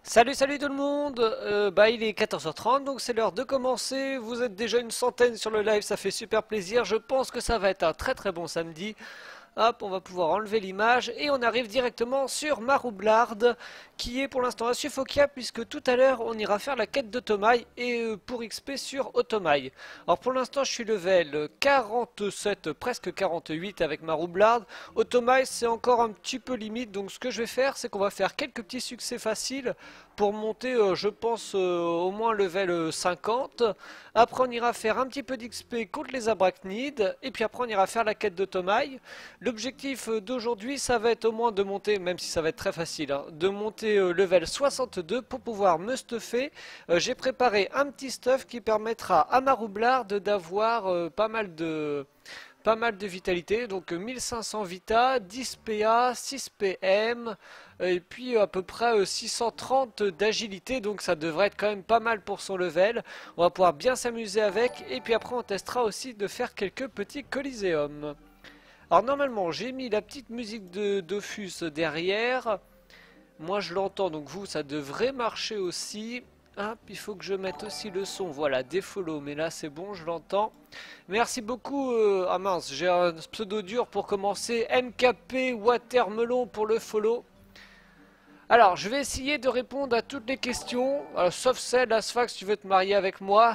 Salut tout le monde. Il est 14h30 donc c'est l'heure de commencer. Vous êtes déjà une centaine sur le live, ça fait super plaisir. Je pense que ça va être un très bon samedi. Hop, on va pouvoir enlever l'image et on arrive directement sur Maroublarд qui est pour l'instant à Suffokia puisque tout à l'heure on ira faire la quête d'Otomaï et pour XP sur Otomaï. Alors pour l'instant je suis level 47, presque 48 avec Maroublard. Otomaï c'est encore un petit peu limite, donc ce que je vais faire c'est qu'on va faire quelques petits succès faciles pour monter je pense au moins level 50. Après on ira faire un petit peu d'XP contre les Arachnides et puis après on ira faire la quête d'Otomaï. L'objectif d'aujourd'hui, ça va être au moins de monter, même si ça va être très facile, hein, de monter level 62 pour pouvoir me stuffer. J'ai préparé un petit stuff qui permettra à Maroublard d'avoir pas mal de vitalité, donc 1500 vita, 10 PA, 6 PM, et puis à peu près 630 d'agilité, donc ça devrait être quand même pas mal pour son level. On va pouvoir bien s'amuser avec, et puis après on testera aussi de faire quelques petits coliséums. Alors normalement j'ai mis la petite musique de Dofus derrière. Moi je l'entends, donc vous ça devrait marcher aussi. Hop, il faut que je mette aussi le son, voilà, défollow, mais là c'est bon, je l'entends. Merci beaucoup, ah mince, j'ai un pseudo dur pour commencer, MKP Watermelon pour le follow. Alors, je vais essayer de répondre à toutes les questions, sauf celle, Asfax, tu veux te marier avec moi.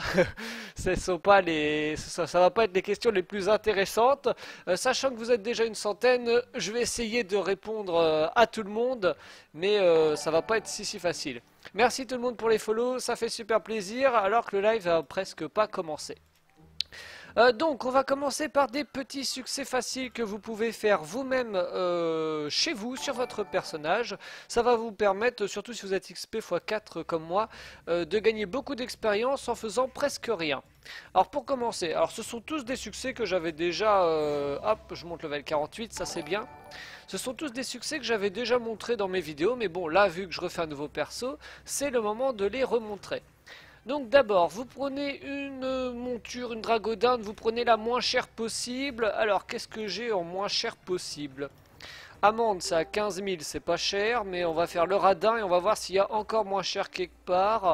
Ça va pas être les questions les plus intéressantes. Sachant que vous êtes déjà une centaine, je vais essayer de répondre à tout le monde, mais ça va pas être si facile. Merci tout le monde pour les follow, ça fait super plaisir, alors que le live a presque pas commencé. Donc on va commencer par des petits succès faciles que vous pouvez faire vous-même chez vous sur votre personnage. Ça va vous permettre, surtout si vous êtes XP x4 comme moi, de gagner beaucoup d'expérience en faisant presque rien. Alors pour commencer, alors ce sont tous des succès que j'avais déjà, hop je monte level 48, ça c'est bien. Ce sont tous des succès que j'avais déjà montrés dans mes vidéos, mais bon là vu que je refais un nouveau perso, c'est le moment de les remontrer. Donc d'abord, vous prenez une monture, une dragodinde, vous prenez la moins chère possible. Alors, qu'est-ce que j'ai en moins cher possible? Amande, ça à 15 000, c'est pas cher, mais on va faire le radin et on va voir s'il y a encore moins cher quelque part.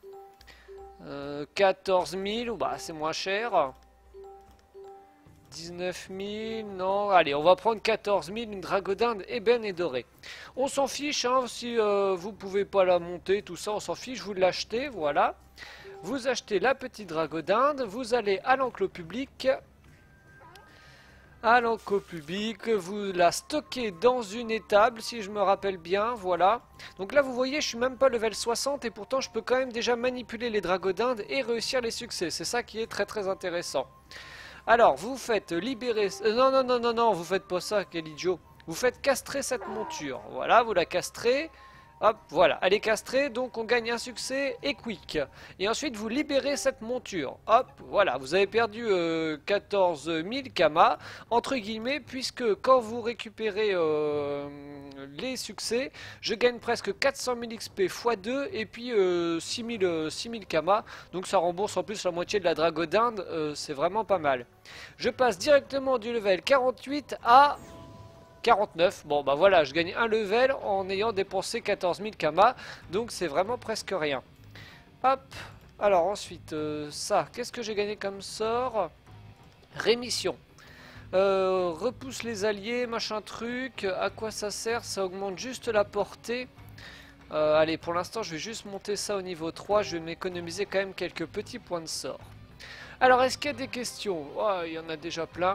14 000, bah c'est moins cher. 19 000, non, allez, on va prendre 14 000, une dragodinde ébène et dorée. On s'en fiche, hein, si vous pouvez pas la monter, tout ça, on s'en fiche, vous l'achetez, voilà. Vous achetez la petite dragodinde, vous allez à l'enclos public. À l'enclos public, vous la stockez dans une étable, si je me rappelle bien, voilà. Donc là, vous voyez, je suis même pas level 60 et pourtant, je peux quand même déjà manipuler les dragodindes et réussir les succès. C'est ça qui est très intéressant. Alors, vous faites libérer... non, vous faites pas ça, quel idiot. Vous faites castrer cette monture. Voilà, vous la castrez. Hop, voilà, elle est castrée, donc on gagne un succès et quick. Et ensuite, vous libérez cette monture. Hop, voilà, vous avez perdu 14 000 kamas, entre guillemets, puisque quand vous récupérez les succès, je gagne presque 400 000 XP x 2 et puis 6 000 kamas. Donc ça rembourse en plus la moitié de la dragodinde, c'est vraiment pas mal. Je passe directement du level 48 à... 49, bon bah voilà, je gagne un level en ayant dépensé 14 000 kamas, donc c'est vraiment presque rien. Hop, alors ensuite, ça, qu'est-ce que j'ai gagné comme sort? Rémission. Repousse les alliés, machin truc, à quoi ça sert? Ça augmente juste la portée. Allez, pour l'instant, je vais juste monter ça au niveau 3, je vais m'économiser quand même quelques petits points de sort. Alors, est-ce qu'il y a des questions? Oh, il y en a déjà plein.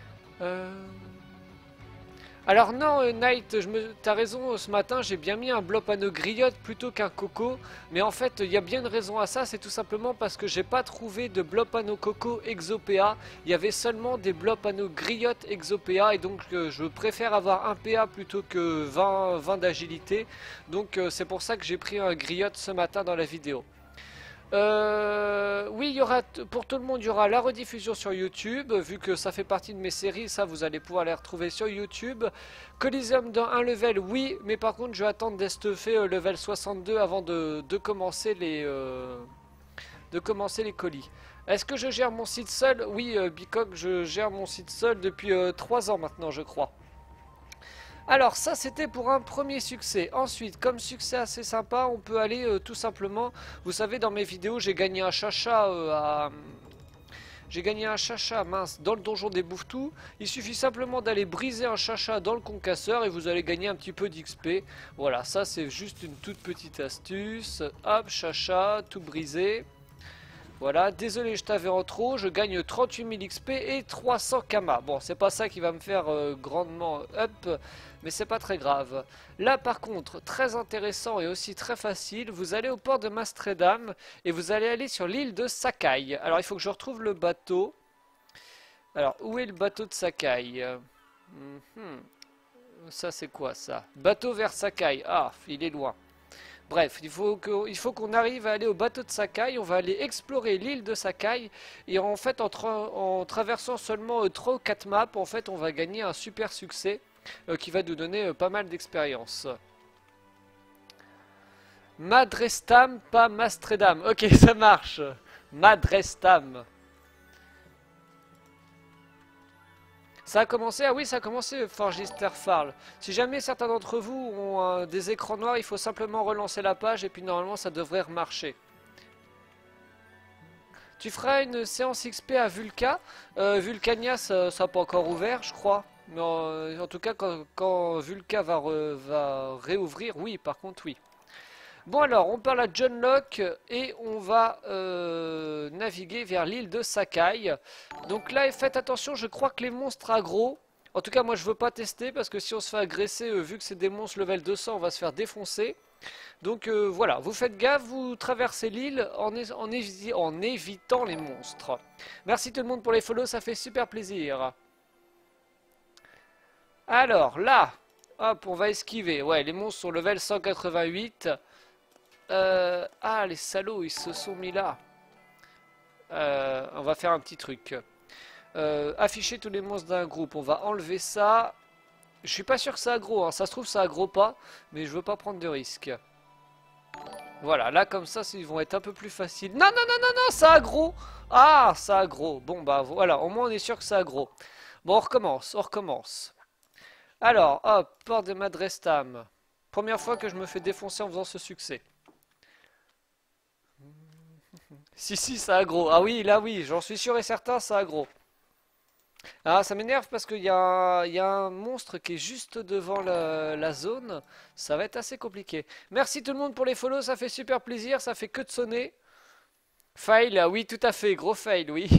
Alors non, Knight, t'as raison, ce matin j'ai bien mis un blob anneau griotte plutôt qu'un coco. Mais en fait, il y a bien une raison à ça, c'est tout simplement parce que j'ai pas trouvé de blob anneau coco exopéa. Il y avait seulement des blob anneau griotte exopéa et donc je préfère avoir un PA plutôt que 20 d'agilité. Donc c'est pour ça que j'ai pris un griotte ce matin dans la vidéo. Oui, il y aura pour tout le monde, il y aura la rediffusion sur YouTube, vu que ça fait partie de mes séries, ça vous allez pouvoir les retrouver sur YouTube. Coliseum dans un level, oui, mais par contre je vais attendre d'être fait level 62 avant de commencer les colis. Est-ce que je gère mon site seul? Oui, Bicoque, je gère mon site seul depuis 3 ans maintenant, je crois. Alors ça c'était pour un premier succès. Ensuite, comme succès assez sympa, on peut aller tout simplement, vous savez dans mes vidéos j'ai gagné un chacha J'ai gagné un chacha, mince, dans le donjon des bouffetous. Il suffit simplement d'aller briser un chacha dans le concasseur et vous allez gagner un petit peu d'XP. Voilà, ça c'est juste une toute petite astuce. Hop, chacha, tout brisé. Voilà, désolé je t'avais en trop, je gagne 38 000 XP et 300 Kama. Bon, c'est pas ça qui va me faire grandement up, mais c'est pas très grave. Là par contre, très intéressant et aussi très facile, vous allez au port de Mastredam et vous allez aller sur l'île de Sakai. Alors il faut que je retrouve le bateau. Alors, où est le bateau de Sakai? Ça c'est quoi ça? Bateau vers Sakai, ah, il est loin. Bref, il faut qu'on arrive à aller au bateau de Sakai, on va aller explorer l'île de Sakai, et en fait en traversant seulement 3 ou 4 maps, en fait on va gagner un super succès qui va nous donner pas mal d'expérience. Madrestam, pas Mastredam, ok ça marche. Madrestam. Ça a commencé, ah oui, ça a commencé, Forgister Farl. Si jamais certains d'entre vous ont des écrans noirs, il faut simplement relancer la page et puis normalement ça devrait remarcher. Tu feras une séance XP à Vulca. Vulcania, ça n'a pas encore ouvert, je crois. Mais en tout cas, quand Vulca va réouvrir, oui, par contre, oui. Bon alors, on parle à John Locke et on va naviguer vers l'île de Sakai. Donc là, faites attention, je crois que les monstres aggro, en tout cas moi je veux pas tester parce que si on se fait agresser, vu que c'est des monstres level 200, on va se faire défoncer. Donc voilà, vous faites gaffe, vous traversez l'île en évitant les monstres. Merci tout le monde pour les follow, ça fait super plaisir. Alors là, hop, on va esquiver. Ouais, les monstres sont level 188. Ah, les salauds, ils se sont mis là. On va faire un petit truc. Afficher tous les monstres d'un groupe. On va enlever ça. Je suis pas sûr que ça aggro, hein. Ça se trouve ça aggro pas, mais je veux pas prendre de risques. Voilà, là comme ça, ils vont être un peu plus faciles. Non, non, non, non, non, ça aggro. Ah, ça aggro. Bon, bah voilà, au moins on est sûr que ça aggro. Bon, on recommence, on recommence. Alors, hop, port de Madrestam. Première fois que je me fais défoncer en faisant ce succès. Si, ça aggro. Ah oui, là oui, j'en suis sûr et certain, ça aggro. Ah, ça m'énerve parce qu'il y a un monstre qui est juste devant la zone. Ça va être assez compliqué. Merci tout le monde pour les follow, ça fait super plaisir, ça fait que de sonner. Fail, oui, tout à fait, gros fail, oui.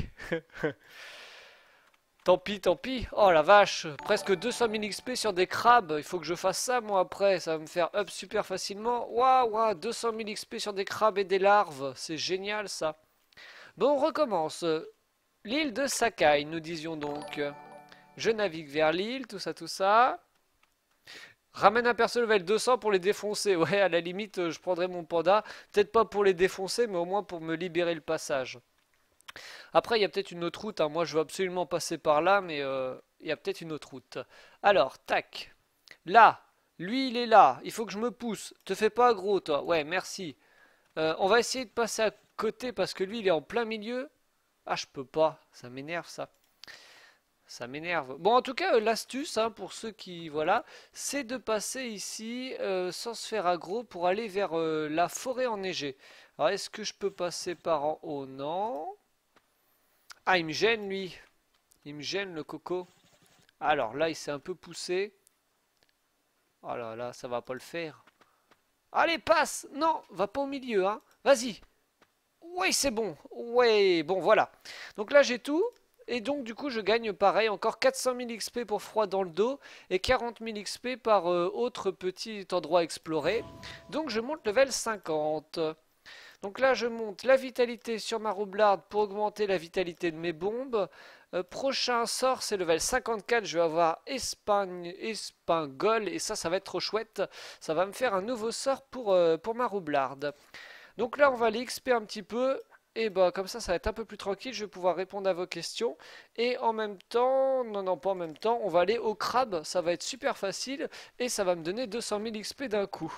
Tant pis, tant pis. Oh la vache, presque 200 000 XP sur des crabes. Il faut que je fasse ça moi après, ça va me faire up super facilement. Waouh, waouh, 200 000 XP sur des crabes et des larves, c'est génial ça. Bon, on recommence. L'île de Sakai, nous disions donc. Je navigue vers l'île, tout ça, tout ça. Ramène un perso level 200 pour les défoncer. Ouais, à la limite, je prendrai mon panda. Peut-être pas pour les défoncer, mais au moins pour me libérer le passage. Après, il y a peut-être une autre route, hein. Moi, je veux absolument passer par là, mais il y a peut-être une autre route. Alors, tac. Là, lui, il est là. Il faut que je me pousse. Te fais pas gros, toi. Ouais, merci. On va essayer de passer à côté parce que lui, il est en plein milieu. Ah, je peux pas. Ça m'énerve, ça. Ça m'énerve. Bon, en tout cas, l'astuce, hein, pour ceux qui... Voilà, c'est de passer ici sans se faire aggro pour aller vers la forêt enneigée. Alors, est-ce que je peux passer par en haut? Non. Ah, il me gêne, lui. Il me gêne, le coco. Alors, là, il s'est un peu poussé. Oh là là, ça va pas le faire. Allez, passe! Non, va pas au milieu, hein. Vas-y. Oui, c'est bon. Ouais, bon, voilà. Donc là, j'ai tout. Et donc, du coup, je gagne pareil. Encore 400 000 XP pour froid dans le dos. Et 40 000 XP par autre petit endroit exploré. Donc, je monte level 50. Donc là, je monte la vitalité sur ma roublarde pour augmenter la vitalité de mes bombes. Prochain sort, c'est level 54. Je vais avoir Espingol. Et ça va être trop chouette. Ça va me faire un nouveau sort pour ma roublarde. Donc là, on va aller XP un petit peu. Et bah comme ça va être un peu plus tranquille. Je vais pouvoir répondre à vos questions. Et en même temps, non, pas en même temps, on va aller au crabe. Ça va être super facile. Et ça va me donner 200 000 XP d'un coup.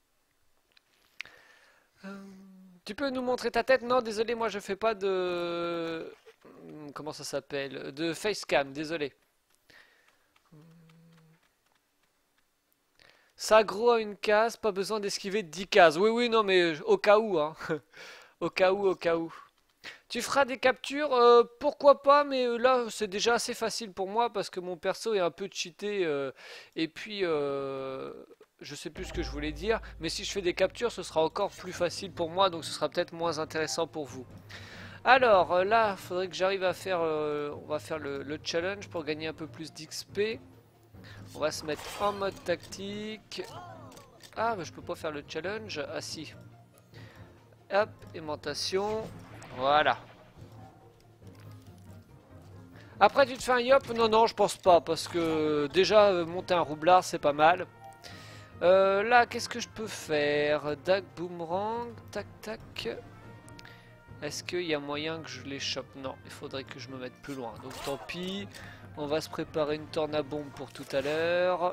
Tu peux nous montrer ta tête? Non, désolé, moi je fais pas de... Comment ça s'appelle? De facecam, désolé. Ça gros à une case, pas besoin d'esquiver 10 cases. Oui, oui, non, mais au cas où, hein. Au cas où, au cas où. Tu feras des captures, pourquoi pas, mais là c'est déjà assez facile pour moi parce que mon perso est un peu cheaté et puis je sais plus ce que je voulais dire, mais si je fais des captures ce sera encore plus facile pour moi donc ce sera peut-être moins intéressant pour vous. Alors là, il faudrait que j'arrive à faire, on va faire le challenge pour gagner un peu plus d'XP. On va se mettre en mode tactique. Ah, mais je peux pas faire le challenge. Ah si. Hop, aimantation. Voilà. Après, tu te fais un yop? Non, non, je pense pas, parce que déjà, monter un roublard, c'est pas mal. Là, qu'est-ce que je peux faire? Dag boomerang, tac tac. Est-ce qu'il y a moyen que je les chope? Non, il faudrait que je me mette plus loin. Donc tant pis, on va se préparer une tornabombe pour tout à l'heure.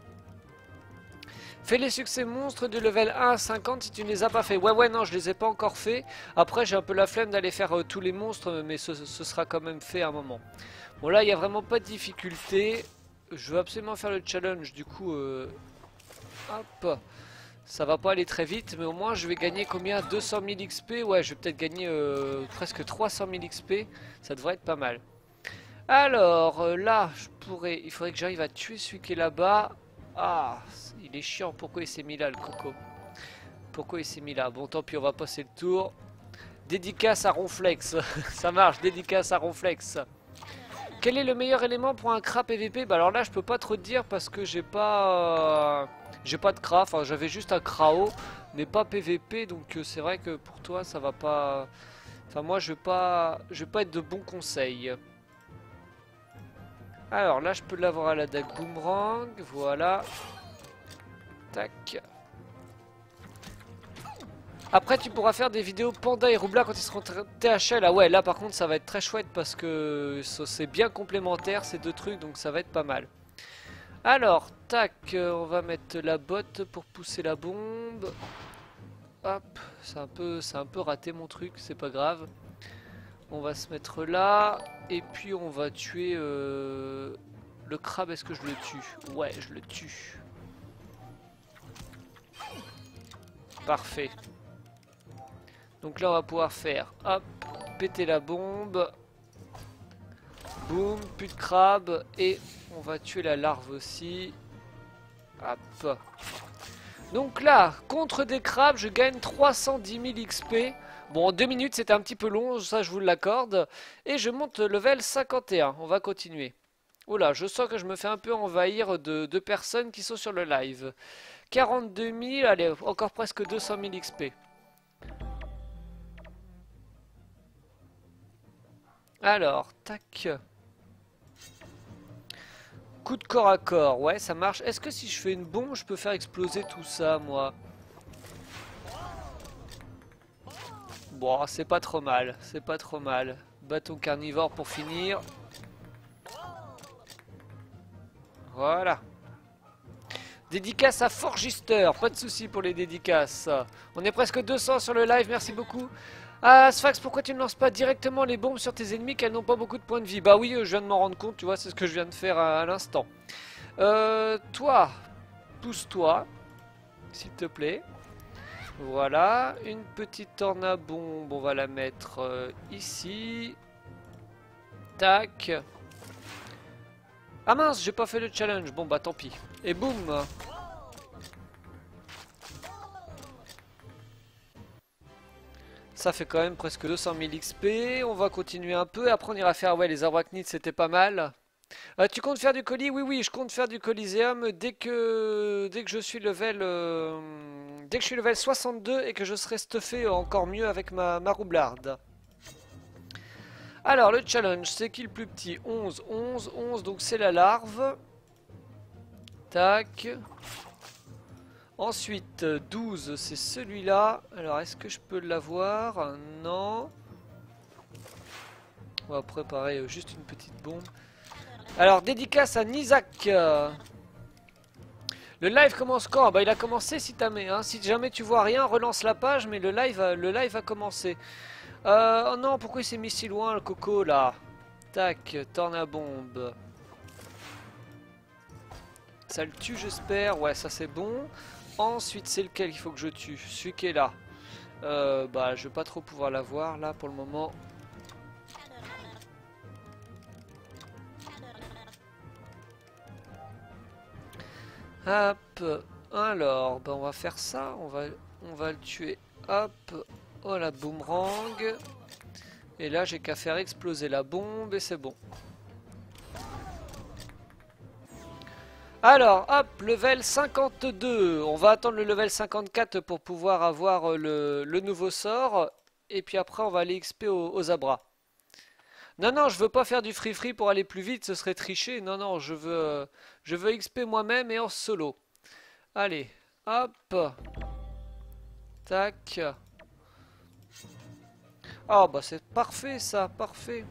Fais les succès monstres de level 1 à 50 si tu ne les as pas fait. Ouais, ouais, non, je les ai pas encore fait. Après, j'ai un peu la flemme d'aller faire tous les monstres, mais ce sera quand même fait à un moment. Bon, là, il n'y a vraiment pas de difficulté. Je veux absolument faire le challenge, du coup, hop. Ça va pas aller très vite, mais au moins, je vais gagner combien? 200 000 XP? Ouais, je vais peut-être gagner presque 300 000 XP. Ça devrait être pas mal. Alors, là, il faudrait que j'arrive à tuer celui qui est là-bas. Ah, il est chiant. Pourquoi il s'est mis là, le coco? Pourquoi il s'est mis là? Bon, tant pis, on va passer le tour. Dédicace à Ronflex. Ça marche, dédicace à Ronflex. Quel est le meilleur élément pour un cra PVP? Bah alors là, je peux pas trop te dire parce que j'ai pas de cra. Enfin, j'avais juste un crao, mais pas PVP. Donc c'est vrai que pour toi, ça va pas. Enfin, moi, je vais pas être de bons conseils. Alors là, je peux l'avoir à la dague boomerang. Voilà. Tac. Après, tu pourras faire des vidéos Panda et Roubla quand ils seront THL. Ah ouais, là par contre, ça va être très chouette parce que c'est bien complémentaire ces deux trucs, donc ça va être pas mal. Alors, tac, on va mettre la botte pour pousser la bombe. Hop, c'est un peu raté mon truc, c'est pas grave. On va se mettre là, et puis on va tuer le crabe. Est-ce que je le tue? Ouais, je le tue. Parfait. Donc là on va pouvoir faire, hop, péter la bombe. Boum, plus de crabe. Et on va tuer la larve aussi. Hop. Donc là, contre des crabes, je gagne 310 000 XP. Bon, en 2 minutes c'était un petit peu long, ça je vous l'accorde. Et je monte level 51, on va continuer. Oula, je sens que je me fais un peu envahir de personnes qui sont sur le live. 42 000, allez, encore presque 200 000 XP. Alors, tac. Coup de corps à corps, ouais, ça marche. Est-ce que si je fais une bombe, je peux faire exploser tout ça, moi? Bon, c'est pas trop mal, c'est pas trop mal. Bâton carnivore pour finir. Voilà. Dédicace à Forgister, pas de soucis pour les dédicaces. On est presque 200 sur le live, merci beaucoup. Ah, Sphax, pourquoi tu ne lances pas directement les bombes sur tes ennemis qu'elles n'ont pas beaucoup de points de vie? Bah oui, je viens de m'en rendre compte, tu vois, c'est ce que je viens de faire à l'instant. Toi, pousse-toi, s'il te plaît. Voilà, une petite tornabombe, on va la mettre ici. Tac. Ah mince, j'ai pas fait le challenge, bon bah tant pis. Et boum. Ça fait quand même presque 200 000 XP, on va continuer un peu, après on ira faire, ouais, les arachnides c'était pas mal. Tu comptes faire du colis? Oui, oui, je compte faire du Coliseum dès que je suis level dès que je suis level 62 et que je serai stuffé encore mieux avec ma roublarde. Alors le challenge, c'est qui le plus petit? 11, 11, 11, donc c'est la larve. Tac. Ensuite 12, c'est celui-là. Alors est-ce que je peux l'avoir? Non. On va préparer juste une petite bombe. Alors dédicace à Nizak. Le live commence quand? Bah il a commencé si t'as hein. Si jamais tu vois rien, relance la page, mais le live a commencé. Oh non, pourquoi il s'est mis si loin le coco là? Tac, tornabombe. Ça le tue, j'espère. Ouais, ça c'est bon. Ensuite, c'est lequel qu'il faut que je tue? Celui qui est là. Bah, je vais pas trop pouvoir l'avoir là pour le moment. Hop. Alors, bah, on va faire ça. On va le tuer. Hop. Oh la boomerang. Et là, j'ai qu'à faire exploser la bombe et c'est bon. Alors, hop, level 52. On va attendre le level 54 pour pouvoir avoir le nouveau sort. Et puis après, on va aller XP aux abras. Non, non, je veux pas faire du free-free pour aller plus vite, ce serait tricher. Non, non, je veux XP moi-même et en solo. Allez, hop. Tac. Oh, bah c'est parfait ça, parfait.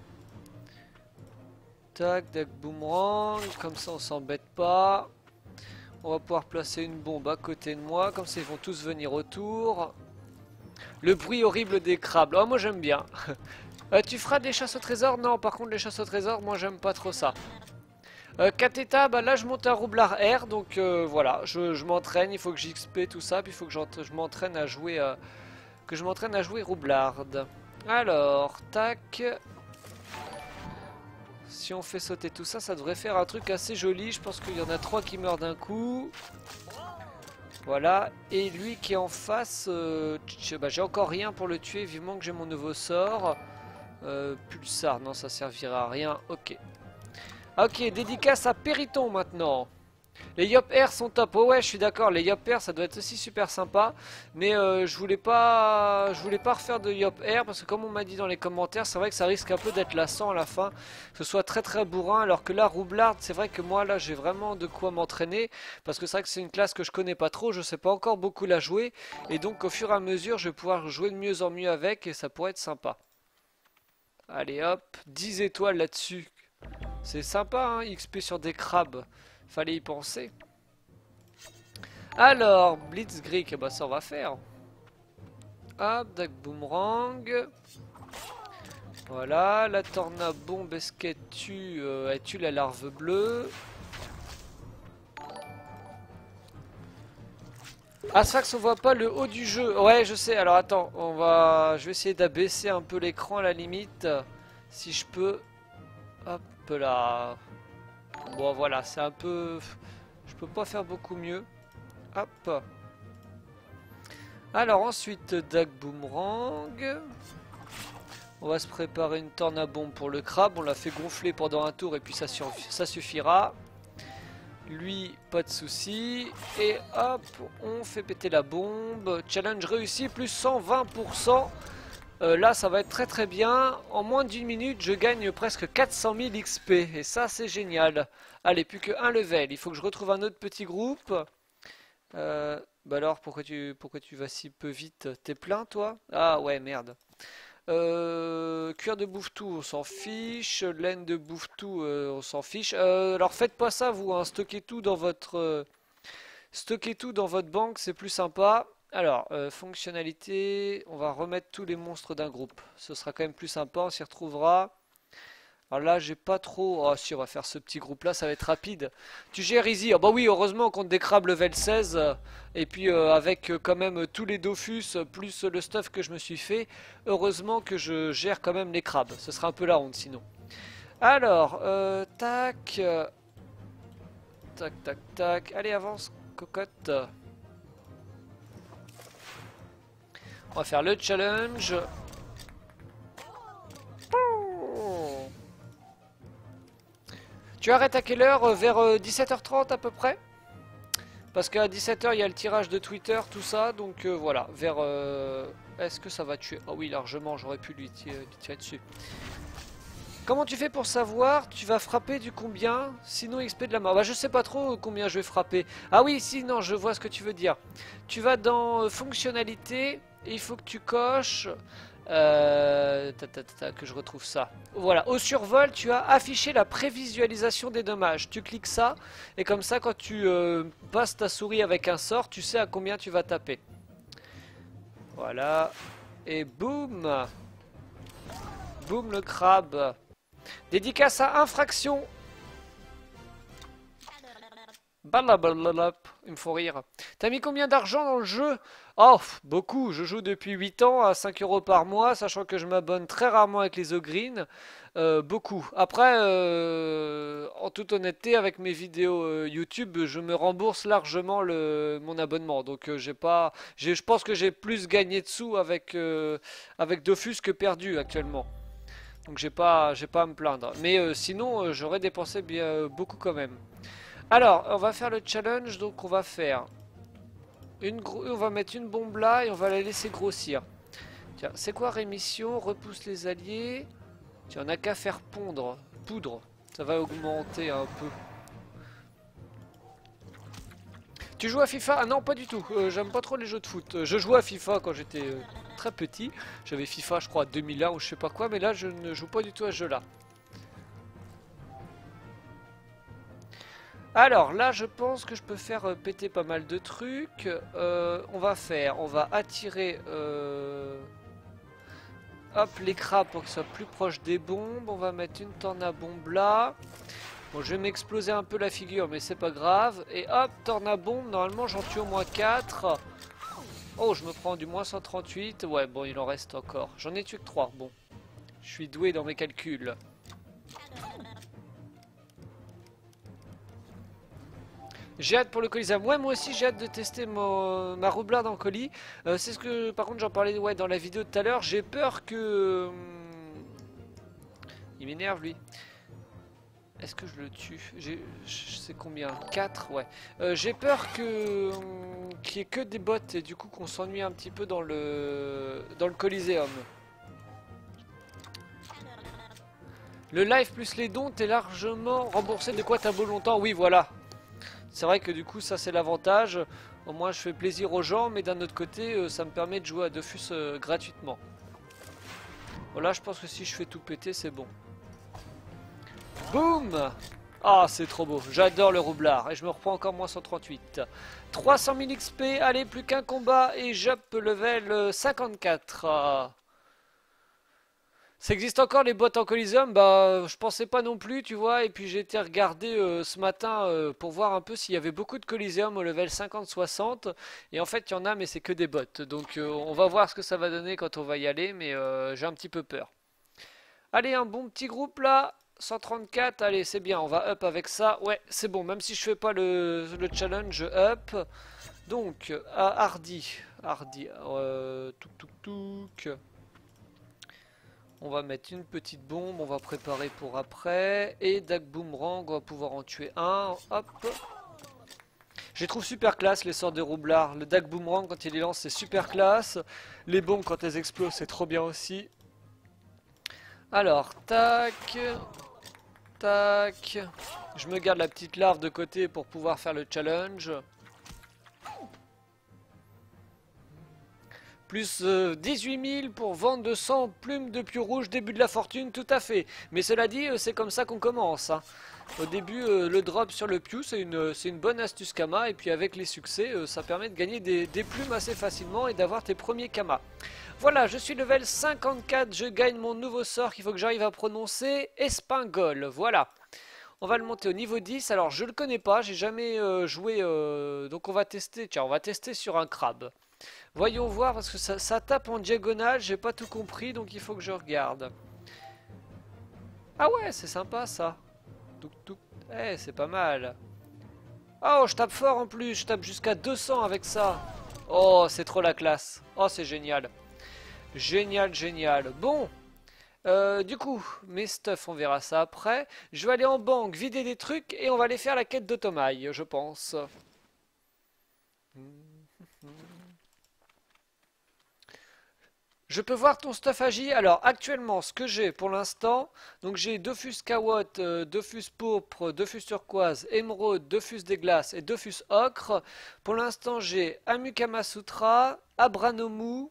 Tac, tac, boomerang. Comme ça, on s'embête pas. On va pouvoir placer une bombe à côté de moi. Comme ça, ils vont tous venir autour. Le bruit horrible des crabes. Oh, moi, j'aime bien. Tu feras des chasses au trésor? Non, par contre, les chasses au trésor, moi, j'aime pas trop ça. Kateta, bah là, je monte un roublard R. Donc, voilà, je m'entraîne. Il faut que j'XP tout ça. Puis, il faut que je m'entraîne à jouer... que je m'entraîne à jouer roublard. Alors, tac... Si on fait sauter tout ça, ça devrait faire un truc assez joli. Je pense qu'il y en a 3 qui meurent d'un coup. Voilà. Et lui qui est en face, bah, j'ai encore rien pour le tuer, vivement que j'ai mon nouveau sort. Pulsar, non, ça servira à rien. Ok. Ok, dédicace à Périton maintenant. Les Yop Air sont top. Oh ouais, je suis d'accord. Les Yop Air, ça doit être aussi super sympa. Mais je voulais pas refaire de Yop Air parce que comme on m'a dit dans les commentaires, c'est vrai que ça risque un peu d'être lassant à la fin, que ce soit très très bourrin. Alors que là, Roublard, c'est vrai que moi là, j'ai vraiment de quoi m'entraîner parce que c'est vrai que c'est une classe que je connais pas trop. Je sais pas encore beaucoup la jouer et donc au fur et à mesure, je vais pouvoir jouer de mieux en mieux avec et ça pourrait être sympa. Allez hop, 10 étoiles là-dessus. C'est sympa, hein, XP sur des crabes. Fallait y penser. Alors, Blitzkrieg, bah ça on va faire. Hop, Dac Boomerang. Voilà, la Torna Bombe, est-ce qu'elle tue, elle tue la larve bleue. Asphax, on voit pas le haut du jeu. Ouais, je sais. Alors attends, je vais essayer d'abaisser un peu l'écran à la limite. Si je peux. Hop là. Bon, voilà, c'est un peu... Je peux pas faire beaucoup mieux. Hop. Alors ensuite, Dac Boomerang. On va se préparer une tornabombe pour le crabe. On l'a fait gonfler pendant un tour et puis ça suffira. Lui, pas de souci. Et hop, on fait péter la bombe. Challenge réussi, plus 120%. Là, ça va être très très bien. En moins d'une minute, je gagne presque 400 000 XP. Et ça, c'est génial. Allez, plus qu'un level. Il faut que je retrouve un autre petit groupe. Bah alors, pourquoi tu vas si peu vite? T'es plein, toi? Ah ouais, merde. Cuir de bouffe-tout, on s'en fiche. Laine de bouffe-tout, on s'en fiche. Alors, faites pas ça, vous. Hein. Stockez tout dans votre banque, c'est plus sympa. Alors, fonctionnalité, on va remettre tous les monstres d'un groupe. Ce sera quand même plus sympa, on s'y retrouvera. Alors là, j'ai pas trop... Oh si, on va faire ce petit groupe là, ça va être rapide. Tu gères easy. Ah bah oui, heureusement qu'on des crabes level 16. Et puis avec quand même tous les Dofus, plus le stuff que je me suis fait. Heureusement que je gère quand même les crabes. Ce sera un peu la honte sinon. Alors, tac. Tac, tac, tac. Allez, avance, cocotte. On va faire le challenge. Tu arrêtes à quelle heure? Vers 17h30 à peu près? Parce qu'à 17h il y a le tirage de Twitter, tout ça. Donc voilà, vers... Est-ce que ça va tuer? Oh oui, largement, j'aurais pu lui tirer dessus. Comment tu fais pour savoir? Tu vas frapper du combien? Sinon XP de la mort. Bah je sais pas trop combien je vais frapper. Ah oui, si, non, je vois ce que tu veux dire. Tu vas dans fonctionnalité et il faut que tu coches... que je retrouve ça. Voilà, au survol, tu as affiché la prévisualisation des dommages. Tu cliques ça, et comme ça, quand tu passes ta souris avec un sort, tu sais à combien tu vas taper. Voilà. Et boum! Boum le crabe. Dédicace à Infraction. Balabalap, ils me font rire. T'as mis combien d'argent dans le jeu? Oh, beaucoup. Je joue depuis 8 ans à 5 euros par mois, sachant que je m'abonne très rarement avec les Ogreen. Beaucoup. Après, en toute honnêteté, avec mes vidéos YouTube, je me rembourse largement mon abonnement. Donc, je pense que j'ai plus gagné de sous avec Dofus que perdu actuellement. Donc, j'ai pas à me plaindre. Mais sinon, j'aurais dépensé bien beaucoup quand même. Alors, on va faire le challenge, donc on va faire on va mettre une bombe là et on va la laisser grossir. Tiens, c'est quoi rémission? Repousse les alliés. Tiens, on a qu'à faire poudre. Ça va augmenter un peu. Tu joues à FIFA? Ah non, pas du tout. J'aime pas trop les jeux de foot. Je jouais à FIFA quand j'étais très petit. J'avais FIFA, je crois, 2001 ou je sais pas quoi, mais là, je ne joue pas du tout à ce jeu-là. Alors là, je pense que je peux faire péter pas mal de trucs. On va attirer hop, les crabes pour que ce soit plus proche des bombes. On va mettre une tornabombe là. Bon, je vais m'exploser un peu la figure, mais c'est pas grave. Et hop, tornabombe, normalement j'en tue au moins 4. Oh, je me prends du moins 138. Ouais, bon, il en reste encore. J'en ai tué que 3. Bon, je suis doué dans mes calculs. J'ai hâte pour le Coliseum. Ouais, moi aussi j'ai hâte de tester ma roublarde en colis. C'est ce que, par contre, j'en parlais ouais, dans la vidéo de tout à l'heure. J'ai peur que... Il m'énerve lui. Est-ce que je le tue? Je sais combien? 4. Ouais. J'ai peur qu'il y ait que des bots et du coup qu'on s'ennuie un petit peu dans le Coliseum. Le live plus les dons, t'es largement remboursé de quoi t'as beau longtemps. Oui, voilà. C'est vrai que du coup ça c'est l'avantage. Au moins je fais plaisir aux gens, mais d'un autre côté ça me permet de jouer à Dofus gratuitement. Voilà, je pense que si je fais tout péter c'est bon. Boum! Ah, c'est trop beau, j'adore le roublard et je me reprends encore moins 138. 300 000 XP, allez, plus qu'un combat et j'up level 54. Ça existe encore les bots en Coliseum? Bah, je pensais pas non plus, tu vois. Et puis j'ai été regarder ce matin pour voir un peu s'il y avait beaucoup de Coliseum au level 50-60. Et en fait, il y en a, mais c'est que des bots. Donc on va voir ce que ça va donner quand on va y aller, mais j'ai un petit peu peur. Allez, un bon petit groupe là. 134, allez, c'est bien, on va up avec ça. Ouais, c'est bon, même si je fais pas le challenge, up. Donc, Hardy, touk touk touk. On va mettre une petite bombe, on va préparer pour après. Et Dag Boomerang, on va pouvoir en tuer un. Hop. Je les trouve super classe les sorts de roublard. Le Dag Boomerang quand il les lance c'est super classe. Les bombes quand elles explosent c'est trop bien aussi. Alors, tac. Tac. Je me garde la petite larve de côté pour pouvoir faire le challenge. Plus 18 000 pour vendre de 100 plumes de pieu rouge, début de la fortune, tout à fait. Mais cela dit, c'est comme ça qu'on commence. Hein. Au début, le drop sur le pieu, c'est une bonne astuce Kama. Et puis avec les succès, ça permet de gagner des plumes assez facilement et d'avoir tes premiers Kama. Voilà, je suis level 54, je gagne mon nouveau sort qu'il faut que j'arrive à prononcer, Espingole. Voilà. On va le monter au niveau 10. Alors, je le connais pas, j'ai jamais joué. Donc on va tester, tiens, on va tester sur un crabe. Voyons voir, parce que ça tape en diagonale, j'ai pas tout compris, donc il faut que je regarde. Ah ouais, c'est sympa ça. Touk touk. Eh, c'est pas mal. Oh, je tape fort en plus, je tape jusqu'à 200 avec ça. Oh, c'est trop la classe. Oh, c'est génial. Génial, génial. Bon, du coup, mes stuff, on verra ça après. Je vais aller en banque, vider des trucs, et on va aller faire la quête d'Otomaï, je pense. Je peux voir ton stuff agi. Alors actuellement ce que j'ai pour l'instant, donc j'ai Dofus Kawot, Dofus Pourpre, Dofus Turquoise, Émeraude, Dofus des Glaces et Dofus Ocre. Pour l'instant j'ai Amukama Sutra, Abranomu,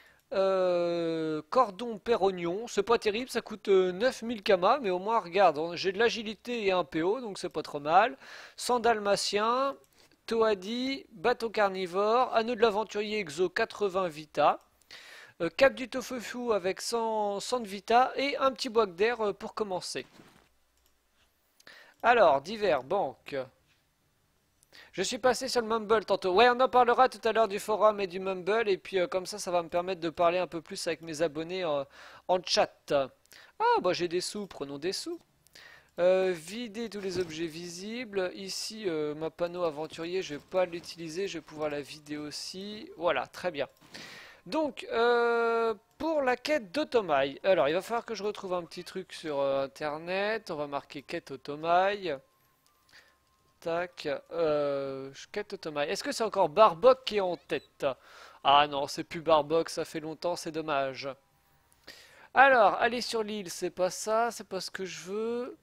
Cordon Pérognon. C'est pas terrible, ça coûte 9000 Kama, mais au moins regarde, j'ai de l'agilité et un PO, donc c'est pas trop mal. Sandalmatien, Toadi, Bateau Carnivore, Anneau de l'Aventurier Exo 80 Vita. Cap du Tofufu avec 100 de Vita et un petit boîte d'air pour commencer. Alors, divers, banque. Je suis passé sur le Mumble tantôt. Ouais, on en parlera tout à l'heure du forum et du Mumble. Et puis comme ça va me permettre de parler un peu plus avec mes abonnés en chat. Ah, bah j'ai des sous, prenons des sous. Vider tous les objets visibles. Ici, ma panneau aventurier, je vais pas l'utiliser. Je vais pouvoir la vider aussi. Voilà, très bien. Donc, pour la quête d'Automail. Alors, il va falloir que je retrouve un petit truc sur Internet. On va marquer quête Automail. Tac. Quête Automail. Est-ce que c'est encore Barbock qui est en tête? Ah non, c'est plus Barbock, ça fait longtemps, c'est dommage. Alors, aller sur l'île, c'est pas ça, c'est pas ce que je veux.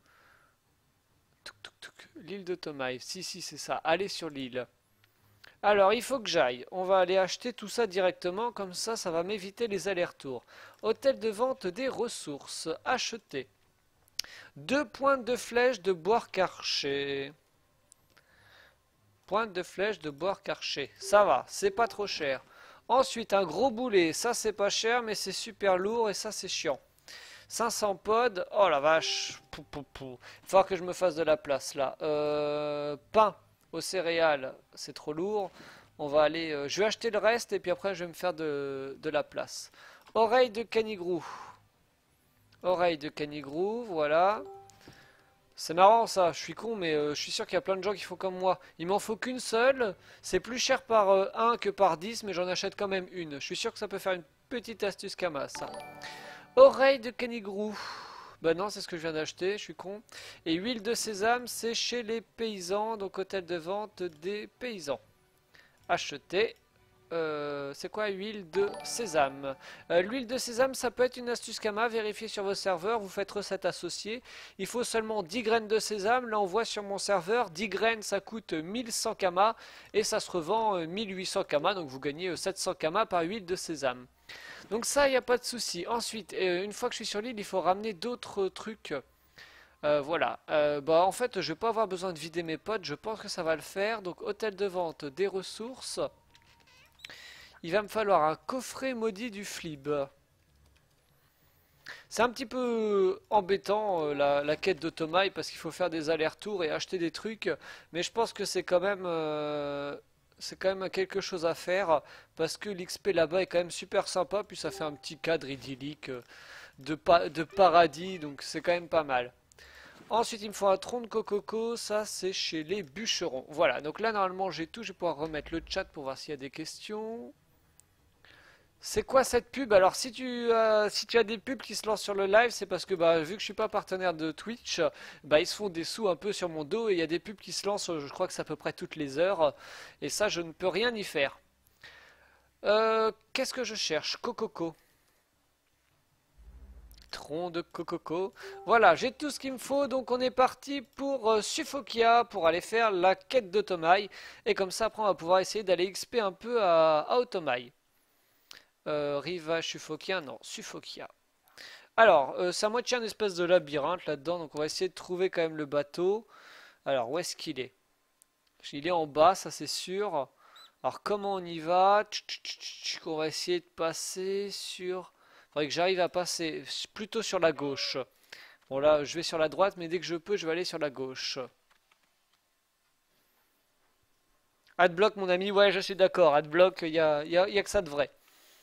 L'île de Tomaï. Si, si, c'est ça. Aller sur l'île. Alors, il faut que j'aille. On va aller acheter tout ça directement. Comme ça va m'éviter les allers-retours. Hôtel de vente des ressources. Acheter. 2 pointes de flèche de Bois-Carcher. Pointe de flèche de Bois-Carcher. Ça va, c'est pas trop cher. Ensuite, un gros boulet. Ça, c'est pas cher, mais c'est super lourd et ça, c'est chiant. 500 pods. Oh la vache. Pou, pou, pou. Il va falloir que je me fasse de la place là. Pain aux céréales, c'est trop lourd. On va aller. Je vais acheter le reste et puis après je vais me faire de la place. Oreille de canigrou. Oreille de canigrou, voilà. C'est marrant ça, je suis con, mais je suis sûr qu'il y a plein de gens qui font comme moi. Il m'en faut qu'une seule. C'est plus cher par 1 que par 10, mais j'en achète quand même une. Je suis sûr que ça peut faire une petite astuce Kama, ça. Oreille de canigrou. Bah non, c'est ce que je viens d'acheter, je suis con. Et huile de sésame, c'est chez les paysans, donc hôtel de vente des paysans. Acheter. C'est quoi huile de sésame? L'huile de sésame, ça peut être une astuce Kama. Vérifiez sur vos serveurs, vous faites recette associée. Il faut seulement 10 graines de sésame. Là, on voit sur mon serveur, 10 graines, ça coûte 1100 Kama. Et ça se revend 1800 Kama. Donc vous gagnez 700 Kama par huile de sésame. Donc ça, il n'y a pas de souci. Ensuite, une fois que je suis sur l'île, il faut ramener d'autres trucs. Voilà. Bah en fait, je vais pas avoir besoin de vider mes potes. Je pense que ça va le faire. Donc hôtel de vente des ressources. Il va me falloir un coffret maudit du Flib. C'est un petit peu embêtant la quête d'Automail parce qu'il faut faire des allers-retours et acheter des trucs. Mais je pense que c'est quand même quelque chose à faire parce que l'XP là-bas est quand même super sympa. Puis ça fait un petit cadre idyllique de paradis. Donc c'est quand même pas mal. Ensuite, il me faut un tronc de cococo. Ça, c'est chez les bûcherons. Voilà. Donc là, normalement, j'ai tout. Je vais pouvoir remettre le chat pour voir s'il y a des questions. C'est quoi cette pub? Alors si tu as des pubs qui se lancent sur le live, c'est parce que bah, vu que je suis pas partenaire de Twitch, bah, ils se font des sous un peu sur mon dos et il y a des pubs qui se lancent, je crois que c'est à peu près toutes les heures, et ça je ne peux rien y faire. Qu'est-ce que je cherche? Cococo. Tronc de cococo. Voilà, j'ai tout ce qu'il me faut, donc on est parti pour Suffokia, pour aller faire la quête d'Automail, et comme ça après on va pouvoir essayer d'aller XP un peu à Automail. Rivage Suffokia, non, Suffokia. Alors, c'est à moitié un espèce de labyrinthe là-dedans, donc on va essayer de trouver quand même le bateau. Alors, où est-ce qu'il est? Il est en bas, ça c'est sûr. Alors, comment on y va? On va essayer de passer sur... Il faudrait que j'arrive à passer plutôt sur la gauche. Bon là, je vais sur la droite, mais dès que je peux, je vais aller sur la gauche. Adblock, mon ami, ouais, je suis d'accord. Adblock, y a que ça de vrai.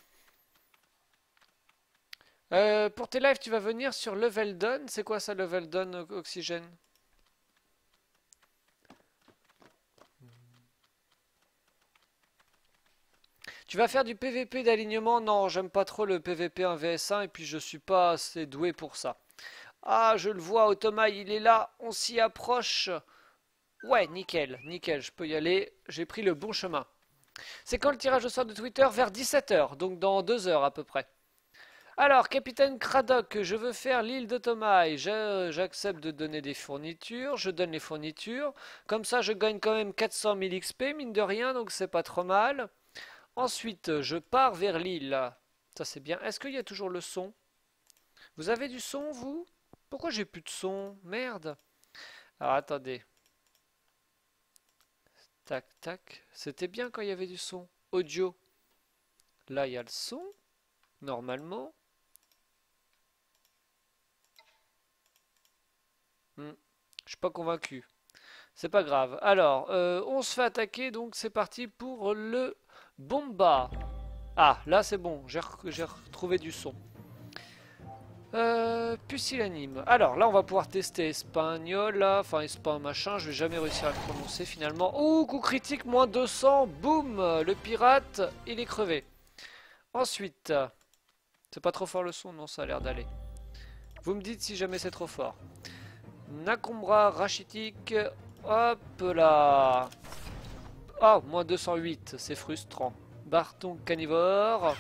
Pour tes lives, tu vas venir sur Level Done. C'est quoi ça, Level Done Oxygène? Tu vas faire du PVP d'alignement? Non, j'aime pas trop le PVP 1 vs 1 et puis je suis pas assez doué pour ça. Ah, je le vois, Automail, il est là. On s'y approche. Ouais, nickel, nickel, je peux y aller. J'ai pris le bon chemin. C'est quand le tirage au sort de Twitter? Vers 17 h, donc dans 2 heures à peu près. Alors, capitaine Craddock, je veux faire l'île de Tomaï. J'accepte de donner des fournitures. Je donne les fournitures. Comme ça, je gagne quand même 400 000 XP, mine de rien, donc c'est pas trop mal. Ensuite, je pars vers l'île. Ça, c'est bien. Est-ce qu'il y a toujours le son? Vous avez du son, vous? Pourquoi j'ai plus de son? Merde. Alors, attendez. Tac, tac. C'était bien quand il y avait du son. Audio. Là, il y a le son. Normalement. Je suis pas convaincu. C'est pas grave. Alors, on se fait attaquer, donc c'est parti pour le Bomba. Ah, là c'est bon, j'ai retrouvé du son. Pusillanime. Alors là, on va pouvoir tester espagnol, là. Enfin, espagnol machin, je vais jamais réussir à le prononcer finalement. Oh, coup critique, moins 200, boum. Le pirate, il est crevé. Ensuite, c'est pas trop fort le son, non, ça a l'air d'aller. Vous me dites si jamais c'est trop fort. Nakombra rachitique, hop là. Ah, moins 208, c'est frustrant. Barton carnivore.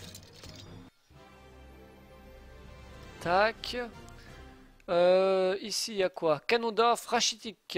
Tac. Ici, il y a quoi? Canon d'or rachitique.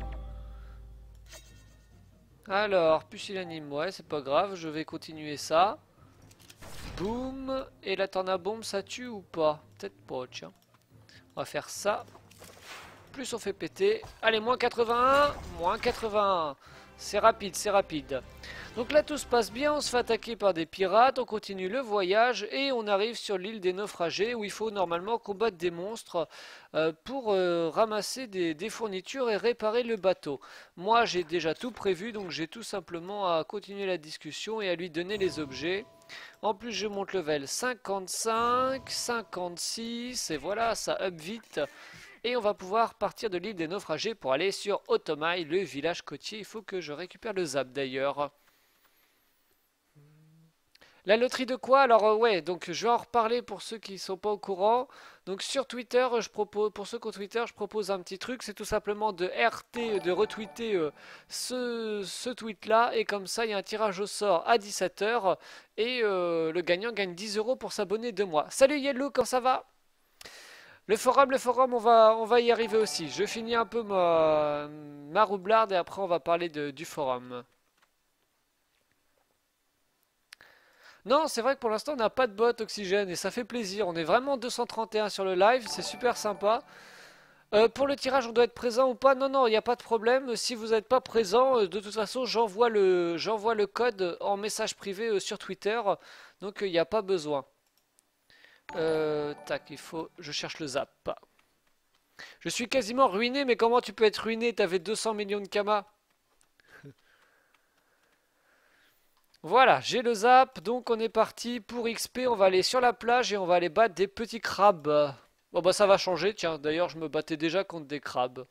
Alors, pusillanime, ouais, c'est pas grave, je vais continuer ça. Boum. Et la tornabombe, ça tue ou pas? Peut-être pas, tiens. On va faire ça. Plus on fait péter. Allez, moins 81. Moins 81. C'est rapide, c'est rapide. Donc là, tout se passe bien. On se fait attaquer par des pirates. On continue le voyage. Et on arrive sur l'île des naufragés. Où il faut normalement combattre des monstres. Pour ramasser des fournitures et réparer le bateau. Moi, j'ai déjà tout prévu. Donc j'ai tout simplement à continuer la discussion. Et à lui donner les objets. En plus, je monte level 55, 56. Et voilà, ça up vite. Et on va pouvoir partir de l'île des naufragés pour aller sur Otomai, le village côtier. Il faut que je récupère le zap d'ailleurs. La loterie de quoi? Alors ouais, donc je vais en reparler pour ceux qui ne sont pas au courant. Donc sur Twitter, je propose, pour ceux qui ont Twitter, je propose un petit truc. C'est tout simplement de RT, de retweeter ce tweet-là. Et comme ça, il y a un tirage au sort à 17 h. Et le gagnant gagne 10 € pour s'abonner de moi. Salut Yellow, comment ça va? Le forum, on va y arriver aussi. Je finis un peu ma roublarde et après on va parler du forum. Non, c'est vrai que pour l'instant on n'a pas de bot oxygène et ça fait plaisir. On est vraiment 231 sur le live, c'est super sympa. Pour le tirage, on doit être présent ou pas? Non, non, il n'y a pas de problème. Si vous n'êtes pas présent, de toute façon, j'envoie le code en message privé sur Twitter. Donc il n'y a pas besoin. Tac, je cherche le zap. Je suis quasiment ruiné, mais comment tu peux être ruiné? T'avais 200 millions de kamas. Voilà, j'ai le zap, donc on est parti pour XP. On va aller sur la plage et on va aller battre des petits crabes. Bon bah ça va changer, tiens, d'ailleurs je me battais déjà contre des crabes.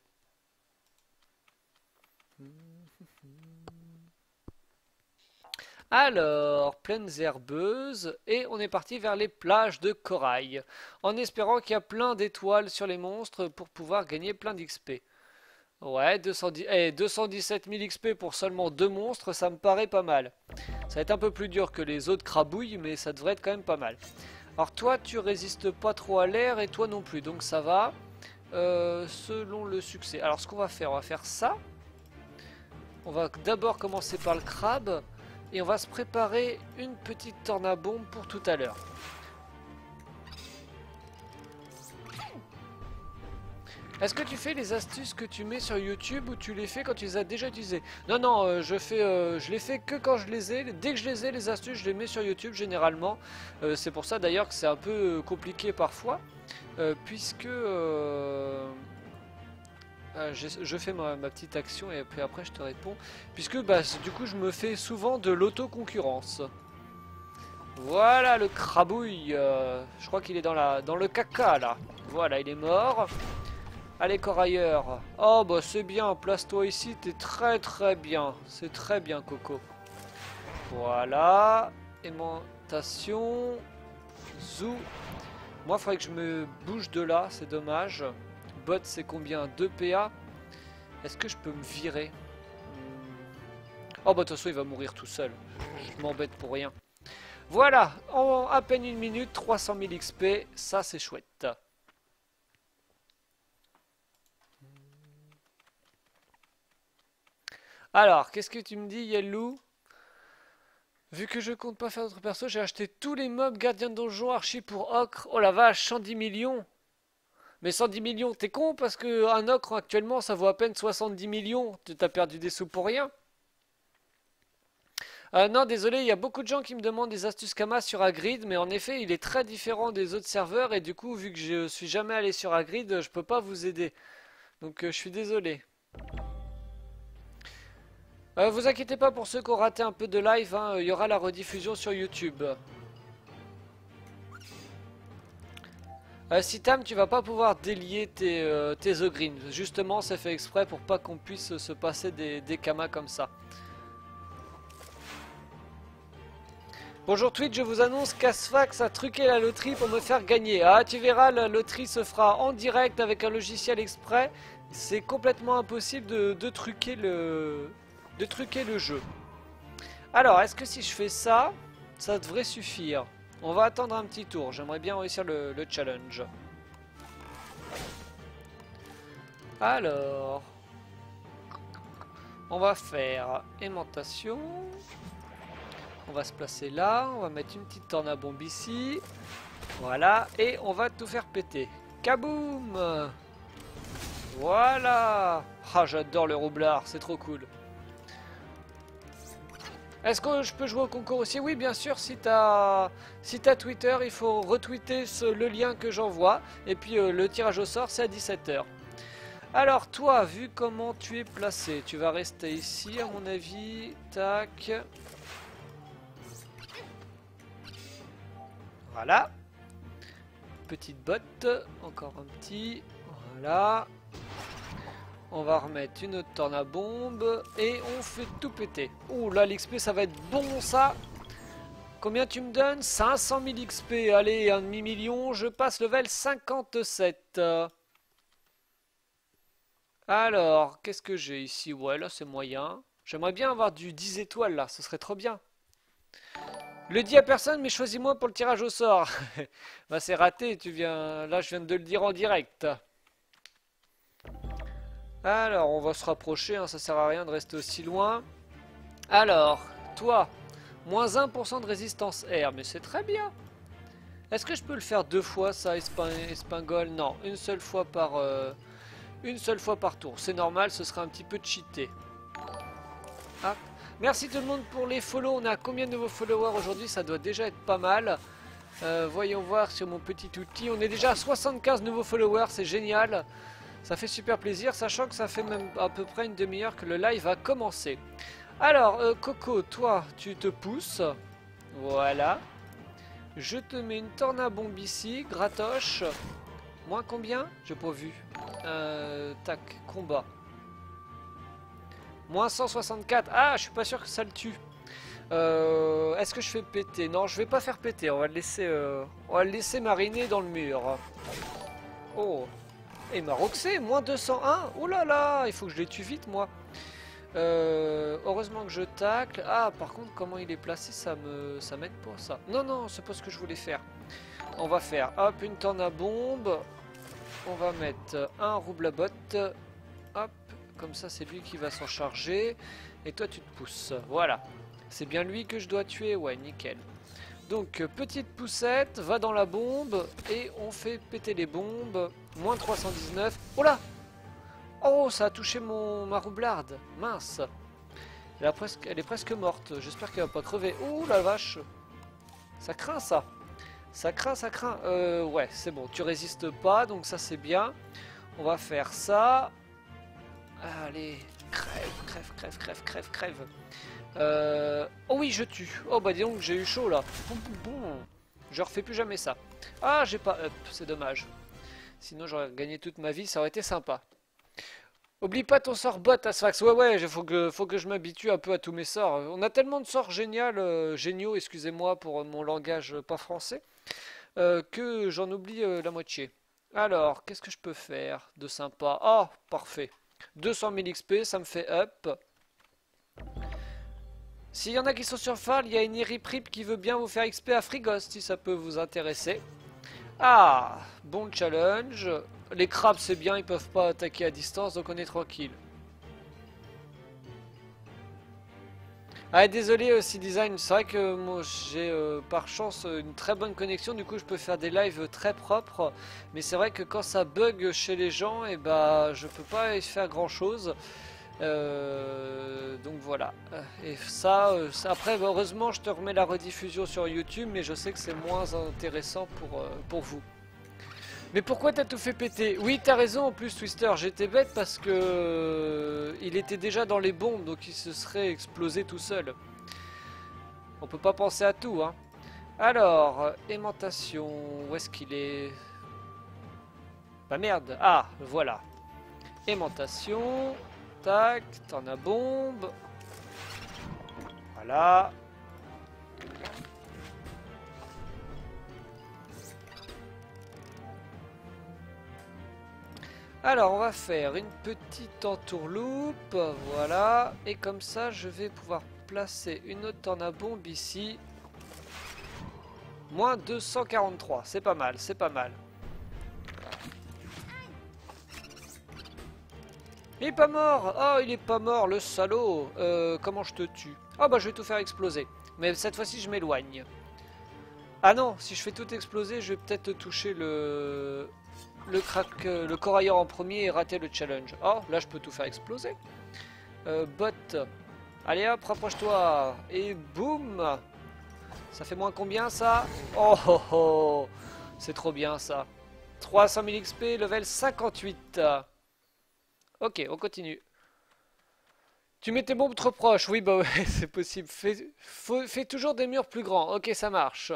Alors, plaines herbeuses, et on est parti vers les plages de corail, en espérant qu'il y a plein d'étoiles sur les monstres pour pouvoir gagner plein d'XP. Ouais, 217 000 XP pour seulement deux monstres, ça me paraît pas mal. Ça va être un peu plus dur que les autres crabouilles, mais ça devrait être quand même pas mal. Alors toi, tu résistes pas trop à l'air, et toi non plus, donc ça va. Selon le succès. Alors ce qu'on va faire ça. On va d'abord commencer par le crabe. Et on va se préparer une petite tornabombe pour tout à l'heure. Est-ce que tu fais les astuces que tu mets sur YouTube ou tu les fais quand tu les as déjà utilisées? Non, non, je les fais que quand je les ai. Dès que je les ai, les astuces, je les mets sur YouTube généralement. C'est pour ça d'ailleurs que c'est un peu compliqué parfois. Puisque je fais ma petite action et puis après je te réponds. Puisque bah, du coup je me fais souvent de l'autoconcurrence. Voilà le crabouille. Je crois qu'il est dans le caca là. Voilà, il est mort. Allez corailleur. Oh bah c'est bien, place-toi ici, t'es très bien. C'est très bien Coco. Voilà. Aimantation. Zou. Moi il faudrait que je me bouge de là, c'est dommage. Bot c'est combien? 2 PA. Est-ce que je peux me virer? Oh bah de toute façon il va mourir tout seul. Je m'embête pour rien. Voilà, en à peine une minute, 300 000 XP, ça c'est chouette. Alors, qu'est-ce que tu me dis Yellow? Vu que je compte pas faire d'autres persos, j'ai acheté tous les mobs gardiens de donjon archi pour ocre. Oh la vache, 110 millions. Mais 110 millions, t'es con parce que un ocre actuellement ça vaut à peine 70 millions. Tu t'as perdu des sous pour rien. Non, désolé, il y a beaucoup de gens qui me demandent des astuces Kama sur Hagrid, mais en effet, il est très différent des autres serveurs et du coup, vu que je suis jamais allé sur Hagrid, je peux pas vous aider. Donc, je suis désolé. Vous inquiétez pas pour ceux qui ont raté un peu de live, hein, il y aura la rediffusion sur YouTube. Sitam, tu vas pas pouvoir délier tes The Green. Justement, c'est fait exprès pour pas qu'on puisse se passer des kamas comme ça. Bonjour Twitch, je vous annonce qu'Asfax a truqué la loterie pour me faire gagner. Ah, tu verras, la loterie se fera en direct avec un logiciel exprès. C'est complètement impossible de truquer le jeu. Alors, est-ce que si je fais ça, ça devrait suffire? On va attendre un petit tour. J'aimerais bien réussir le challenge. Alors, on va faire aimantation. On va se placer là. On va mettre une petite tornabombe ici. Voilà. Et on va tout faire péter. Kaboum! Voilà! Ah, j'adore le roublard. C'est trop cool. Est-ce que je peux jouer au concours aussi? Oui, bien sûr, si t'as Twitter, il faut retweeter le lien que j'envoie. Et puis le tirage au sort, c'est à 17 h. Alors toi, vu comment tu es placé, tu vas rester ici à mon avis. Tac. Voilà. Petite botte. Encore un petit. Voilà. On va remettre une autre tornabombe et on fait tout péter. Ouh là, l'XP ça va être bon ça. Combien tu me donnes? 500 000 XP. Allez, un demi-million. Je passe level 57. Alors, qu'est-ce que j'ai ici? Ouais, là c'est moyen. J'aimerais bien avoir du 10 étoiles là, ce serait trop bien. Le dis à personne, mais choisis-moi pour le tirage au sort. Bah c'est raté, tu viens. Là je viens de le dire en direct. Alors, on va se rapprocher, hein, ça sert à rien de rester aussi loin. Alors, toi, moins 1% de résistance air, mais c'est très bien. Est-ce que je peux le faire 2 fois ça, Espingol? Non, une seule fois par tour. C'est normal, ce sera un petit peu cheaté. Hop. Merci tout le monde pour les follow. On a combien de nouveaux followers aujourd'hui? Ça doit déjà être pas mal. Voyons voir sur mon petit outil. On est déjà à 75 nouveaux followers, c'est génial. Ça fait super plaisir, sachant que ça fait même à peu près une demi-heure que le live a commencé. Alors, Coco, toi, tu te pousses. Voilà. Je te mets une tornabombe ici, gratoche. Moins combien? J'ai pas vu. Tac, combat. Moins 164. Ah, je suis pas sûr que ça le tue. Est-ce que je fais péter? Non, je vais pas faire péter. On va le laisser mariner dans le mur. Oh. Et m'a roxé, moins 201. Oh là là, il faut que je les tue vite, moi. Heureusement que je tacle. Ah, par contre, comment il est placé, ça m'aide pas, ça. Non, non, c'est pas ce que je voulais faire. On va faire, hop, une tornabombe. On va mettre un roublabot. Hop, comme ça, c'est lui qui va s'en charger. Et toi, tu te pousses. Voilà. C'est bien lui que je dois tuer. Ouais, nickel. Donc, petite poussette, va dans la bombe. Et on fait péter les bombes. Moins 319. Oh là! Oh, ça a touché ma roublarde. Mince. Elle est presque morte. J'espère qu'elle va pas crever. Oh la vache. Ça craint ça. Ça craint, ça craint. Ouais, c'est bon. Tu résistes pas, donc ça c'est bien. On va faire ça. Allez. Crève, crève, crève, crève, crève, crève. Oh oui, je tue. Oh bah dis donc, j'ai eu chaud là. Je refais plus jamais ça. Ah, j'ai pas up. C'est dommage. Sinon j'aurais gagné toute ma vie, ça aurait été sympa. Oublie pas ton sort bot, Asfax. Ouais, ouais, faut que je m'habitue un peu à tous mes sorts. On a tellement de sorts géniaux, excusez-moi pour mon langage pas français, que j'en oublie la moitié. Alors, qu'est-ce que je peux faire de sympa? Oh, parfait. 200 000 XP, ça me fait up. S'il y en a qui sont sur Farl, il y a une Iriprip qui veut bien vous faire XP à Frigost, si ça peut vous intéresser. Ah, bon challenge. Les crabes c'est bien, ils peuvent pas attaquer à distance, donc on est tranquille. Ah désolé C-Design, c'est vrai que moi j'ai par chance une très bonne connexion, du coup je peux faire des lives très propres. Mais c'est vrai que quand ça bug chez les gens, et bah je peux pas y faire grand chose. Donc voilà. Et ça, après bah, heureusement je te remets la rediffusion sur YouTube, mais je sais que c'est moins intéressant pour vous. Mais pourquoi t'as tout fait péter? Oui, t'as raison en plus, Twister. J'étais bête parce que il était déjà dans les bombes, donc il se serait explosé tout seul. On peut pas penser à tout, hein. Alors, aimantation, où est-ce qu'il est? Bah merde, ah, voilà. Aimantation, tac, t'en as bombe. Voilà. Alors, on va faire une petite entourloupe, voilà. Et comme ça, je vais pouvoir placer une autre tornabombe ici. Moins 243, c'est pas mal, c'est pas mal. Il est pas mort! Oh, il est pas mort, le salaud! Comment je te tue? Ah bah, je vais tout faire exploser. Mais cette fois-ci, je m'éloigne. Ah non, si je fais tout exploser, je vais peut-être toucher le corailleur en premier et rater le challenge. Oh, là, je peux tout faire exploser. Bot. Allez hop, rapproche-toi. Et boum! Ça fait moins combien, ça? Oh, oh, oh! C'est trop bien, ça. 300 000 XP, level 58. Ok, on continue. Tu mets tes bombes trop proches. Oui, bah ouais, c'est possible. Fais toujours des murs plus grands. Ok, ça marche.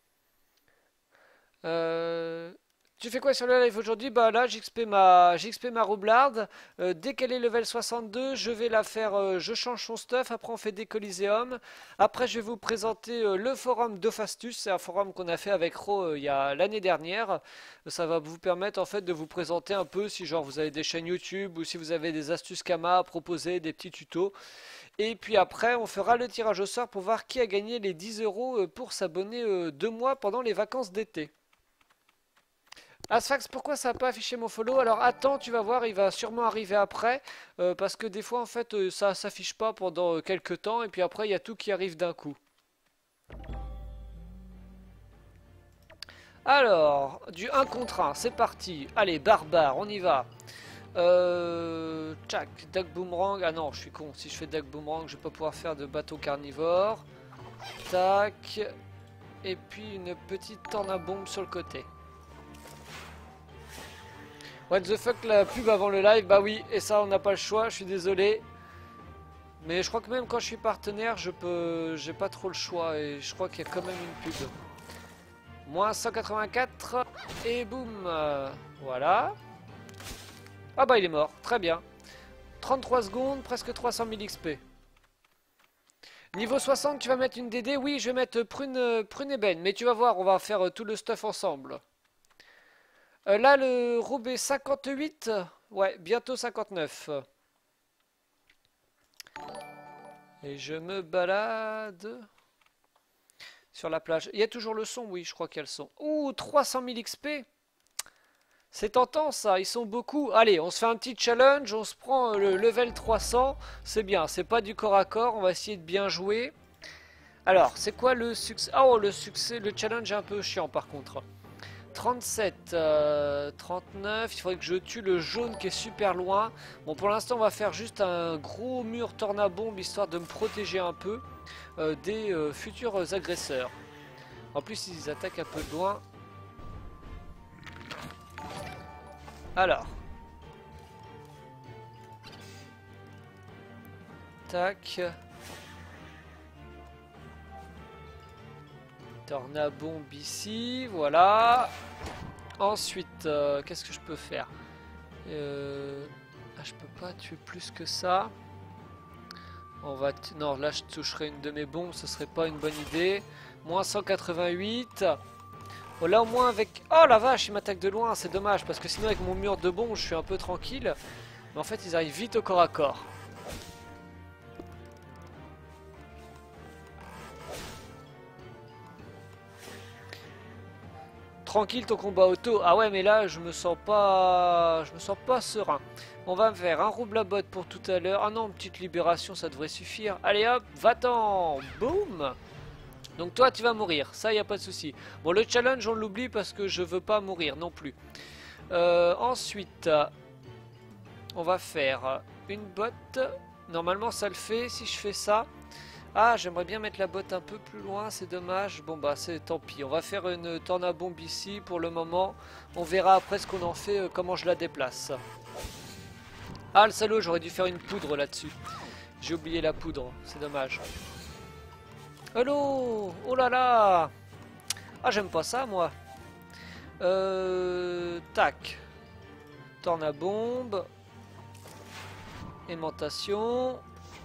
Euh, Tu fais quoi sur le live aujourd'hui? Bah là, j'XP ma roublarde. Dès qu'elle est level 62, je vais la faire. Je change son stuff. Après, on fait des coliséums. Après, je vais vous présenter le forum d'Ophastus. C'est un forum qu'on a fait avec Ro il y a l'année dernière. Ça va vous permettre en fait de vous présenter un peu si genre vous avez des chaînes YouTube ou si vous avez des astuces Kama à proposer, des petits tutos. Et puis après, on fera le tirage au sort pour voir qui a gagné les 10 euros pour s'abonner 2 mois pendant les vacances d'été. Asfax, pourquoi ça n'a pas affiché mon follow? Alors attends, tu vas voir, il va sûrement arriver après. Parce que des fois, en fait, ça s'affiche pas pendant quelques temps. Et puis après, il y a tout qui arrive d'un coup. Alors, du 1 contre 1, c'est parti. Allez, barbare, on y va. Tchac, Dag Boomerang. Ah non, je suis con. Si je fais Dag Boomerang, je vais pas pouvoir faire de bateau carnivore. Tac. Et puis une petite tornabombe sur le côté. What the fuck, la pub avant le live? Bah oui, et ça on n'a pas le choix, je suis désolé. Mais je crois que même quand je suis partenaire, j'ai pas trop le choix et je crois qu'il y a quand même une pub. Moins 184 et boum. Voilà. Ah bah il est mort, très bien. 33 secondes, presque 300 000 XP. Niveau 60, tu vas mettre une DD? Oui, je vais mettre prune ébène, mais tu vas voir, on va faire tout le stuff ensemble. Là, le Roubaix 58, ouais, bientôt 59. Et je me balade sur la plage. Il y a toujours le son, oui, je crois qu'il y a le son. Ouh, 300 000 XP. C'est tentant ça, ils sont beaucoup. Allez, on se fait un petit challenge, on se prend le level 300. C'est bien, c'est pas du corps à corps, on va essayer de bien jouer. Alors, c'est quoi le succès? Oh, le succès, le challenge est un peu chiant par contre. 37, 39, il faudrait que je tue le jaune qui est super loin. Bon, pour l'instant, on va faire juste un gros mur tornabombe histoire de me protéger un peu des futurs agresseurs. En plus, ils attaquent un peu de loin. Alors. Tac. Tornabombe ici, voilà. Ensuite, qu'est-ce que je peux faire? Ah, je peux pas tuer plus que ça. On va non, là je toucherai une de mes bombes, ce serait pas une bonne idée. Moins 188. Bon, là au moins avec... Oh la vache, il m'attaque de loin, c'est dommage. Parce que sinon avec mon mur de bombes, je suis un peu tranquille. Mais en fait, ils arrivent vite au corps à corps. Tranquille ton combat auto. Ah ouais, mais là je me sens pas serein. On va faire un roublabot pour tout à l'heure. Ah non, une petite libération, ça devrait suffire. Allez hop, va-t'en. Boum. Donc toi tu vas mourir, ça y a pas de souci. Bon, le challenge on l'oublie parce que je veux pas mourir non plus. Ensuite, on va faire une botte. Normalement ça le fait si je fais ça. Ah, j'aimerais bien mettre la botte un peu plus loin, c'est dommage. Bon bah c'est tant pis, on va faire une tornabombe ici pour le moment. On verra après ce qu'on en fait, comment je la déplace. Ah le salaud, j'aurais dû faire une poudre là-dessus. J'ai oublié la poudre, c'est dommage. Allô. Oh là là. Ah j'aime pas ça moi. Tac. Tornabombe. Aimantation.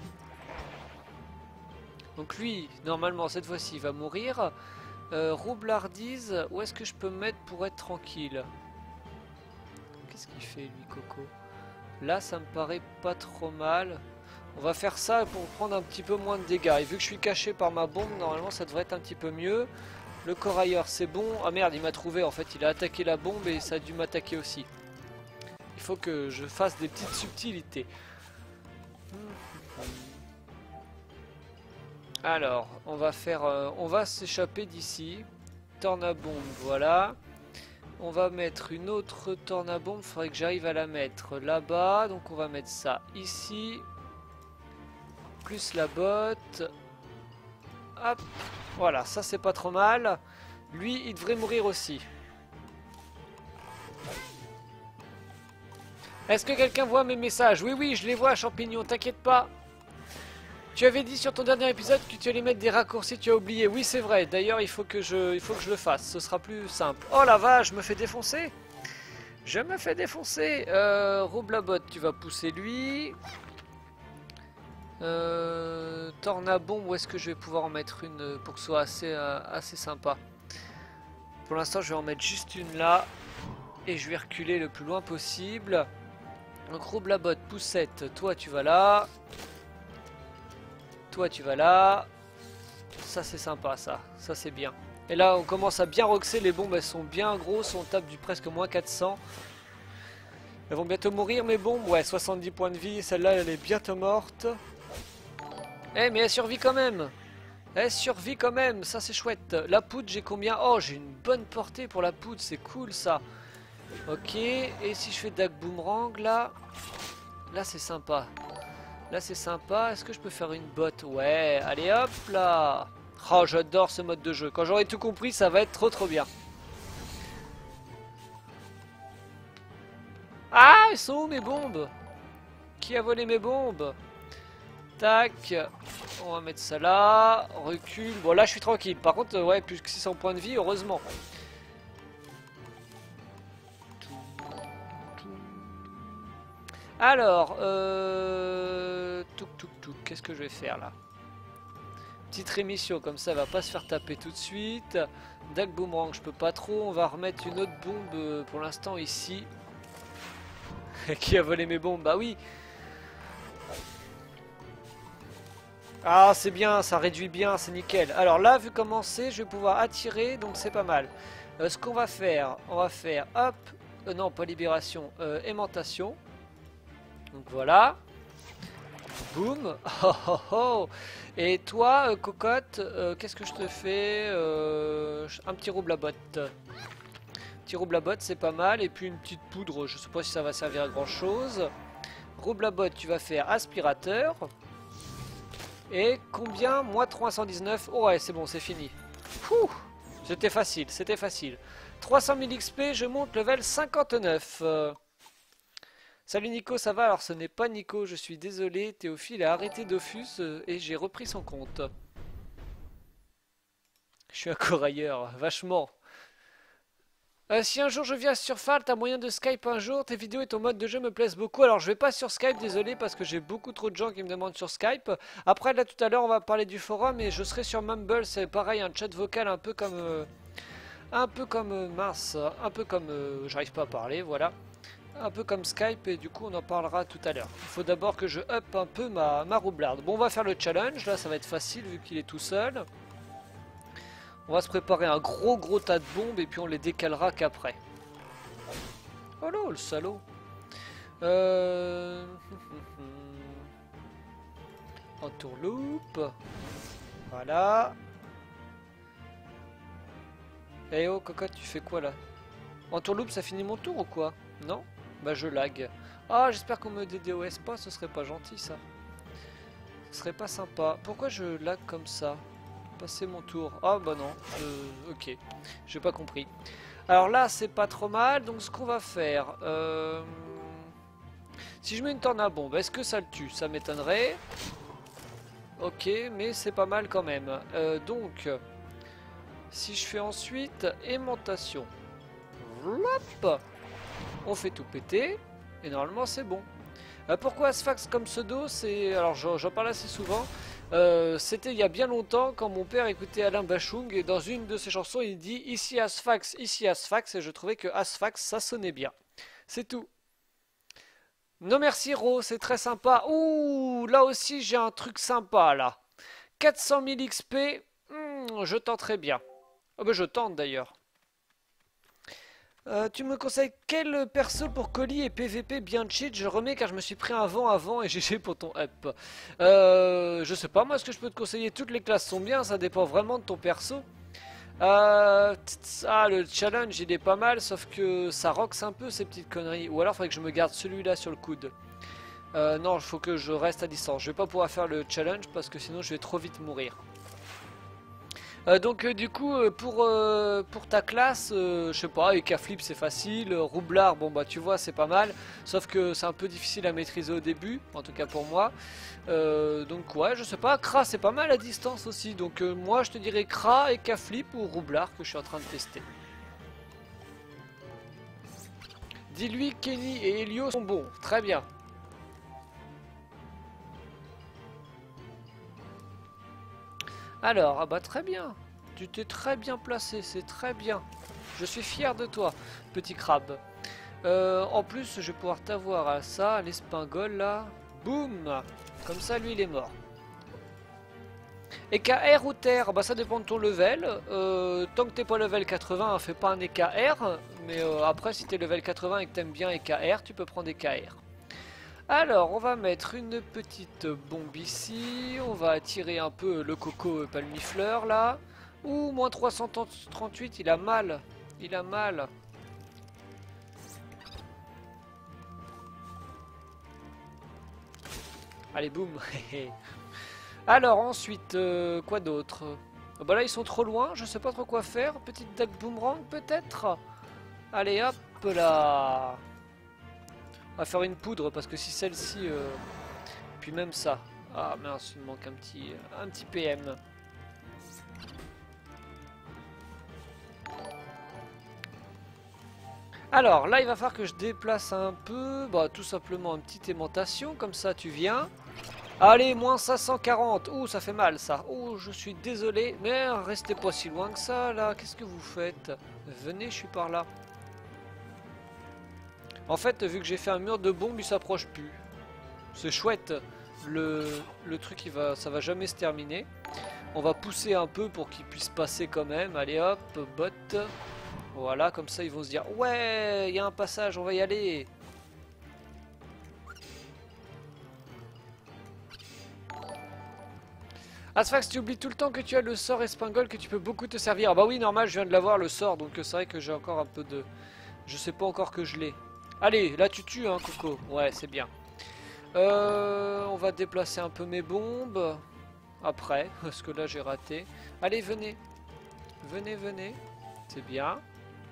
Donc lui, normalement, cette fois-ci, il va mourir. Roublardise, où est-ce que je peux me mettre pour être tranquille? Qu'est-ce qu'il fait, lui, Coco? Là, ça me paraît pas trop mal. On va faire ça pour prendre un petit peu moins de dégâts. Et vu que je suis caché par ma bombe, normalement, ça devrait être un petit peu mieux. Le corailleur, c'est bon. Ah merde, il m'a trouvé, en fait. Il a attaqué la bombe et ça a dû m'attaquer aussi. Il faut que je fasse des petites subtilités. Alors, on va faire, on va s'échapper d'ici. Tornabombe, voilà. On va mettre une autre tornabombe. Il faudrait que j'arrive à la mettre là-bas. Donc on va mettre ça ici. Plus la botte. Hop. Voilà, ça c'est pas trop mal. Lui, il devrait mourir aussi. Est-ce que quelqu'un voit mes messages? Oui, oui, je les vois, champignon, t'inquiète pas. Tu avais dit sur ton dernier épisode que tu allais mettre des raccourcis, tu as oublié. Oui, c'est vrai. D'ailleurs, il faut que je le fasse. Ce sera plus simple. Oh la vache, je me fais défoncer. Je me fais défoncer. Roublabot, tu vas pousser lui. Tornabombe, où est-ce que je vais pouvoir en mettre une pour que ce soit assez sympa? Pour l'instant, je vais en mettre juste une là. Et je vais reculer le plus loin possible. Donc Roublabot, poussette, toi tu vas là. Toi tu vas là. Ça c'est sympa ça. Ça c'est bien. Et là on commence à bien roxer. Les bombes elles sont bien grosses. On tape du presque moins 400. Elles vont bientôt mourir mes bombes. Ouais 70 points de vie. Celle-là elle est bientôt morte. Eh mais elle survit quand même. Elle survit quand même. Ça c'est chouette. La poudre j'ai combien? Oh j'ai une bonne portée pour la poudre. C'est cool ça. Ok. Et si je fais Dag Boomerang là. Là c'est sympa. Là c'est sympa, est-ce que je peux faire une botte? Ouais, allez hop là. Oh j'adore ce mode de jeu, quand j'aurai tout compris ça va être trop bien. Ah ils sont où mes bombes? Qui a volé mes bombes? Tac, on va mettre ça là, recule, bon là je suis tranquille, par contre ouais plus que 600 points de vie heureusement. Alors, qu'est-ce que je vais faire là? Petite rémission, comme ça elle va pas se faire taper tout de suite. Dag Boomerang, je peux pas trop. On va remettre une autre bombe pour l'instant ici. Qui a volé mes bombes? Bah oui. Ah c'est bien, ça réduit bien, c'est nickel. Alors là, vu comment c'est, je vais pouvoir attirer, donc c'est pas mal. Ce qu'on va faire, hop. Non, pas libération, aimantation. Donc voilà. Boum. Oh, oh, oh. Et toi, cocotte, qu'est-ce que je te fais? Un petit rouble-à-botte. Petit rouble-à-botte, c'est pas mal. Et puis une petite poudre, je sais pas si ça va servir à grand chose. Rouble-à-botte, tu vas faire aspirateur. Et combien? Moi 319. Oh ouais, c'est bon, c'est fini. C'était facile, c'était facile. 300 000 XP, je monte level 59. Salut Nico, ça va? Alors ce n'est pas Nico, je suis désolé, Théophile a arrêté Dofus et j'ai repris son compte. Je suis un corailleur, vachement. Si un jour je viens sur Fal, t'as moyen de Skype un jour, tes vidéos et ton mode de jeu me plaisent beaucoup. Alors je vais pas sur Skype, désolé, parce que j'ai beaucoup trop de gens qui me demandent sur Skype. Après là tout à l'heure on va parler du forum et je serai sur Mumble, c'est pareil, un chat vocal un peu comme... mince, un peu comme... j'arrive pas à parler, voilà. Un peu comme Skype et du coup on en parlera tout à l'heure. Il faut d'abord que je up un peu ma roublarde. Bon on va faire le challenge, là ça va être facile vu qu'il est tout seul. On va se préparer un gros tas de bombes et puis on les décalera qu'après. Oh là le salaud. Entourloupe. Voilà. Eh oh cocotte tu fais quoi là? Entourloupe ça finit mon tour ou quoi? Non? Bah je lag. Ah j'espère qu'on me DDoS pas, ce serait pas gentil ça. Ce serait pas sympa. Pourquoi je lag comme ça? Passer mon tour. Ah bah non. Ok. J'ai pas compris. Alors là, c'est pas trop mal. Donc ce qu'on va faire... Si je mets une tornabombe, est-ce que ça le tue? Ça m'étonnerait. Ok, mais c'est pas mal quand même. Donc, si je fais ensuite aimantation. Hop, on fait tout péter. Et normalement, c'est bon. Pourquoi Asphax comme pseudo? C'est, alors j'en parle assez souvent. C'était il y a bien longtemps quand mon père écoutait Alain Bachung et dans une de ses chansons il dit ici Asphax et je trouvais que Asphax ça sonnait bien. C'est tout. Non merci Ro, c'est très sympa. Ouh, là aussi j'ai un truc sympa là. 400 000 XP, je tenterai bien. Oh ben je tente d'ailleurs. Tu me conseilles quel perso pour colis et PVP bien cheat? Je remets car je me suis pris un vent avant et GG pour ton up. Je sais pas moi, est-ce que je peux te conseiller? Toutes les classes sont bien, ça dépend vraiment de ton perso. Le challenge il est pas mal, sauf que ça roxe un peu ces petites conneries. Ou alors il faudrait que je me garde celui-là sur le coude. Non, il faut que je reste à distance. Je vais pas pouvoir faire le challenge parce que sinon je vais trop vite mourir. Du coup pour ta classe je sais pas, Eka Flip c'est facile, Roublard bon bah tu vois c'est pas mal, sauf que c'est un peu difficile à maîtriser au début, en tout cas pour moi. Donc ouais je sais pas, Kra c'est pas mal à distance aussi, donc moi je te dirais Kra, Eka Flip ou Roublard que je suis en train de tester. Dis-lui Kenny et Elio sont bons, très bien. Alors, ah bah très bien. Tu t'es très bien placé, c'est très bien. Je suis fier de toi, petit crabe. En plus, je vais pouvoir t'avoir à ça, l'espingole là. Boum. Comme ça, lui, il est mort. EKR ou terre, bah ça dépend de ton level. Tant que t'es pas level 80, fais pas un EKR. Mais après, si t'es level 80 et que t'aimes bien EKR, tu peux prendre EKR. Alors, on va mettre une petite bombe ici. On va attirer un peu le coco palmifleur là. Ouh, moins 338, il a mal. Il a mal. Allez, boum. Alors, ensuite, quoi d'autre? Bah là, ils sont trop loin. Je sais pas trop quoi faire. Petite dague boomerang, peut-être? Allez, hop là. On va faire une poudre parce que si celle-ci... Puis même ça. Ah mince, il me manque un petit PM. Alors là il va falloir que je déplace un peu. Bah tout simplement une petite aimantation. Comme ça tu viens. Allez, moins 540. Ouh ça fait mal ça. Ouh je suis désolé. Mais restez pas si loin que ça là. Qu'est-ce que vous faites? Venez, je suis par là. En fait vu que j'ai fait un mur de bombes il s'approche plus. C'est chouette. Le truc ça va jamais se terminer. On va pousser un peu pour qu'il puisse passer quand même. Allez hop, bot. Voilà, comme ça ils vont se dire ouais, il y a un passage, on va y aller. Asphax, tu oublies tout le temps que tu as le sort Espingole, que tu peux beaucoup te servir. Ah bah oui, normal, je viens de l'avoir le sort, donc c'est vrai que j'ai encore un peu de... Je sais pas encore que je l'ai. Allez, là tu tues hein Coco. Ouais, c'est bien. On va déplacer un peu mes bombes. Après, parce que là j'ai raté. Allez, venez. Venez, venez. C'est bien.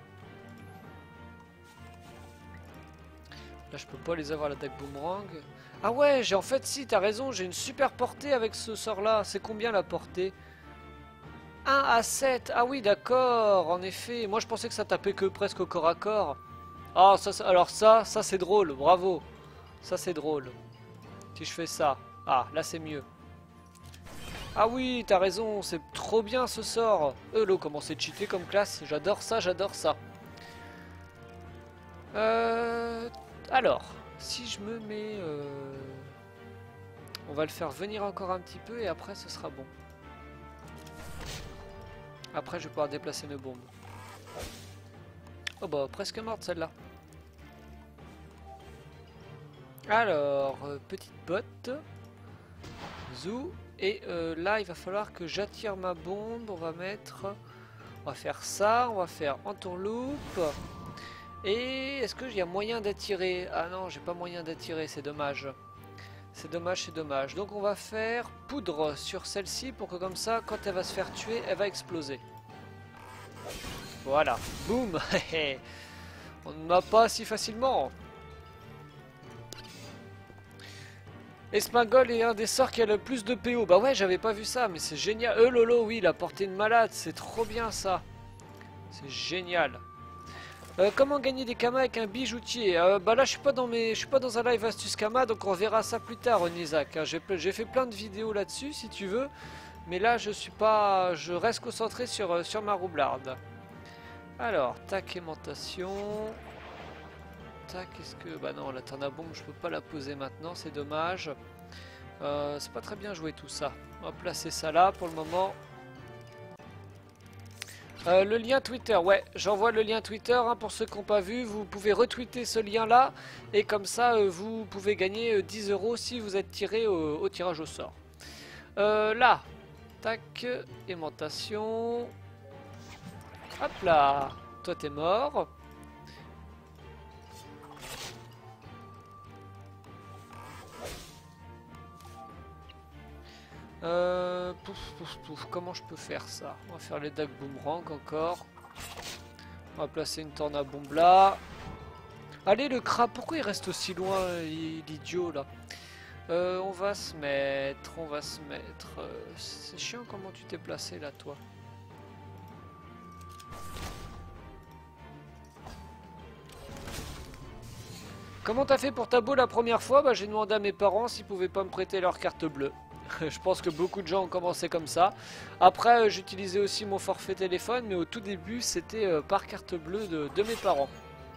Là je peux pas les avoir l'attaque boomerang. Ah ouais, en fait si, t'as raison, j'ai une super portée avec ce sort là. C'est combien la portée? 1 à 7. Ah oui d'accord, en effet. Moi je pensais que ça tapait que presque au corps à corps. Ah alors ça c'est drôle, bravo. Ça c'est drôle. Si je fais ça. Ah là c'est mieux. Ah oui, t'as raison, c'est trop bien ce sort. Là, comment c'est cheaté comme classe. J'adore ça, j'adore ça. Alors, si je me mets... On va le faire venir encore un petit peu et après ce sera bon. Après je vais pouvoir déplacer mes bombes. Oh bah presque morte celle-là. Alors, petite botte. Zou. Et là il va falloir que j'attire ma bombe. On va mettre... On va faire ça, on va faire entourloupe. Et est-ce que y a moyen d'attirer? Ah non, j'ai pas moyen d'attirer, c'est dommage. C'est dommage, c'est dommage. Donc on va faire poudre sur celle-ci pour que comme ça, quand elle va se faire tuer, elle va exploser. Voilà. Boum. On ne m'a pas si facilement. Espingol est un des sorts qui a le plus de PO. Bah ouais, j'avais pas vu ça, mais c'est génial. Lolo, oui, la portée de malade, c'est trop bien ça. C'est génial. Comment gagner des kamas avec un bijoutier? Bah là, je suis pas dans un live astuce kama, donc on verra ça plus tard, Onisak. Hein. J'ai fait plein de vidéos là-dessus, si tu veux, mais là, je reste concentré sur ma roublarde. Alors, tac, aimantation. Tac, est-ce que... Bah non, la tornabombe, je peux pas la poser maintenant, c'est dommage. C'est pas très bien joué tout ça. On va placer ça là pour le moment. Le lien Twitter, ouais, j'envoie le lien Twitter hein, pour ceux qui n'ont pas vu. Vous pouvez retweeter ce lien là et comme ça vous pouvez gagner 10 € si vous êtes tiré au tirage au sort. Là, tac, aimantation. Hop là, toi t'es mort. Comment je peux faire ça? On va faire les dagues boomerang encore. On va placer une tornabombe là. Allez le crabe, pourquoi il reste aussi loin l'idiot là? On va se mettre, c'est chiant comment tu t'es placé là toi. Comment t'as fait pour ta boule la première fois? Bah j'ai demandé à mes parents s'ils pouvaient pas me prêter leur carte bleue. Je pense que beaucoup de gens ont commencé comme ça. Après, j'utilisais aussi mon forfait téléphone, mais au tout début, c'était par carte bleue de mes parents.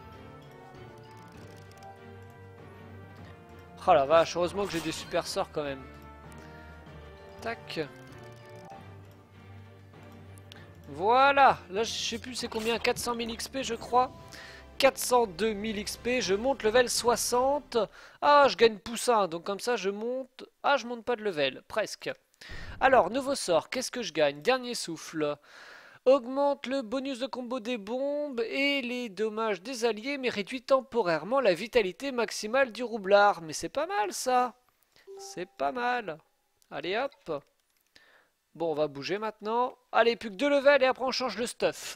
Oh la vache, heureusement que j'ai des super sorts quand même. Tac. Voilà, là je sais plus c'est combien, 400 000 XP je crois. 402 000 XP, je monte level 60. Ah, je gagne poussin, donc comme ça je monte... Ah, je monte pas de level, presque. Alors, nouveau sort, qu'est-ce que je gagne? Dernier souffle. Augmente le bonus de combo des bombes et les dommages des alliés, mais réduit temporairement la vitalité maximale du roublard. Mais c'est pas mal ça. C'est pas mal. Allez hop. Bon, on va bouger maintenant. Allez, plus que 2 levels et après on change le stuff.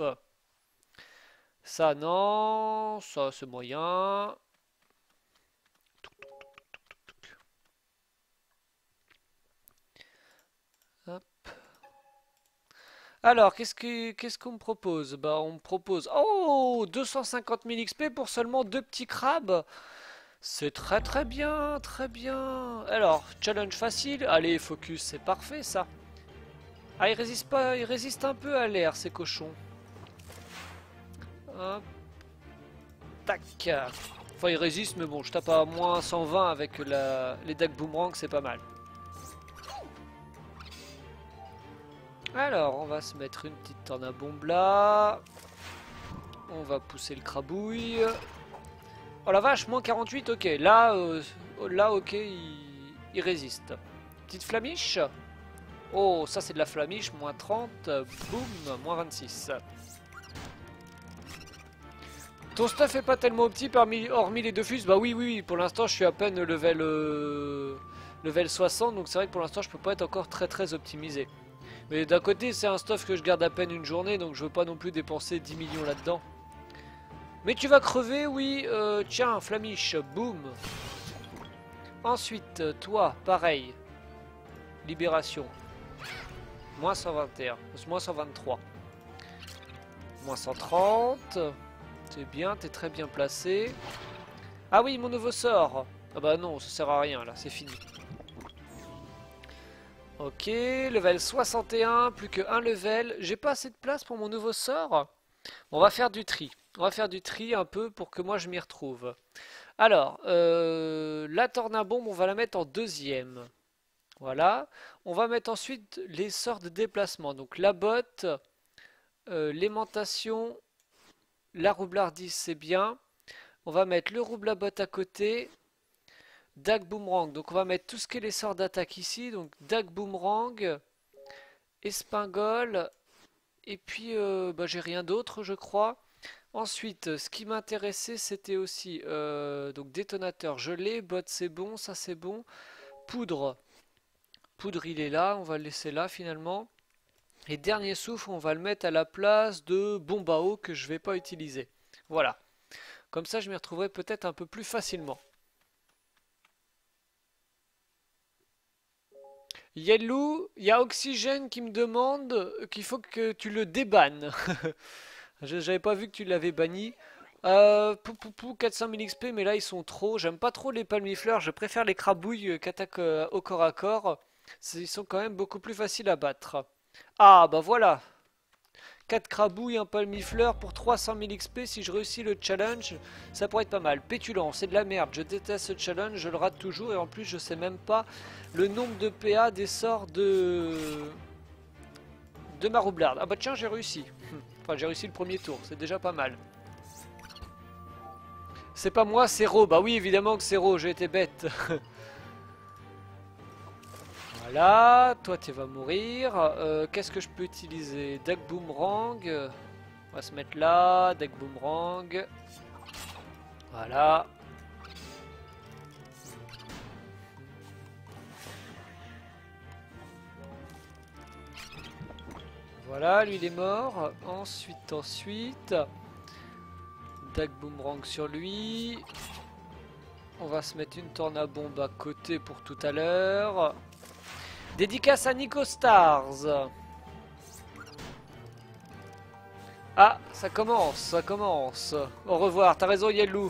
Ça non, ça c'est moyen. Hop. Alors, qu'est-ce qu'on me propose? Bah, on me propose... Oh 250 000 XP pour seulement 2 petits crabes. C'est très très bien, très bien. Alors, challenge facile. Allez, focus, c'est parfait ça. Ah, il résiste pas, il résiste un peu à l'air, ces cochons. Hop. Tac. Enfin, il résiste, mais bon, je tape à moins 120 avec les dagues boomerang, c'est pas mal. Alors, on va se mettre une petite tornabombe là. On va pousser le crabouille. Oh la vache, moins 48, ok. Là ok, il résiste. Petite flamiche. Oh, ça c'est de la flamiche, moins 30. Boum, moins 26. Ton stuff est pas tellement petit hormis les deux fus. Bah oui, pour l'instant je suis à peine level 60, donc c'est vrai que pour l'instant je peux pas être encore très optimisé. Mais d'un côté c'est un stuff que je garde à peine une journée, donc je veux pas non plus dépenser 10 millions là-dedans. Mais tu vas crever, oui. Tiens, flamiche, boum. Ensuite, toi, pareil. Libération. Moins 121, moins 123. Moins 130. C'est bien, t'es très bien placé. Ah oui, mon nouveau sort. Ah bah non, ça sert à rien là, c'est fini. Ok, level 61, plus que 1 level. J'ai pas assez de place pour mon nouveau sort. On va faire du tri. On va faire du tri un peu pour que moi je m'y retrouve. Alors, la tornabombe, on va la mettre en deuxième. Voilà. On va mettre ensuite les sorts de déplacement. Donc la botte, l'aimantation, la roublardise, c'est bien. On va mettre le roublabot à côté. Dague boomerang. Donc on va mettre tout ce qui est les sorts d'attaque ici. Donc dague boomerang, espingole. Et puis bah, j'ai rien d'autre je crois. Ensuite, ce qui m'intéressait c'était aussi donc détonateur, je l'ai, bot c'est bon, ça c'est bon. Poudre. Poudre, il est là, on va le laisser là finalement. Et dernier souffle, on va le mettre à la place de bombe à eau que je vais pas utiliser. Voilà. Comme ça, je m'y retrouverai peut-être un peu plus facilement. Yellow, il y a Oxygène qui me demande qu'il faut que tu le débannes. J'avais pas vu que tu l'avais banni. 400 000 XP, mais là ils sont trop. J'aime pas trop les palmifleurs, je préfère les crabouilles qu'attaquent au corps à corps. Ils sont quand même beaucoup plus faciles à battre. Ah bah voilà, 4 crabouilles, un palmifleur pour 300 000 XP. Si je réussis le challenge, ça pourrait être pas mal. Pétulant, c'est de la merde. Je déteste ce challenge, je le rate toujours. Et en plus, je sais même pas le nombre de PA des sorts de ma roublarde. Ah bah tiens, j'ai réussi. Enfin, j'ai réussi le premier tour, c'est déjà pas mal. C'est pas moi, c'est Ro. Bah oui, évidemment que c'est Ro, j'ai été bête. Voilà, toi tu vas mourir. Qu'est-ce que je peux utiliser? Deck Boomerang. On va se mettre là, Deck Boomerang. Voilà. Voilà, lui il est mort. Ensuite. Deck Boomerang sur lui. On va se mettre une tornabombe à côté pour tout à l'heure. Dédicace à Nico Stars. Ah, ça commence, ça commence. Au revoir, t'as raison Yellow.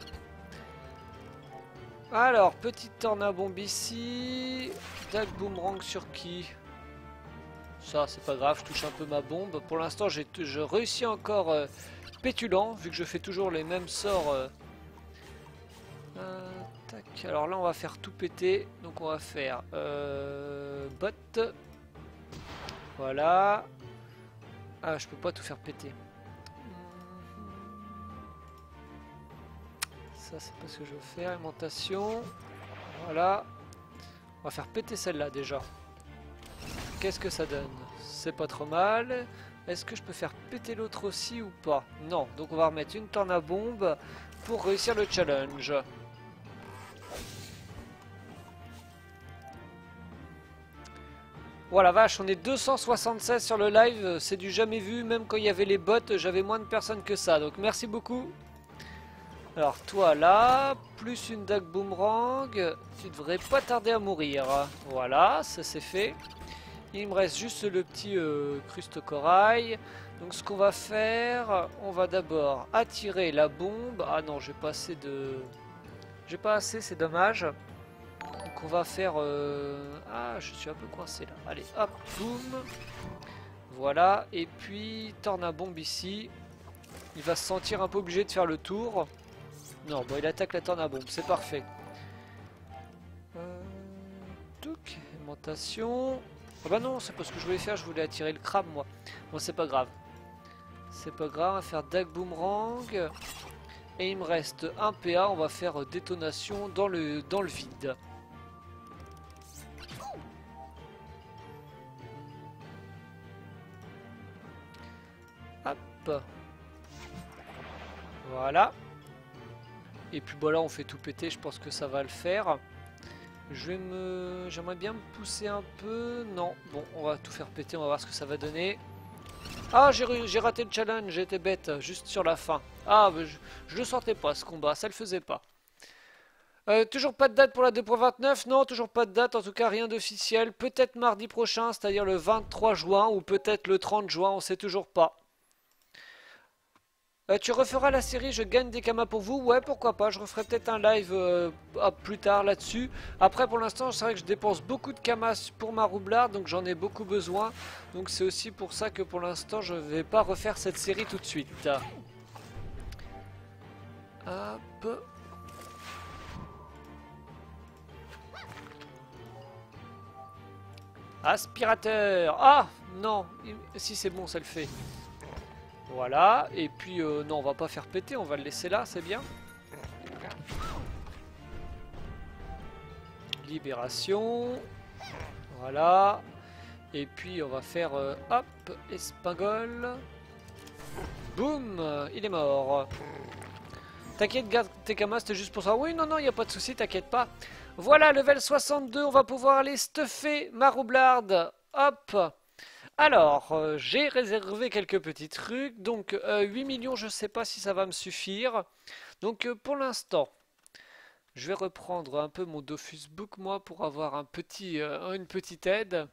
Alors, petite tornabombe ici. Deck Boomerang sur qui? Ça, c'est pas grave, je touche un peu ma bombe. Pour l'instant, je réussis encore pétulant, vu que je fais toujours les mêmes sorts. Tac. Alors là, on va faire tout péter. Donc, on va faire bot. Voilà. Ah, je peux pas tout faire péter. Ça, c'est pas ce que je veux faire. Aimantation. Voilà. On va faire péter celle-là déjà. Qu'est-ce que ça donne? C'est pas trop mal. Est-ce que je peux faire péter l'autre aussi ou pas? Non. Donc, on va remettre une tornabombe pour réussir le challenge. Voilà, vache, on est 276 sur le live, c'est du jamais vu, même quand il y avait les bots, j'avais moins de personnes que ça, donc merci beaucoup. Alors toi là, plus une dague boomerang, tu devrais pas tarder à mourir. Voilà, ça c'est fait. Il me reste juste le petit cruste corail. Donc ce qu'on va faire, on va d'abord attirer la bombe. Ah non, j'ai pas assez de... J'ai pas assez, c'est dommage. Donc on va faire... Ah, je suis un peu coincé là. Allez, hop, boum. Voilà, et puis tornabombe ici. Il va se sentir un peu obligé de faire le tour. Non, bon, il attaque la tornabombe, c'est parfait. Touc, aimantation. Ah bah non, c'est pas ce que je voulais faire, je voulais attirer le crabe moi. Bon, c'est pas grave. C'est pas grave, on va faire dague boomerang. Et il me reste un PA, on va faire détonation dans le vide. Hop. Voilà. Et puis voilà, on fait tout péter, je pense que ça va le faire. J'aimerais bien me pousser un peu. Non, bon, on va tout faire péter, on va voir ce que ça va donner. Ah, j'ai raté le challenge, j'étais bête, juste sur la fin. Ah, mais je le sentais pas ce combat, ça le faisait pas. Toujours pas de date pour la 2.29? Non, toujours pas de date, en tout cas rien d'officiel. Peut-être mardi prochain, c'est-à-dire le 23 juin, ou peut-être le 30 juin, on sait toujours pas. Tu referas la série Je gagne des kamas pour vous? Ouais, pourquoi pas, je referai peut-être un live plus tard là-dessus. Après, pour l'instant, c'est vrai que je dépense beaucoup de kamas pour ma roublarde, donc j'en ai beaucoup besoin. Donc c'est aussi pour ça que pour l'instant, je vais pas refaire cette série tout de suite. Hop. Aspirateur. Ah non, si c'est bon, ça le fait. Voilà, et puis non, on va pas faire péter, on va le laisser là, c'est bien. Libération. Voilà. Et puis on va faire, hop, espingole. Boum, il est mort. T'inquiète, garde tes kamas, c'était juste pour ça. Oui, non, non, il n'y a pas de souci, t'inquiète pas. Voilà, level 62, on va pouvoir aller stuffer ma roublarde. Hop. Alors, j'ai réservé quelques petits trucs. Donc, 8 millions, je sais pas si ça va me suffire. Donc, pour l'instant, je vais reprendre un peu mon Dofus Book, moi, pour avoir une petite aide.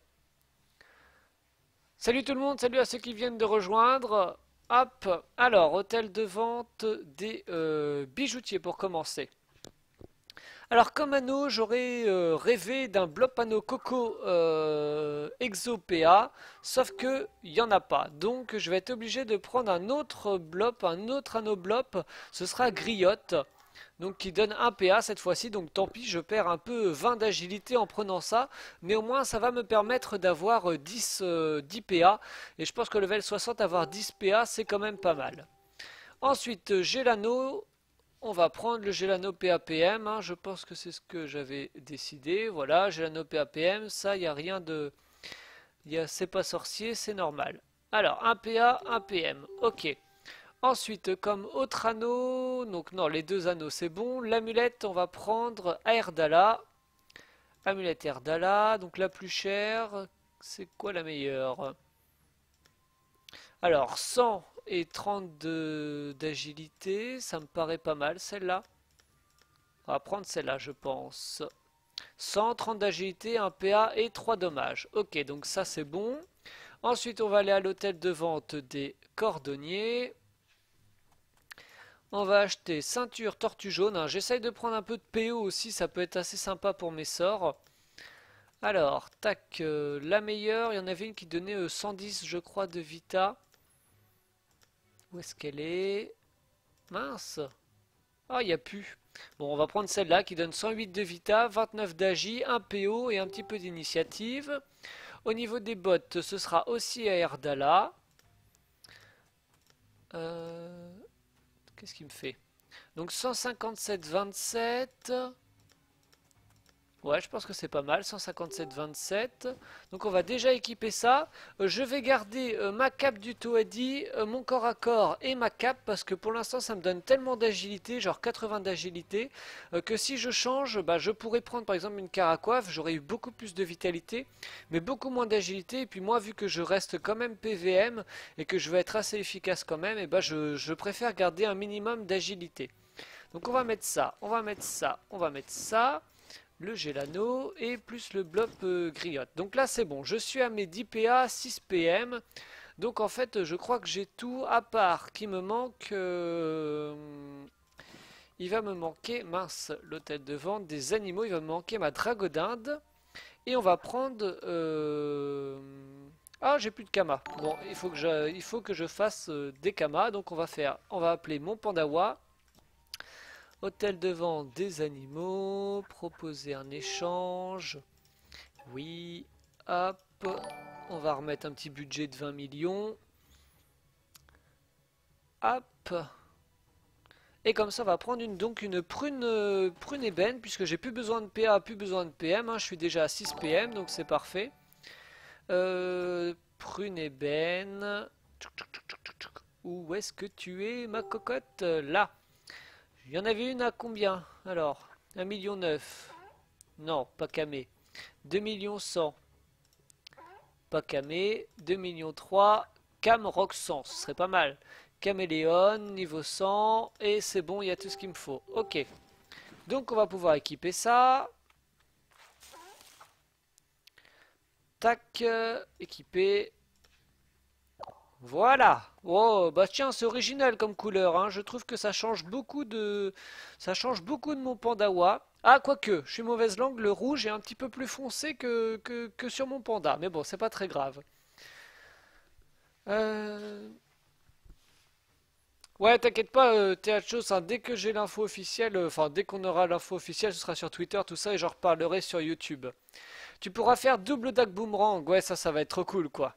Salut tout le monde, salut à ceux qui viennent de rejoindre. Hop, alors, hôtel de vente des bijoutiers pour commencer. Alors comme anneau, j'aurais rêvé d'un bloc panneau Coco Exo PA, sauf que il n'y en a pas. Donc je vais être obligé de prendre un autre bloc, un autre anneau bloc, ce sera Griotte. Donc qui donne un PA cette fois-ci, donc tant pis, je perds un peu 20 d'agilité en prenant ça, mais au moins ça va me permettre d'avoir 10 PA, et je pense que level 60, avoir 10 PA, c'est quand même pas mal. Ensuite, j'ai l'anneau, on va prendre le Gelano PAPM, hein, je pense que c'est ce que j'avais décidé. Voilà, Gelano PAPM, ça, il n'y a rien de... C'est pas sorcier, c'est normal. Alors, un PA, un PM, ok. Ensuite, comme autre anneau, donc non, les deux anneaux, c'est bon. L'amulette, on va prendre Erdala. Amulette Erdala, donc la plus chère, c'est quoi la meilleure? Alors, 100 et 32 d'agilité, ça me paraît pas mal celle-là. On va prendre celle-là, je pense. 130 d'agilité, 1 PA et 3 dommages. Ok, donc ça c'est bon. Ensuite, on va aller à l'hôtel de vente des cordonniers. On va acheter ceinture tortue jaune, hein. J'essaye de prendre un peu de PO aussi, ça peut être assez sympa pour mes sorts. Alors, tac, la meilleure, il y en avait une qui donnait 110, je crois, de Vita. Où est-ce qu'elle est? Mince. Ah, il n'y a plus. Bon, on va prendre celle-là qui donne 108 de Vita, 29 d'Agi, 1 PO et un petit peu d'initiative. Au niveau des bottes, ce sera aussi à Erdala. Qu'est-ce qu'il me fait? Donc 157,27. Ouais, je pense que c'est pas mal, 157,27. Donc on va déjà équiper ça. Je vais garder ma cape du Toadi, mon corps à corps et ma cape parce que pour l'instant ça me donne tellement d'agilité, genre 80 d'agilité, que si je change, bah, je pourrais prendre par exemple une caracoiffe, j'aurais eu beaucoup plus de vitalité, mais beaucoup moins d'agilité. Et puis moi, vu que je reste quand même PVM et que je vais être assez efficace quand même, et bah je préfère garder un minimum d'agilité. Donc on va mettre ça, on va mettre ça, on va mettre ça. Le Gelano et plus le blob griotte. Donc là c'est bon, je suis à mes 10 PA, 6 PM. Donc en fait je crois que j'ai tout à part qui me manque. Il va me manquer, mince, l'hôtel de vente des animaux, il va me manquer ma dragodinde. Et on va prendre... Ah, j'ai plus de kama. Bon, il faut que je fasse des kamas. Donc on va appeler mon pandawa. Hôtel de vente des animaux, proposer un échange. Oui, hop, on va remettre un petit budget de 20 millions. Hop. Et comme ça, on va prendre une prune ébène, puisque j'ai plus besoin de PA, plus besoin de PM. Hein, je suis déjà à 6 PM, donc c'est parfait. Prune ébène. Où est-ce que tu es, ma cocotte? Là. Il y en avait une à combien? Alors, 1,9 million. Non, pas camé. 2 millions 100. Pas camé. 2 millions 3. Cam Rock 100, ce serait pas mal. Caméléon, niveau 100. Et c'est bon, il y a tout ce qu'il me faut. Ok. Donc on va pouvoir équiper ça. Tac, équiper. Voilà. Oh, bah tiens, c'est original comme couleur, hein. Je trouve que ça change beaucoup de mon pandawa. Ah, quoique, je suis mauvaise langue, le rouge est un petit peu plus foncé que sur mon panda. Mais bon, c'est pas très grave. Euh, Ouais, t'inquiète pas, Théâtre, hein, dès que j'ai l'info officielle, enfin dès qu'on aura l'info officielle, ce sera sur Twitter, tout ça, et j'en reparlerai sur YouTube. Tu pourras faire double dague boomerang, ouais, ça va être trop cool, quoi.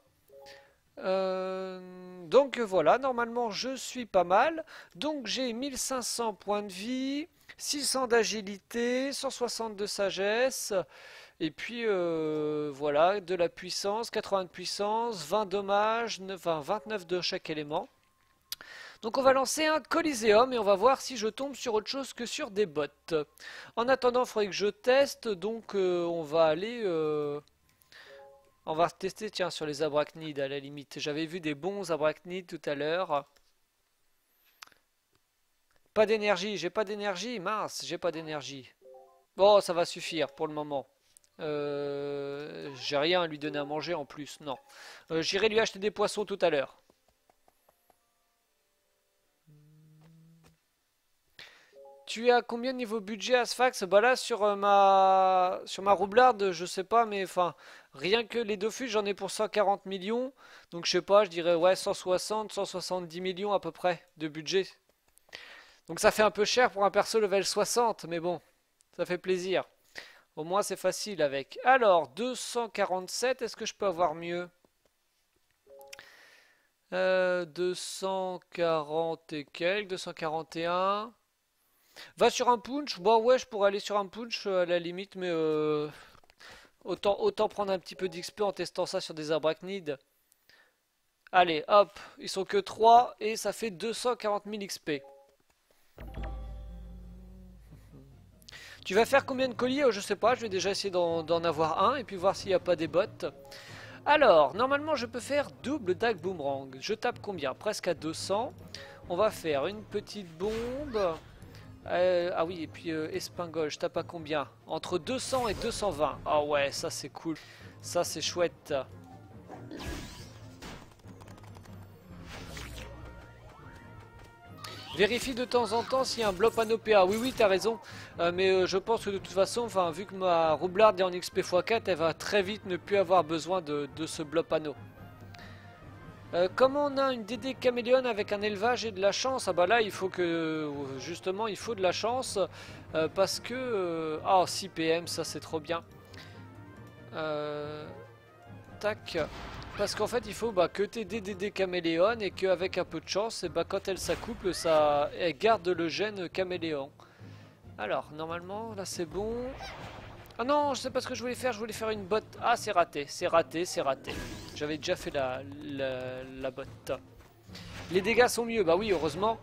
Donc voilà, normalement je suis pas mal. Donc j'ai 1500 points de vie, 600 d'agilité, 160 de sagesse, et puis voilà, de la puissance, 80 de puissance, 20 dommages, 29 de chaque élément. Donc on va lancer un Coliseum et on va voir si je tombe sur autre chose que sur des bots. En attendant, il faudrait que je teste, donc on va aller... on va tester, tiens, sur les arachnides à la limite. J'avais vu des bons arachnides tout à l'heure. Pas d'énergie, j'ai pas d'énergie, mince, j'ai pas d'énergie. Bon, ça va suffire pour le moment. J'ai rien à lui donner à manger en plus, non. J'irai lui acheter des poissons tout à l'heure. Tu es à combien de niveau budget Asfax? Bah là sur ma roublarde, je sais pas, mais enfin rien que les Dofus j'en ai pour 140 millions. Donc je sais pas, je dirais ouais 160, 170 millions à peu près de budget. Donc ça fait un peu cher pour un perso level 60, mais bon, ça fait plaisir. Au moins c'est facile avec. Alors 247, est-ce que je peux avoir mieux? 240 et quelques, 241. Va sur un punch. Bon ouais, je pourrais aller sur un punch à la limite, mais autant prendre un petit peu d'XP en testant ça sur des arachnides. Allez, hop, ils sont que 3 et ça fait 240 000 XP. Tu vas faire combien de colliers? Je sais pas, je vais déjà essayer d'en avoir un et puis voir s'il n'y a pas des bots. Alors, normalement je peux faire double dague boomerang. Je tape combien? Presque à 200. On va faire une petite bombe. Ah oui, et puis Espingol, je tape à combien? Entre 200 et 220. Ah ouais, ça c'est cool. Ça c'est chouette. Vérifie de temps en temps s'il y a un bloc panneau PA. Oui, oui, t'as raison. Mais je pense que de toute façon, enfin, vu que ma roublarde est en XP x4, elle va très vite ne plus avoir besoin de ce bloc panneau. Comme on a une DD caméléon avec un élevage et de la chance, ah bah là il faut que justement il faut de la chance parce que ah 6 PM ça c'est trop bien. Tac, parce qu'en fait il faut bah, que t'aies des DD caméléon et qu'avec un peu de chance et bah, quand elle s'accouple ça elle garde le gène caméléon. Alors normalement là c'est bon. Ah non, je sais pas ce que je voulais faire une botte. Ah, c'est raté, c'est raté, c'est raté. J'avais déjà fait la botte. Les dégâts sont mieux, bah oui, heureusement.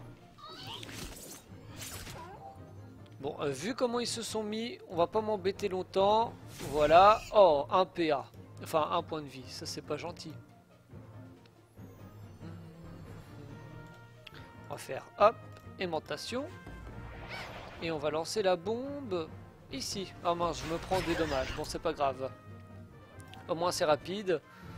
Bon, vu comment ils se sont mis, on va pas m'embêter longtemps. Voilà. Oh, un PA. Enfin, un point de vie, ça c'est pas gentil. On va faire, hop, aimantation. Et on va lancer la bombe ici. Ah mince, je me prends des dommages. Bon, c'est pas grave. Au moins c'est rapide.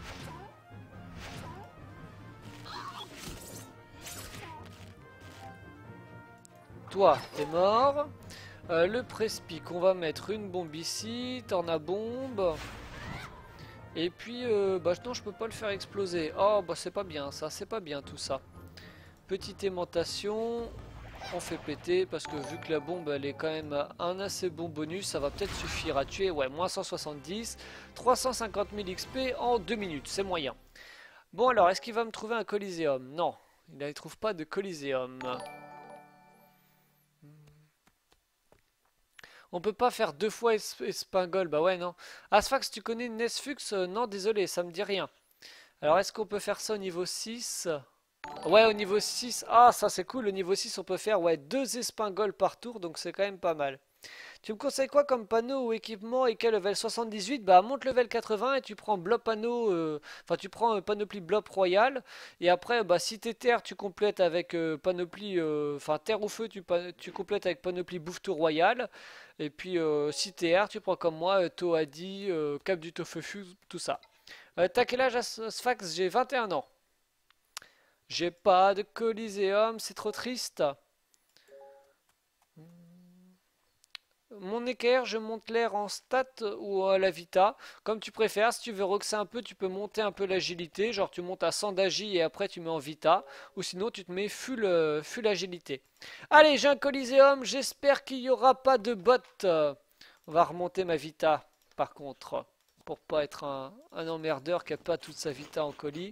Toi, t'es mort. Le prespic, on va mettre une bombe ici. T'en as bombe. Et puis, bah non, je peux pas le faire exploser. Oh, bah c'est pas bien ça, c'est pas bien tout ça. Petite aimantation. On fait péter parce que vu que la bombe elle est quand même un assez bon bonus, ça va peut-être suffire à tuer. Ouais, moins 170, 350 000 XP en 2 minutes, c'est moyen. Bon alors, est-ce qu'il va me trouver un Coliseum? Non, il ne trouve pas de Coliseum. On peut pas faire deux fois Espingol, bah ouais non. Asfax, tu connais Nesfux? Non, désolé, ça me dit rien. Alors est-ce qu'on peut faire ça au niveau 6? Ouais, au niveau 6. Ah, ça c'est cool. Au niveau 6, on peut faire ouais, 2 espingoles par tour, donc c'est quand même pas mal. Tu me conseilles quoi comme panneau ou équipement et quel level 78? Bah, monte level 80 et tu prends blob panneau. Enfin, tu prends panoplie blob royal. Et après, bah, si t'es terre, tu complètes avec panoplie. Enfin, terre ou feu, tu complètes avec panoplie bouffe-tout royal. Et puis, si t'es air, tu prends comme moi Toadi, Cap du Tofefu, tout ça. T'as quel âge, Sfax? J'ai 21 ans. J'ai pas de Coliseum, c'est trop triste. Mon équerre, je monte l'air en stat ou à la vita, comme tu préfères. Si tu veux roxer un peu, tu peux monter un peu l'agilité, genre tu montes à 100 d'agi et après tu mets en vita, ou sinon tu te mets full, full agilité. Allez, j'ai un Coliseum, j'espère qu'il n'y aura pas de bot. On va remonter ma vita, par contre, pour pas être un emmerdeur qui a pas toute sa vita en colis.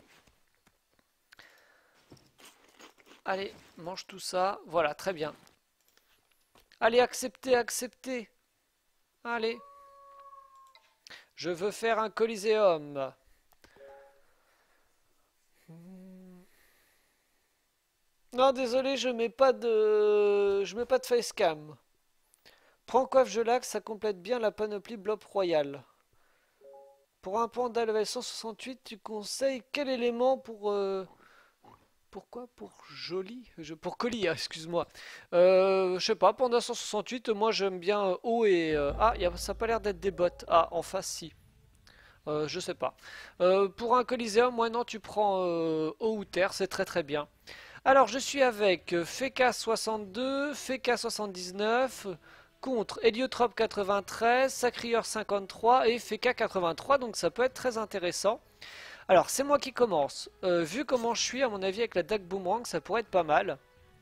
Allez, mange tout ça. Voilà, très bien. Allez, acceptez, acceptez. Allez. Je veux faire un Coliseum. Non, désolé, je mets pas de facecam. Prends coiffe Jolax, ça complète bien la panoplie Blob Royal. Pour un panda level 168, tu conseilles quel élément pour... pourquoi? Pour joli? Pour colis, excuse-moi. Je sais pas, panda 168, moi j'aime bien haut et... Ah, ça a pas l'air d'être des bottes. Ah, en face, si. Je sais pas. Pour un Coliseum, moi non, tu prends eau ou terre, c'est très très bien. Alors, je suis avec Feka 62, Feka 79, contre Héliotrope 93, Sacrieur 53 et Feka 83, donc ça peut être très intéressant. Alors, c'est moi qui commence. Vu comment je suis, à mon avis, avec la dague boomerang, ça pourrait être pas mal.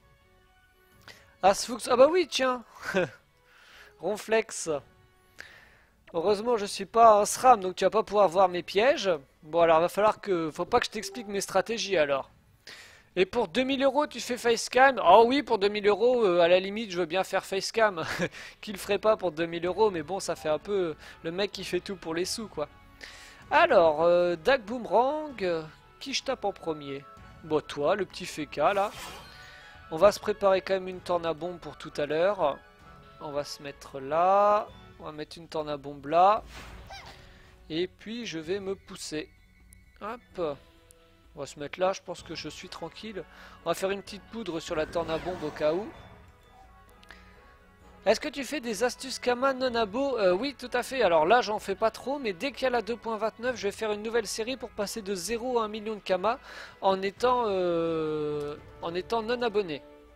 Asfux, ah bah oui, tiens. Ronflex. Heureusement, je suis pas un SRAM, donc tu vas pas pouvoir voir mes pièges. Bon, alors, va falloir que... Faut pas que je t'explique mes stratégies, alors. Et pour 2000 euros, tu fais facecam? Oh oui, pour 2000 euros, à la limite, je veux bien faire facecam. Qui le ferait pas pour 2000 euros, mais bon, ça fait un peu le mec qui fait tout pour les sous, quoi. Alors, Dag Boomerang, qui je tape en premier? Bon, toi, le petit Feka, là. On va se préparer quand même une tornabombe pour tout à l'heure. On va se mettre là. On va mettre une tornabombe là. Et puis, je vais me pousser. Hop. On va se mettre là, je pense que je suis tranquille. On va faire une petite poudre sur la tornabombe au cas où. Est-ce que tu fais des astuces Kama non abo? Oui, tout à fait. Alors là, j'en fais pas trop, mais dès qu'il y a la 2.29, je vais faire une nouvelle série pour passer de 0 à 1 million de Kama en étant non abonné.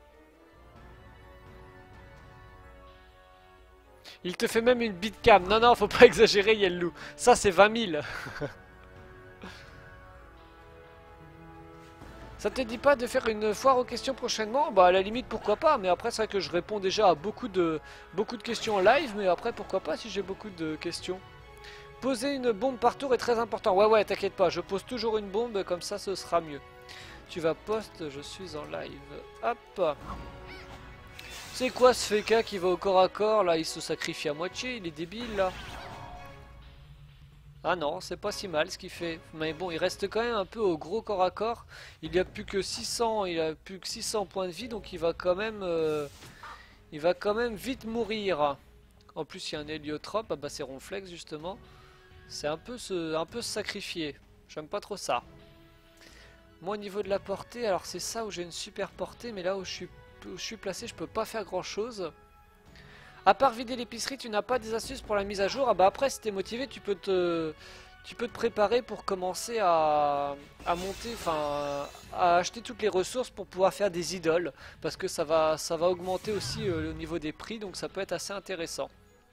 Il te fait même une bitcam. Non, non, faut pas exagérer, Yellou. Ça, c'est 20 000. Ça te dit pas de faire une foire aux questions prochainement? Bah à la limite pourquoi pas, mais après c'est vrai que je réponds déjà à beaucoup de questions en live, mais après pourquoi pas si j'ai beaucoup de questions. Poser une bombe par tour est très important. Ouais ouais, t'inquiète pas, je pose toujours une bombe, comme ça ce sera mieux. Tu vas post, je suis en live. Hop. C'est quoi ce Feka qui va au corps à corps là? Il se sacrifie à moitié, il est débile là. Ah non, c'est pas si mal ce qu'il fait. Mais bon, il reste quand même un peu au gros corps à corps. Il n'y a plus que 600, il a plus que 600 points de vie, donc il va quand même vite mourir. En plus, il y a un héliotrope, ah bah c'est Ronflex justement. C'est un peu se sacrifier. J'aime pas trop ça. Moi au niveau de la portée, alors c'est ça où j'ai une super portée, mais là où je suis placé, je peux pas faire grand chose. À part vider l'épicerie, tu n'as pas des astuces pour la mise à jour? Ah bah après, si t'es motivé, tu peux te préparer pour commencer à monter, enfin, à acheter toutes les ressources pour pouvoir faire des idoles. Parce que ça va augmenter aussi au niveau des prix, donc ça peut être assez intéressant.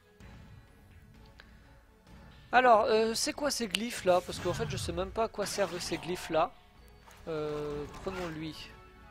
Alors, c'est quoi ces glyphes là? Parce qu'en fait, je sais même pas à quoi servent ces glyphes là. Prenons-lui.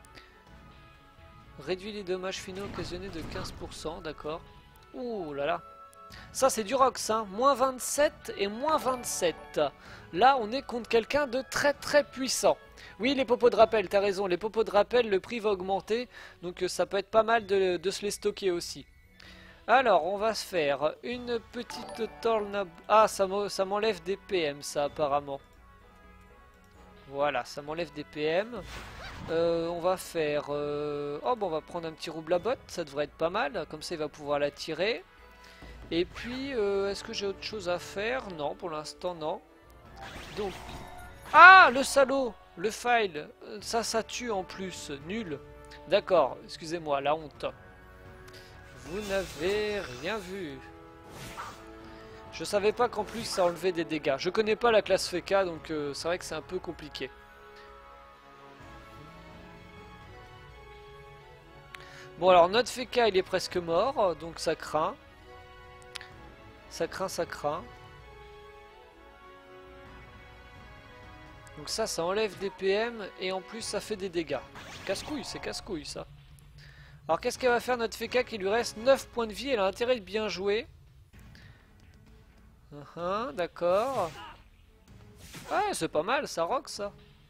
Réduit les dommages finaux occasionnés de 15%, d'accord. Ouh là là. Ça c'est du Rox, hein. Moins 27 et moins 27. Là on est contre quelqu'un de très très puissant. Oui, les popos de rappel, t'as raison. Les popos de rappel, le prix va augmenter. Donc ça peut être pas mal de se les stocker aussi. Alors on va se faire une petite tornade. Ah, ça m'enlève des PM ça apparemment. Voilà, ça m'enlève des PM. On va faire... Oh bon, on va prendre un petit rouble à botte, ça devrait être pas mal. Comme ça il va pouvoir la tirer. Et puis, est-ce que j'ai autre chose à faire? Non, pour l'instant, non. Donc... Ah, le salaud! Le file! Ça tue en plus. Nul. D'accord, excusez-moi, la honte. Vous n'avez rien vu. Je savais pas qu'en plus ça enlevait des dégâts. Je connais pas la classe Feka, donc c'est vrai que c'est un peu compliqué. Bon, alors notre Feka, il est presque mort, donc ça craint. Ça craint, ça craint. Donc ça enlève des PM et en plus ça fait des dégâts. Casse-couille, c'est casse-couille ça. Alors qu'est-ce qu'elle va faire notre Feka qui lui reste 9 points de vie? Elle a intérêt de bien jouer. D'accord. Ouais, c'est pas mal, ça rock ça.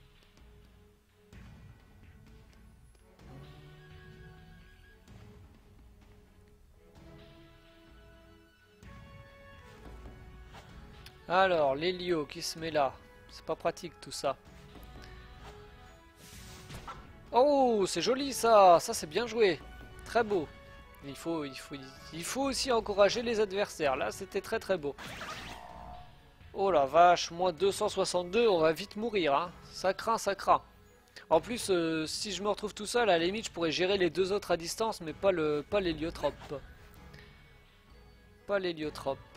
Alors, l'Hélio qui se met là. C'est pas pratique tout ça. Oh, c'est joli ça. Ça, c'est bien joué. Très beau. Il faut aussi encourager les adversaires. Là, c'était très très beau. Oh la vache, moins 262, on va vite mourir. Hein. Ça craint, ça craint. En plus, si je me retrouve tout seul, à la limite, je pourrais gérer les deux autres à distance, mais pas l'héliotrope. Pas l'héliotrope.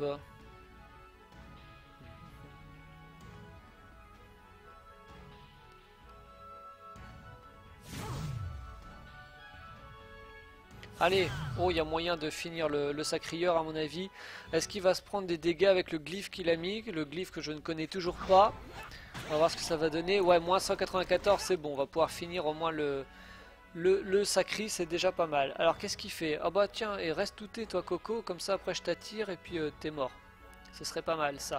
Allez, oh, il y a moyen de finir le sacrieur à mon avis. Est-ce qu'il va se prendre des dégâts avec le glyphe qu'il a mis? Le glyphe que je ne connais toujours pas. On va voir ce que ça va donner. Ouais, moins 194, c'est bon. On va pouvoir finir au moins le sacri, c'est déjà pas mal. Alors, qu'est-ce qu'il fait? Ah bah tiens, et reste touté toi Coco, comme ça après je t'attire et puis t'es mort. Ce serait pas mal ça.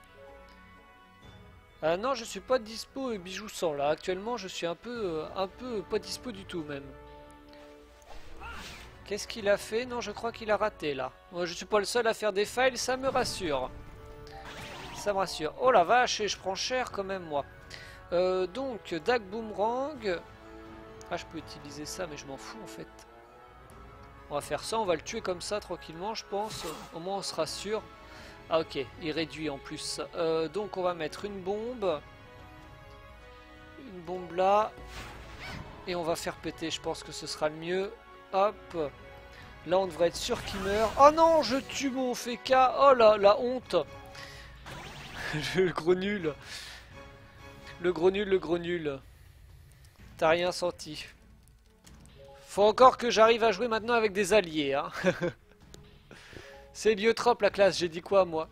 Non, je suis pas dispo bijou 100 là. Actuellement, je suis un peu pas dispo du tout même. Qu'est-ce qu'il a fait? Non, je crois qu'il a raté là. Moi, je suis pas le seul à faire des fails, ça me rassure. Ça me rassure. Oh la vache, et je prends cher quand même moi. Donc, Dag Boomerang. Ah, je peux utiliser ça, mais je m'en fous en fait. On va faire ça, on va le tuer comme ça tranquillement, je pense. Au moins, on sera sûr. Ah ok, il réduit en plus. Donc, on va mettre une bombe. Une bombe là. Et on va faire péter, je pense que ce sera le mieux. Hop. Là, on devrait être sûr qu'il meurt. Oh non, je tue mon Feka. Oh là, la honte. Le gros nul. Le gros nul, le gros nul. T'as rien senti. Faut encore que j'arrive à jouer maintenant avec des alliés. Hein. C'est héliotrope la classe. J'ai dit quoi, moi?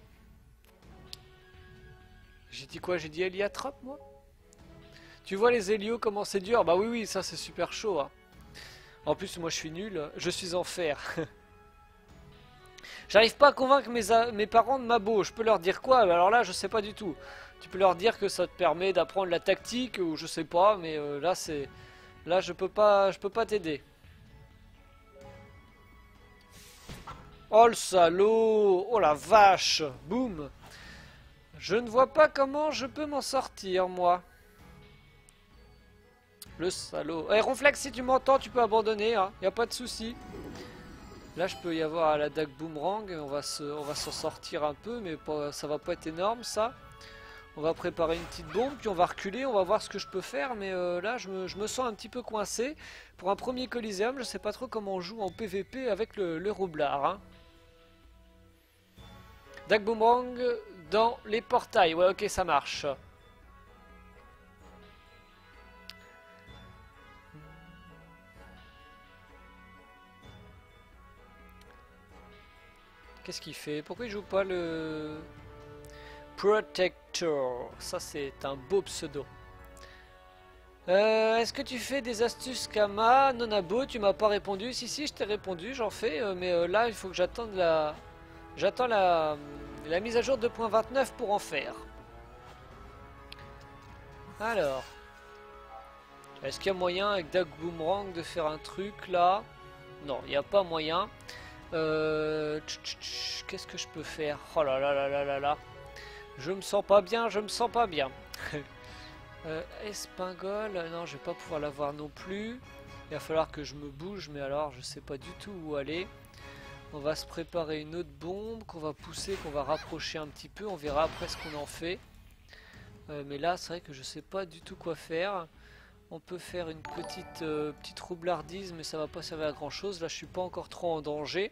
J'ai dit quoi? J'ai dit héliatrope, moi? Tu vois les hélios, comment c'est dur? Bah oui, oui, ça c'est super chaud. Hein. En plus, moi je suis nul, je suis en fer. J'arrive pas à convaincre mes parents de Mabo. Je peux leur dire quoi? Alors là, je sais pas du tout. Tu peux leur dire que ça te permet d'apprendre la tactique ou je sais pas, mais là c'est, là je peux pas t'aider. Oh le salaud! Oh la vache! Boum! Je ne vois pas comment je peux m'en sortir, moi. Le salaud. Eh, Ronflex, si tu m'entends, tu peux abandonner, hein. Y a pas de souci. Là, je peux y avoir à la Dag Boomerang. On va s'en sortir un peu, mais pas, ça va pas être énorme, ça. On va préparer une petite bombe, puis on va reculer. On va voir ce que je peux faire, mais là, je me sens un petit peu coincé. Pour un premier Coliseum, je sais pas trop comment on joue en PVP avec le roublard. Hein. Dag Boomerang dans les portails. Ouais, ok, ça marche. Qu'est-ce qu'il fait? Pourquoi il joue pas le Protector? Ça c'est un beau pseudo. Est-ce que tu fais des astuces Kama? Nonabo, tu m'as pas répondu. Si si, je t'ai répondu, j'en fais, mais là il faut que j'attende j'attends la mise à jour 2.29 pour en faire. Alors, est-ce qu'il y a moyen avec Dag Boomerang de faire un truc là? Non, il n'y a pas moyen. Qu'est-ce que je peux faire? Oh là là là là là là. Je me sens pas bien, je me sens pas bien. Espingole, non, je vais pas pouvoir l'avoir non plus. Il va falloir que je me bouge, mais alors je sais pas du tout où aller. On va se préparer une autre bombe qu'on va pousser, qu'on va rapprocher un petit peu. On verra après ce qu'on en fait. Mais là, c'est vrai que je sais pas du tout quoi faire. On peut faire une petite roublardise, mais ça va pas servir à grand chose. Là, je suis pas encore trop en danger.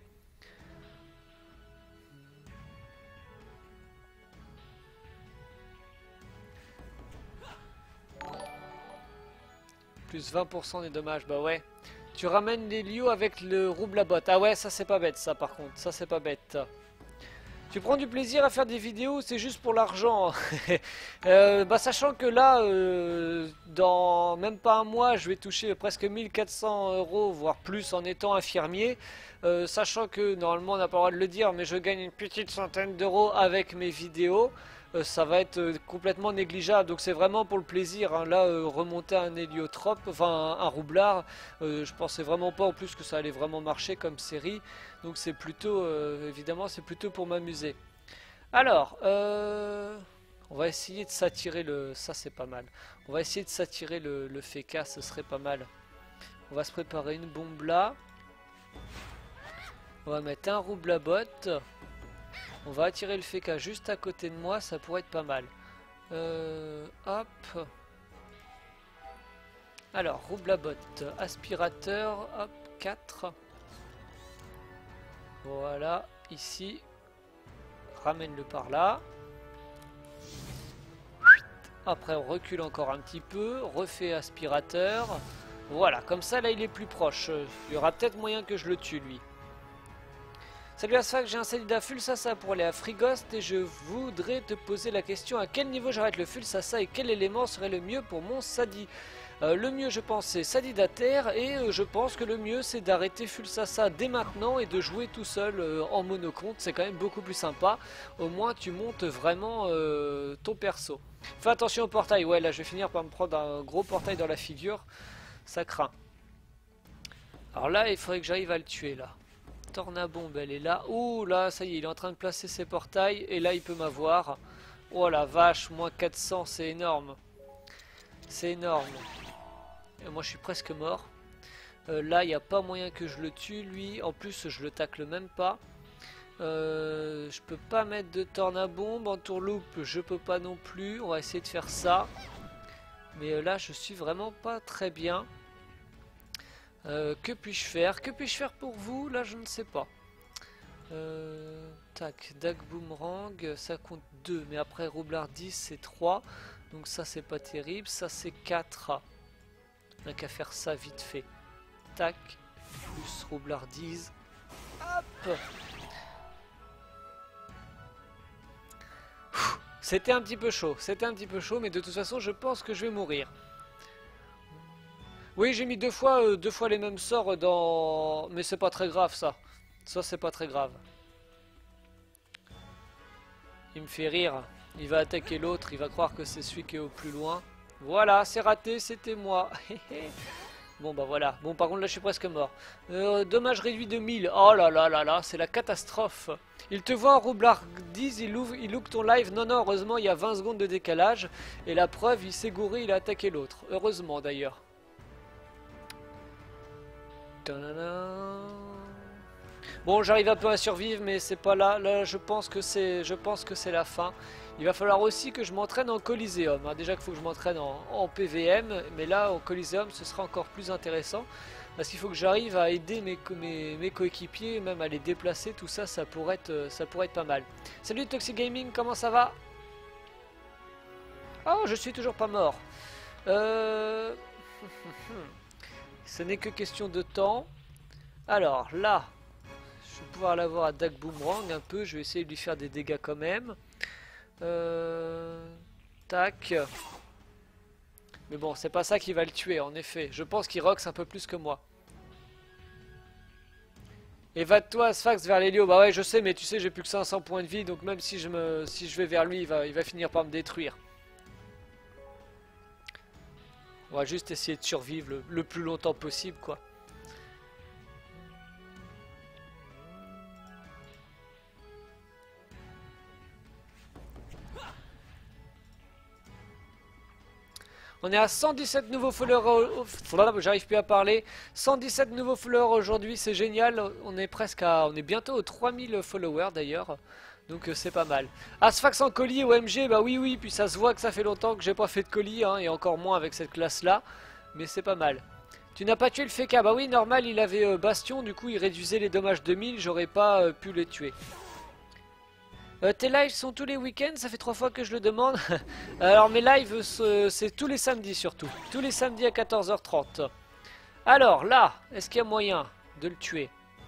Plus 20% des dommages, bah ouais. Tu ramènes les lios avec le roublabot. Ah ouais, ça c'est pas bête ça par contre, ça c'est pas bête. Tu prends du plaisir à faire des vidéos, c'est juste pour l'argent. Bah sachant que là, dans même pas un mois, je vais toucher presque 1400 €, voire plus en étant infirmier. Sachant que normalement on n'a pas le droit de le dire, mais je gagne une petite centaine d'euros avec mes vidéos. Ça va être complètement négligeable, donc c'est vraiment pour le plaisir. Hein. Là, remonter un héliotrope, enfin un roublard, je pensais vraiment pas en plus que ça allait vraiment marcher comme série. Donc c'est plutôt, évidemment, c'est plutôt pour m'amuser. Alors, on va essayer de s'attirer le... Ça c'est pas mal. On va essayer de s'attirer le Feka, ce serait pas mal. On va se préparer une bombe là. On va mettre un roublabot. On va attirer le Feka juste à côté de moi, ça pourrait être pas mal. Hop. Alors, roublabot, aspirateur, hop, 4. Voilà, ici. Ramène-le par là. Après, on recule encore un petit peu, refait aspirateur. Voilà, comme ça, là, il est plus proche. Il y aura peut-être moyen que je le tue, lui. Salut Asphalt, j'ai un Sadida Fulsassa pour aller à Frigost et je voudrais te poser la question à quel niveau j'arrête le Fulsassa et quel élément serait le mieux pour mon Sadi. Le mieux je pense c'est Sadida-Terre et je pense que le mieux c'est d'arrêter Fulsassa dès maintenant et de jouer tout seul en monocompte, c'est quand même beaucoup plus sympa, au moins tu montes vraiment ton perso. Fais attention au portail, ouais là je vais finir par me prendre un gros portail dans la figure, ça craint. Alors là il faudrait que j'arrive à le tuer là. Tornabombe elle est là. Ouh là ça y est il est en train de placer ses portails et là il peut m'avoir. Oh la vache, moins 400 c'est énorme. C'est énorme. Et moi je suis presque mort. Là il n'y a pas moyen que je le tue lui. En plus je le tacle même pas. Je peux pas mettre de tornabombe. En tourloupe je peux pas non plus. On va essayer de faire ça. Mais là je suis vraiment pas très bien. Que puis-je faire? Que puis-je faire pour vous? Là je ne sais pas. Tac, Dag Boomerang, ça compte 2, mais après Roublard 10 c'est 3. Donc ça c'est pas terrible, ça c'est 4. On n'a qu'à faire ça vite fait. Tac, plus Roublard 10. Hop. C'était un petit peu chaud, mais de toute façon je pense que je vais mourir. Oui, j'ai mis deux fois les mêmes sorts dans... Mais c'est pas très grave ça. Ça c'est pas très grave. Il me fait rire. Il va attaquer l'autre, il va croire que c'est celui qui est au plus loin. Voilà, c'est raté, c'était moi. Bon bah voilà. Bon par contre là je suis presque mort. Dommage réduit de 1000. Oh là là là là, c'est la catastrophe. Il te voit en roublard 10, il look ton live. Non non, heureusement il y a 20 secondes de décalage. Et la preuve, il s'est gouré, il a attaqué l'autre. Heureusement d'ailleurs. Bon, j'arrive un peu à survivre, mais c'est pas là. Là, je pense que c'est la fin. Il va falloir aussi que je m'entraîne en Coliseum. Hein. Déjà qu'il faut que je m'entraîne en PVM, mais là, en Coliseum, ce sera encore plus intéressant. Parce qu'il faut que j'arrive à aider mes coéquipiers, même à les déplacer. Tout ça, ça pourrait être pas mal. Salut Toxic Gaming, comment ça va? Oh, je suis toujours pas mort. Ce n'est que question de temps. Alors là, je vais pouvoir l'avoir à Dag Boomerang un peu. Je vais essayer de lui faire des dégâts quand même. Tac. Mais bon, c'est pas ça qui va le tuer en effet. Je pense qu'il roxe un peu plus que moi. Évade-toi, Asphax, vers l'Hélio. Bah ouais, je sais, mais tu sais, j'ai plus que 500 points de vie. Donc même si je vais vers lui, il va finir par me détruire. On va juste essayer de survivre le plus longtemps possible, quoi. On est à 117 nouveaux followers. J'arrive plus à parler. 117 nouveaux followers aujourd'hui, c'est génial. On est bientôt aux 3000 followers d'ailleurs. Donc c'est pas mal. Asphax en colis OMG, bah oui, puis ça se voit que ça fait longtemps que j'ai pas fait de colis, hein, et encore moins avec cette classe là. Mais c'est pas mal. Tu n'as pas tué le Feka? Bah oui, normal, il avait Bastion, du coup il réduisait les dommages de 1000, j'aurais pas pu les tuer. Tes lives sont tous les week-ends, ça fait 3 fois que je le demande. Alors mes lives c'est tous les samedis surtout. Tous les samedis à 14h30. Alors là, est-ce qu'il y a moyen de le tuer?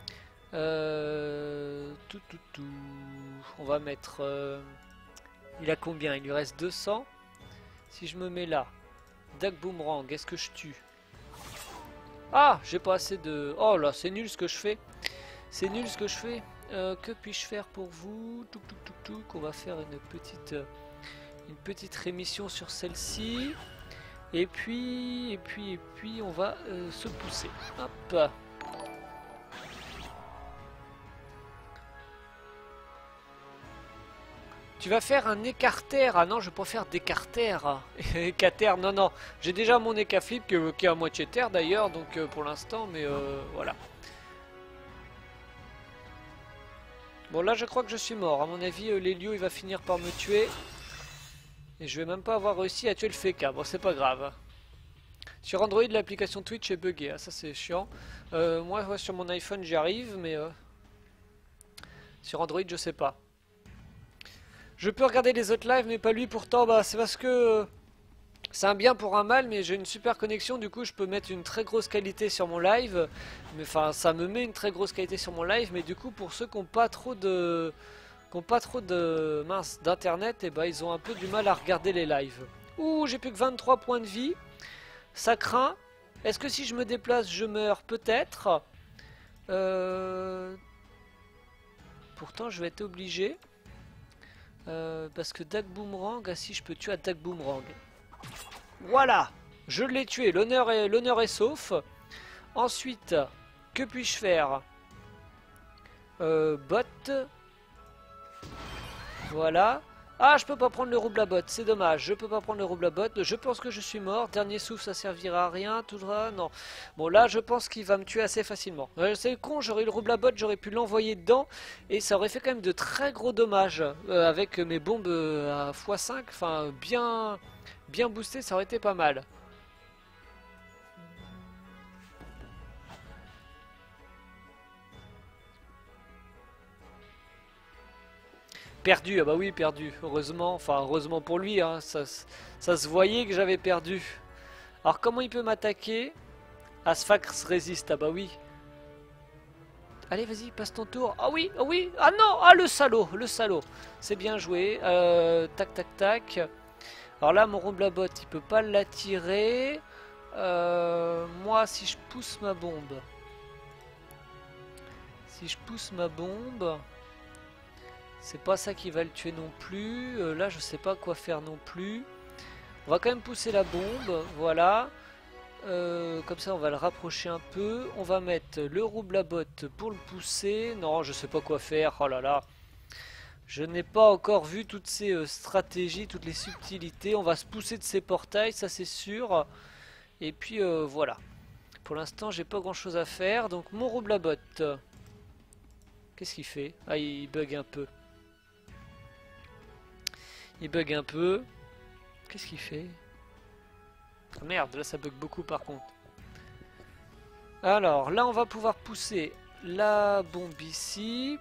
On va mettre... il a combien? Il lui reste 200. Si je me mets là, Dag Boomerang, est-ce que je tue? Ah, j'ai pas assez de... Oh là, c'est nul ce que je fais. C'est nul ce que je fais. Que puis-je faire pour vous? On va faire une petite rémission sur celle-ci. Et puis on va se pousser. Hop. Tu vas faire un écarter. Ah non, je préfère d'écarter. Écarter, non, non. J'ai déjà mon écaflip qui est à moitié terre d'ailleurs, donc pour l'instant, mais voilà. Bon, là, je crois que je suis mort. À mon avis, l'Helio, il va finir par me tuer. Et je vais même pas avoir réussi à tuer le FK. Bon, c'est pas grave. Sur Android, l'application Twitch est buggée. Ah, ça, c'est chiant. Moi, ouais, sur mon iPhone, j'y arrive, mais sur Android, je sais pas. Je peux regarder les autres lives, mais pas lui pourtant. Bah, c'est parce que c'est un bien pour un mal, mais j'ai une super connexion. Du coup, je peux mettre une très grosse qualité sur mon live. Mais enfin, ça me met une très grosse qualité sur mon live. Mais du coup, pour ceux qui n'ont pas trop de, mince, d'internet, et bah, ils ont un peu du mal à regarder les lives. Ouh, j'ai plus que 23 points de vie. Ça craint. Est-ce que si je me déplace, je meurs? Peut-être. Pourtant, je vais être obligé. Parce que Dag Boomerang, ah si, je peux tuer à Dag Boomerang. Voilà, je l'ai tué, l'honneur est sauf. Ensuite, que puis-je faire? Bot. Voilà. Ah, je peux pas prendre le rouble à bot, c'est dommage. Je peux pas prendre le rouble à bot. Je pense que je suis mort. Dernier souffle, ça servira à rien. Tout droit, non. Bon, là, je pense qu'il va me tuer assez facilement. C'est con, j'aurais eu le rouble à bot, j'aurais pu l'envoyer dedans. Et ça aurait fait quand même de très gros dommages. Avec mes bombes à x5, enfin, bien boostées, ça aurait été pas mal. Perdu, ah bah oui, perdu. Heureusement, enfin, heureusement pour lui, hein, ça se voyait que j'avais perdu. Alors, comment il peut m'attaquer? Asphax résiste, ah bah oui. Allez, vas-y, passe ton tour. Ah oui, ah oui, ah non, ah le salaud, le salaud. C'est bien joué. Tac, tac, tac. Alors là, mon Rumblabot, il peut pas l'attirer. Moi, si je pousse ma bombe. Si je pousse ma bombe. C'est pas ça qui va le tuer non plus. Là, je sais pas quoi faire non plus. On va quand même pousser la bombe. Voilà. Comme ça on va le rapprocher un peu. On va mettre le roublabot pour le pousser. Non, je sais pas quoi faire. Oh là là. Je n'ai pas encore vu toutes ces stratégies, toutes les subtilités. On va se pousser de ces portails, ça c'est sûr. Et puis voilà. Pour l'instant j'ai pas grand chose à faire. Donc mon roublabot. Qu'est-ce qu'il fait? Ah, il bug un peu. Il bug un peu. Qu'est-ce qu'il fait? Ah merde, là ça bug beaucoup par contre. Alors là on va pouvoir pousser la bombe ici.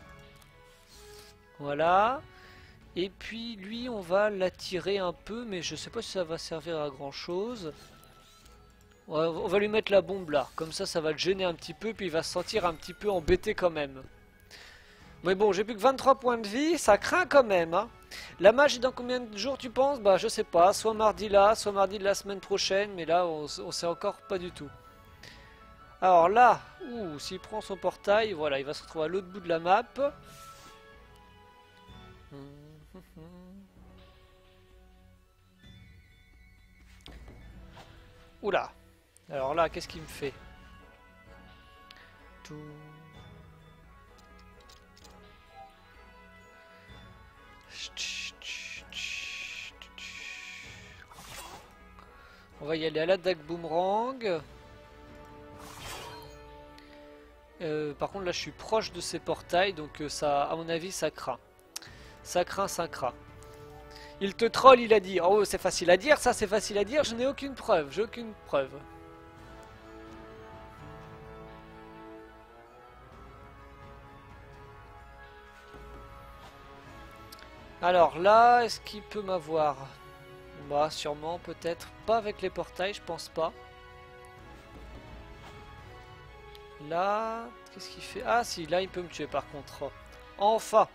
Voilà. Et puis lui on va l'attirer un peu, mais je sais pas si ça va servir à grand chose. On va lui mettre la bombe là, comme ça va le gêner un petit peu, puis il va se sentir un petit peu embêté quand même. Mais bon, j'ai plus que 23 points de vie, ça craint quand même, hein. La magie dans combien de jours tu penses? Bah je sais pas, soit mardi là, soit mardi de la semaine prochaine, mais là on sait encore pas du tout. Alors là, s'il prend son portail, voilà, il va se retrouver à l'autre bout de la map. Oula. Alors là, qu'est-ce qu'il me fait? Tout... On va y aller à la Dag Boomerang. Par contre là je suis proche de ces portails, donc ça, à mon avis ça craint. Ça craint, ça craint. Il te troll, il a dit. Oh c'est facile à dire, ça c'est facile à dire, je n'ai aucune preuve, j'ai aucune preuve. Alors là, est-ce qu'il peut m'avoir? Bah sûrement, peut-être. Pas avec les portails, je pense pas. Là, qu'est-ce qu'il fait? Ah si, là il peut me tuer par contre. Enfin.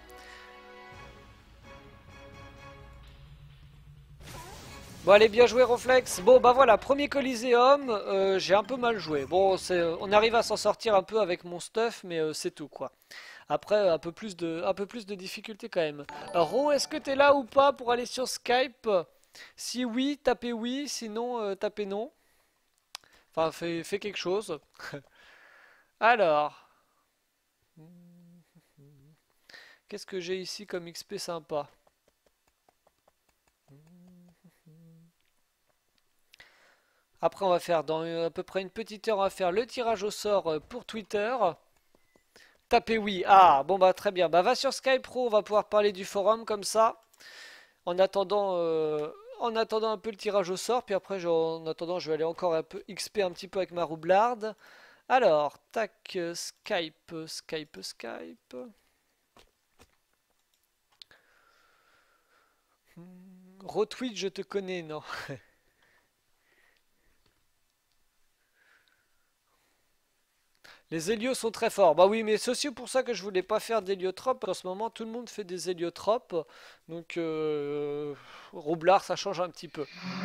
Bon allez, bien joué Reflex. Bon bah voilà, premier Coliseum, j'ai un peu mal joué. Bon, on arrive à s'en sortir un peu avec mon stuff, mais c'est tout quoi. Après, un peu plus de difficulté quand même. Ro, est-ce que t'es là ou pas pour aller sur Skype? Si oui, tapez oui, sinon tapez non. Enfin, fais quelque chose. Alors, qu'est-ce que j'ai ici comme XP sympa? Après, on va faire dans à peu près une petite heure, on va faire le tirage au sort pour Twitter. Tapez oui. Ah, bon bah très bien. Bah va sur Skype Pro, on va pouvoir parler du forum comme ça. En attendant, en attendant un peu le tirage au sort. Puis après, en attendant, je vais aller encore un peu XP un petit peu avec ma roublarde. Alors, tac, Skype. Retweet, je te connais, non? Les hélios sont très forts. Bah oui, mais c'est aussi pour ça que je voulais pas faire d'héliotropes. En ce moment, tout le monde fait des héliotropes. Donc, roublard, ça change un petit peu.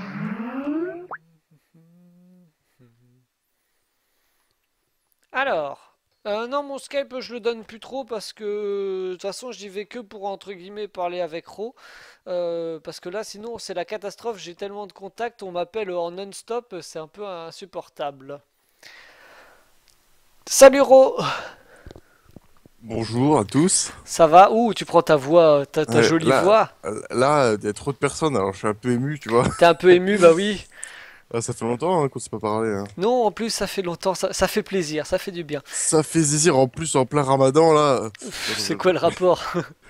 Alors, non, mon Skype, je le donne plus trop parce que de toute façon, j'y vais que pour entre guillemets parler avec Ro. Parce que là, sinon, c'est la catastrophe. J'ai tellement de contacts, on m'appelle en non-stop, c'est un peu insupportable. Salut Ro, Bonjour à tous. ça va? Ouh, tu prends ta voix, ta Ouais, jolie voix. il y a trop de personnes, alors je suis un peu ému, tu vois. T'es un peu ému, bah oui. Ah, ça fait longtemps hein, qu'on s'est pas parlé, hein. Non, en plus, ça fait longtemps, ça fait plaisir, ça fait du bien. Ça fait zizir en plus en plein Ramadan là. Pff, Attends, c'est quoi le rapport?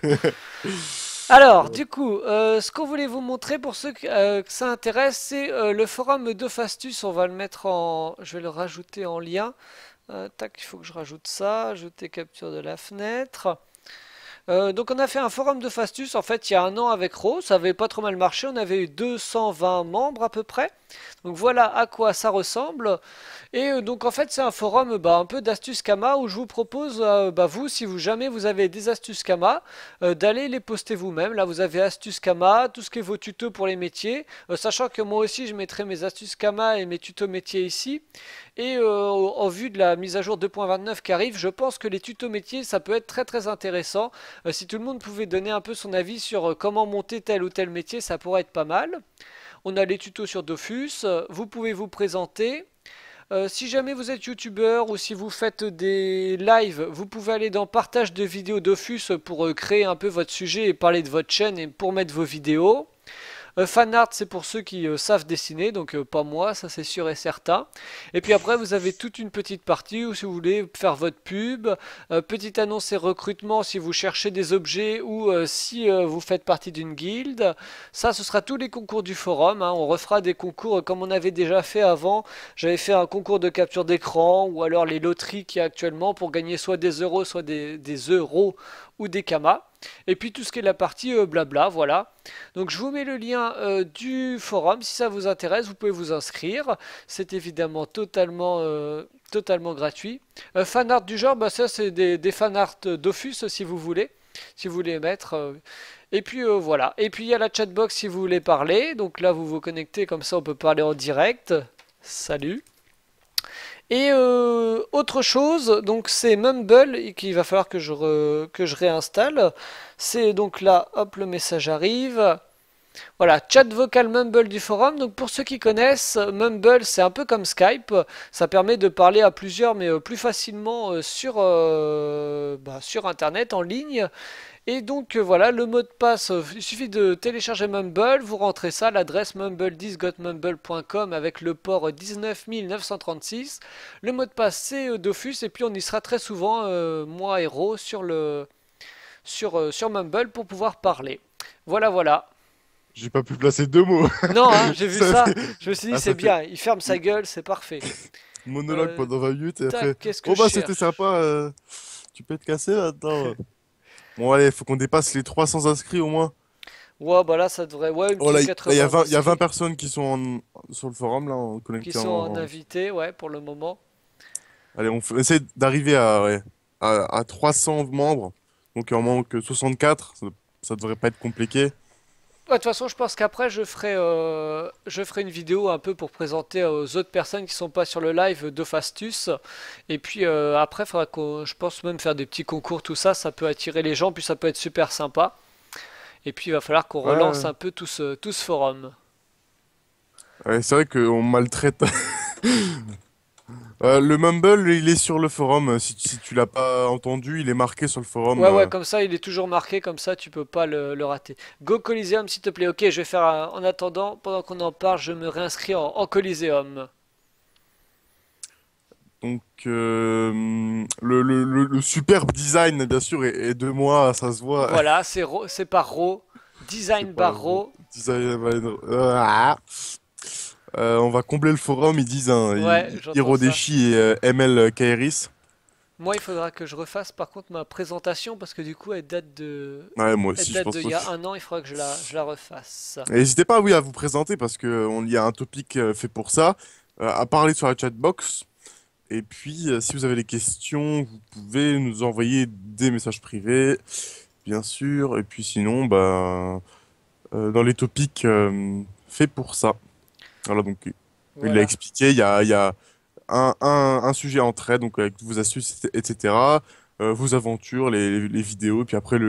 Alors, du coup, ce qu'on voulait vous montrer pour ceux que ça intéresse, c'est le forum d'Ofastus. On va le mettre en. Je vais le rajouter en lien. Tac, il faut que je rajoute ça. Ajouter capture de la fenêtre. Donc on a fait un forum de Fastus en fait il y a un an avec Rose, ça avait pas trop mal marché, on avait eu 220 membres à peu près. Donc voilà à quoi ça ressemble. Et donc en fait c'est un forum un peu d'astuces Kama où je vous propose, vous si vous jamais vous avez des astuces Kama, d'aller les poster vous-même. Là vous avez astuces Kama, tout ce qui est vos tutos pour les métiers, sachant que moi aussi je mettrai mes astuces Kama et mes tutos métiers ici. Et en vue de la mise à jour 2.29 qui arrive, je pense que les tutos métiers ça peut être très très intéressant. Si tout le monde pouvait donner un peu son avis sur comment monter tel ou tel métier, ça pourrait être pas mal. On a les tutos sur Dofus, vous pouvez vous présenter. Si jamais vous êtes youtubeur ou si vous faites des lives, vous pouvez aller dans partage de vidéos Dofus pour créer un peu votre sujet et parler de votre chaîne et pour mettre vos vidéos. Fan art, c'est pour ceux qui savent dessiner, donc pas moi, ça c'est sûr et certain. Et puis après, vous avez toute une petite partie où si vous voulez faire votre pub, petite annonce et recrutement si vous cherchez des objets ou si vous faites partie d'une guilde. Ça, ce sera tous les concours du forum, hein. On refera des concours comme on avait déjà fait avant. J'avais fait un concours de capture d'écran ou alors les loteries qui y a actuellement pour gagner soit des euros, soit des euros ou des kamas. Et puis tout ce qui est la partie blabla, voilà. Donc je vous mets le lien du forum, si ça vous intéresse, vous pouvez vous inscrire. C'est évidemment totalement gratuit. Fan art du genre, ça c'est des fan art Dofus si vous voulez mettre. Et puis voilà. Et puis il y a la chatbox si vous voulez parler. Donc là vous vous connectez, comme ça on peut parler en direct. Salut. Et autre chose, donc c'est Mumble et qu'il va falloir que je réinstalle. C'est donc là, hop, le message arrive. Voilà, chat vocal Mumble du forum. Donc pour ceux qui connaissent, Mumble c'est un peu comme Skype. Ça permet de parler à plusieurs, mais plus facilement sur Internet en ligne. Et donc voilà, le mot de passe, il suffit de télécharger Mumble, vous rentrez ça, l'adresse mumble10gotmumble.com avec le port 19936. Le mot de passe c'est Dofus et puis on y sera très souvent, moi et Ro, sur Mumble pour pouvoir parler. Voilà, voilà. J'ai pas pu placer deux mots. Non, hein, j'ai vu Ça ça, fait... je me suis dit Ah, c'est ça fait bien, il ferme sa gueule, c'est parfait. monologue Euh, pendant 20 minutes et tac, après. qu'est-ce que Oh je bah c'était cherche? sympa, tu peux te casser là-dedans. Bon allez, faut qu'on dépasse les 300 inscrits au moins. Ouais, bah là ça devrait, ouais, une Oh là, petite il y a 80 20, il y a 20 inscrits personnes qui sont sur le forum là, qui connectés sont en invité, ouais, pour le moment. Allez, essaie d'arriver à 300 membres. Donc il en manque 64. Ça devrait pas être compliqué. Ouais, de toute façon, je pense qu'après, je ferai une vidéo un peu pour présenter aux autres personnes qui sont pas sur le live de Fastus. Et puis après, je pense même faire des petits concours, tout ça, ça peut attirer les gens, puis ça peut être super sympa. Et puis il va falloir qu'on relance Ouais, un peu tout ce forum. ouais, c'est vrai qu'on maltraite. Le Mumble, il est sur le forum. Si tu l'as pas entendu, il est marqué sur le forum. Ouais, ouais, comme ça, il est toujours marqué, comme ça, tu peux pas le rater. Go Coliseum, s'il te plaît. Ok, je vais faire en attendant, pendant qu'on en parle, je me réinscris en Coliseum. Donc, le superbe design, bien sûr, est de moi, ça se voit. Voilà, c'est par Ro. C'est Design pas par gros. Ro. Design. On va combler le forum, ils disent, hein, Ouais, j'entends ça. Hirodeshi et ML Kairis. Moi, il faudra que je refasse par contre ma présentation parce que du coup, Ouais, moi elle aussi, je date pense d'il que... y a un an. Il faudra que je la refasse. Et n'hésitez pas, oui, à vous présenter parce que on y a un topic fait pour ça, à parler sur la chatbox. Et puis, si vous avez des questions, vous pouvez nous envoyer des messages privés, bien sûr. Et puis sinon, bah, dans les topics faits pour ça. Voilà, donc il l'a Voilà. expliqué, il y a un sujet en trait, donc avec vos astuces, etc. Vos aventures, les vidéos, puis après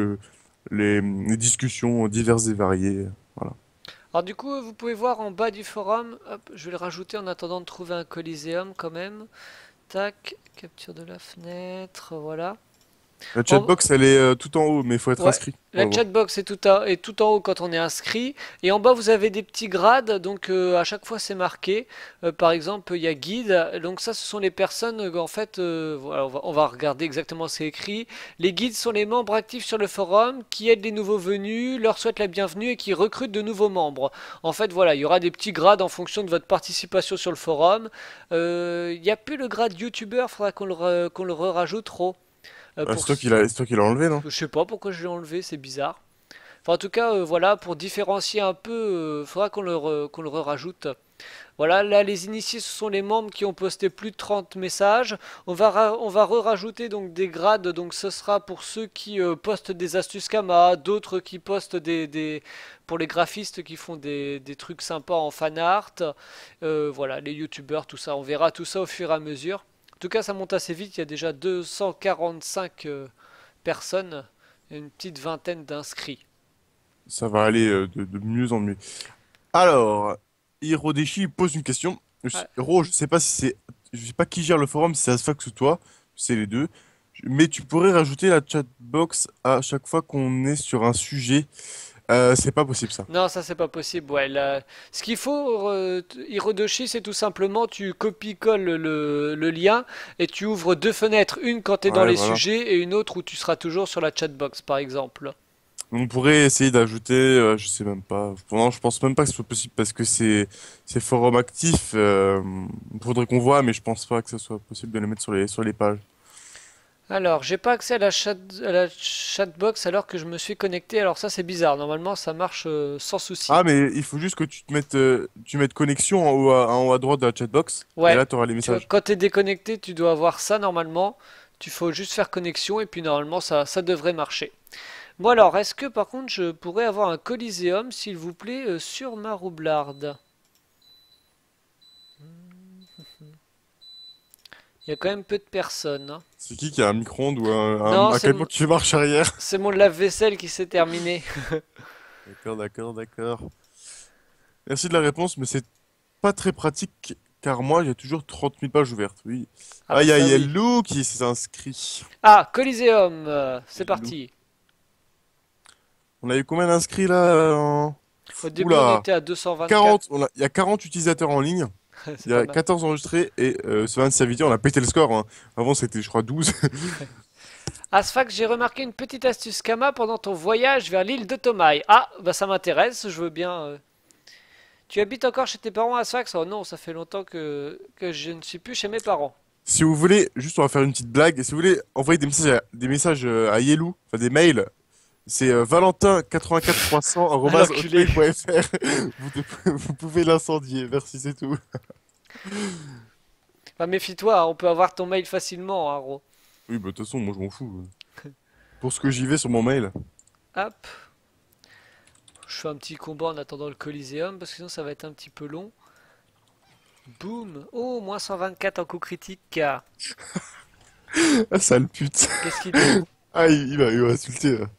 les discussions diverses et variées. Voilà. Alors du coup, vous pouvez voir en bas du forum. Hop, je vais le rajouter en attendant de trouver un Coliseum quand même. Tac, capture de la fenêtre. Voilà. La En- chatbox, elle est tout en haut, mais il faut être Ouais, inscrit pour la la voir. chatbox est tout en haut quand on est inscrit. Et en bas, vous avez des petits grades. Donc, à chaque fois, c'est marqué. Par exemple, il y a guide. Donc, ça, ce sont les personnes. En fait, voilà, on va regarder exactement ce qui est écrit. Les guides sont les membres actifs sur le forum qui aident les nouveaux venus, leur souhaitent la bienvenue et qui recrutent de nouveaux membres. En fait, voilà, il y aura des petits grades en fonction de votre participation sur le forum. Il n'y a plus le grade youtubeur. Il faudra qu'on le rajoute trop. Pour, C'est toi qui l'as enlevé, non? je sais pas pourquoi je l'ai enlevé, c'est bizarre. Enfin, en tout cas, voilà, pour différencier un peu, faudra qu'on le rajoute. Voilà, là, les initiés, ce sont les membres qui ont posté plus de 30 messages. On va re-rajouter donc des grades. Donc, ce sera pour ceux qui postent des astuces Kama, d'autres qui postent pour les graphistes qui font des trucs sympas en fan art. Voilà, les youtubeurs, tout ça. On verra tout ça au fur et à mesure. En tout cas, ça monte assez vite. Il y a déjà 245 personnes et une petite vingtaine d'inscrits. Ça va aller de mieux en mieux. Alors, Hirodeshi pose une question. Ouais. Je sais pas si c'est, je sais pas qui gère le forum, si c'est Asfax ou toi, c'est les deux. Mais tu pourrais rajouter la chatbox à chaque fois qu'on est sur un sujet. C'est pas possible ça. Non, ça c'est pas possible. Ouais, ce qu'il faut, Hirodoshi, c'est tout simplement tu copies-colles le lien et tu ouvres deux fenêtres, une quand tu es dans Ouais, les voilà. sujets et une autre où tu seras toujours sur la chatbox, par exemple. On pourrait essayer d'ajouter, je sais même pas. Non, je pense même pas que ce soit possible parce que c'est forum actif. Faudrait qu'on voit, mais je pense pas que ce soit possible de les mettre sur les pages. Alors, j'ai pas accès à la chatbox alors que je me suis connecté. Alors ça c'est bizarre. Normalement, ça marche sans souci. Ah, mais il faut juste que tu mettes connexion en haut à droite de la chatbox, et Ouais, là, tu auras les tu vois, messages. quand tu es déconnecté, tu dois avoir ça normalement. Tu faut juste faire connexion et puis normalement ça devrait marcher. Bon alors, est-ce que par contre je pourrais avoir un Coliseum, s'il vous plaît, sur ma roublarde? Il y a quand même peu de personnes, hein. C'est qui a un micro-ondes ou Non, un camion qui fait marche arrière? c'est mon lave-vaisselle qui s'est terminé. D'accord, d'accord, d'accord. Merci de la réponse, mais c'est pas très pratique, car moi, j'ai toujours 30 000 pages ouvertes, oui. Ah Ah, bah ça il y a oui. Lou qui s'est inscrit. Ah, Coliseum, c'est Et Lou. parti. On a eu combien d'inscrits là Au début on Oula, était à 224, 40, il y a 40 utilisateurs en ligne, c'est il y pas a mal. 14 enregistrés, et ce 27 vidéos, on a pété le score, hein. Avant, c'était, je crois, 12. Asfax, j'ai remarqué une petite astuce Kama pendant ton voyage vers l'île de Tomaï. Ah, bah ça m'intéresse, je veux bien. Tu habites encore chez tes parents, Asfax? Oh non, ça fait longtemps que je ne suis plus chez mes parents. Si vous voulez, juste on va faire une petite blague. Si vous voulez envoyer des messages à Yellow, enfin des mails, c'est Ah l'enculé. valentin843@hotmail.fr. Vous pouvez l'incendier. Merci, c'est tout. Bah méfie-toi, hein, on peut avoir ton mail facilement, hein, Ro. Oui, bah de toute façon, moi je m'en fous. Pour ce que j'y vais sur mon mail. Hop, je fais un petit combat en attendant le Coliseum, parce que sinon ça va être un petit peu long. Boum. Oh, moins 124 en coup critique. Ah, sale pute. Qu'est-ce qu'il dit? Ah, il va insulter là.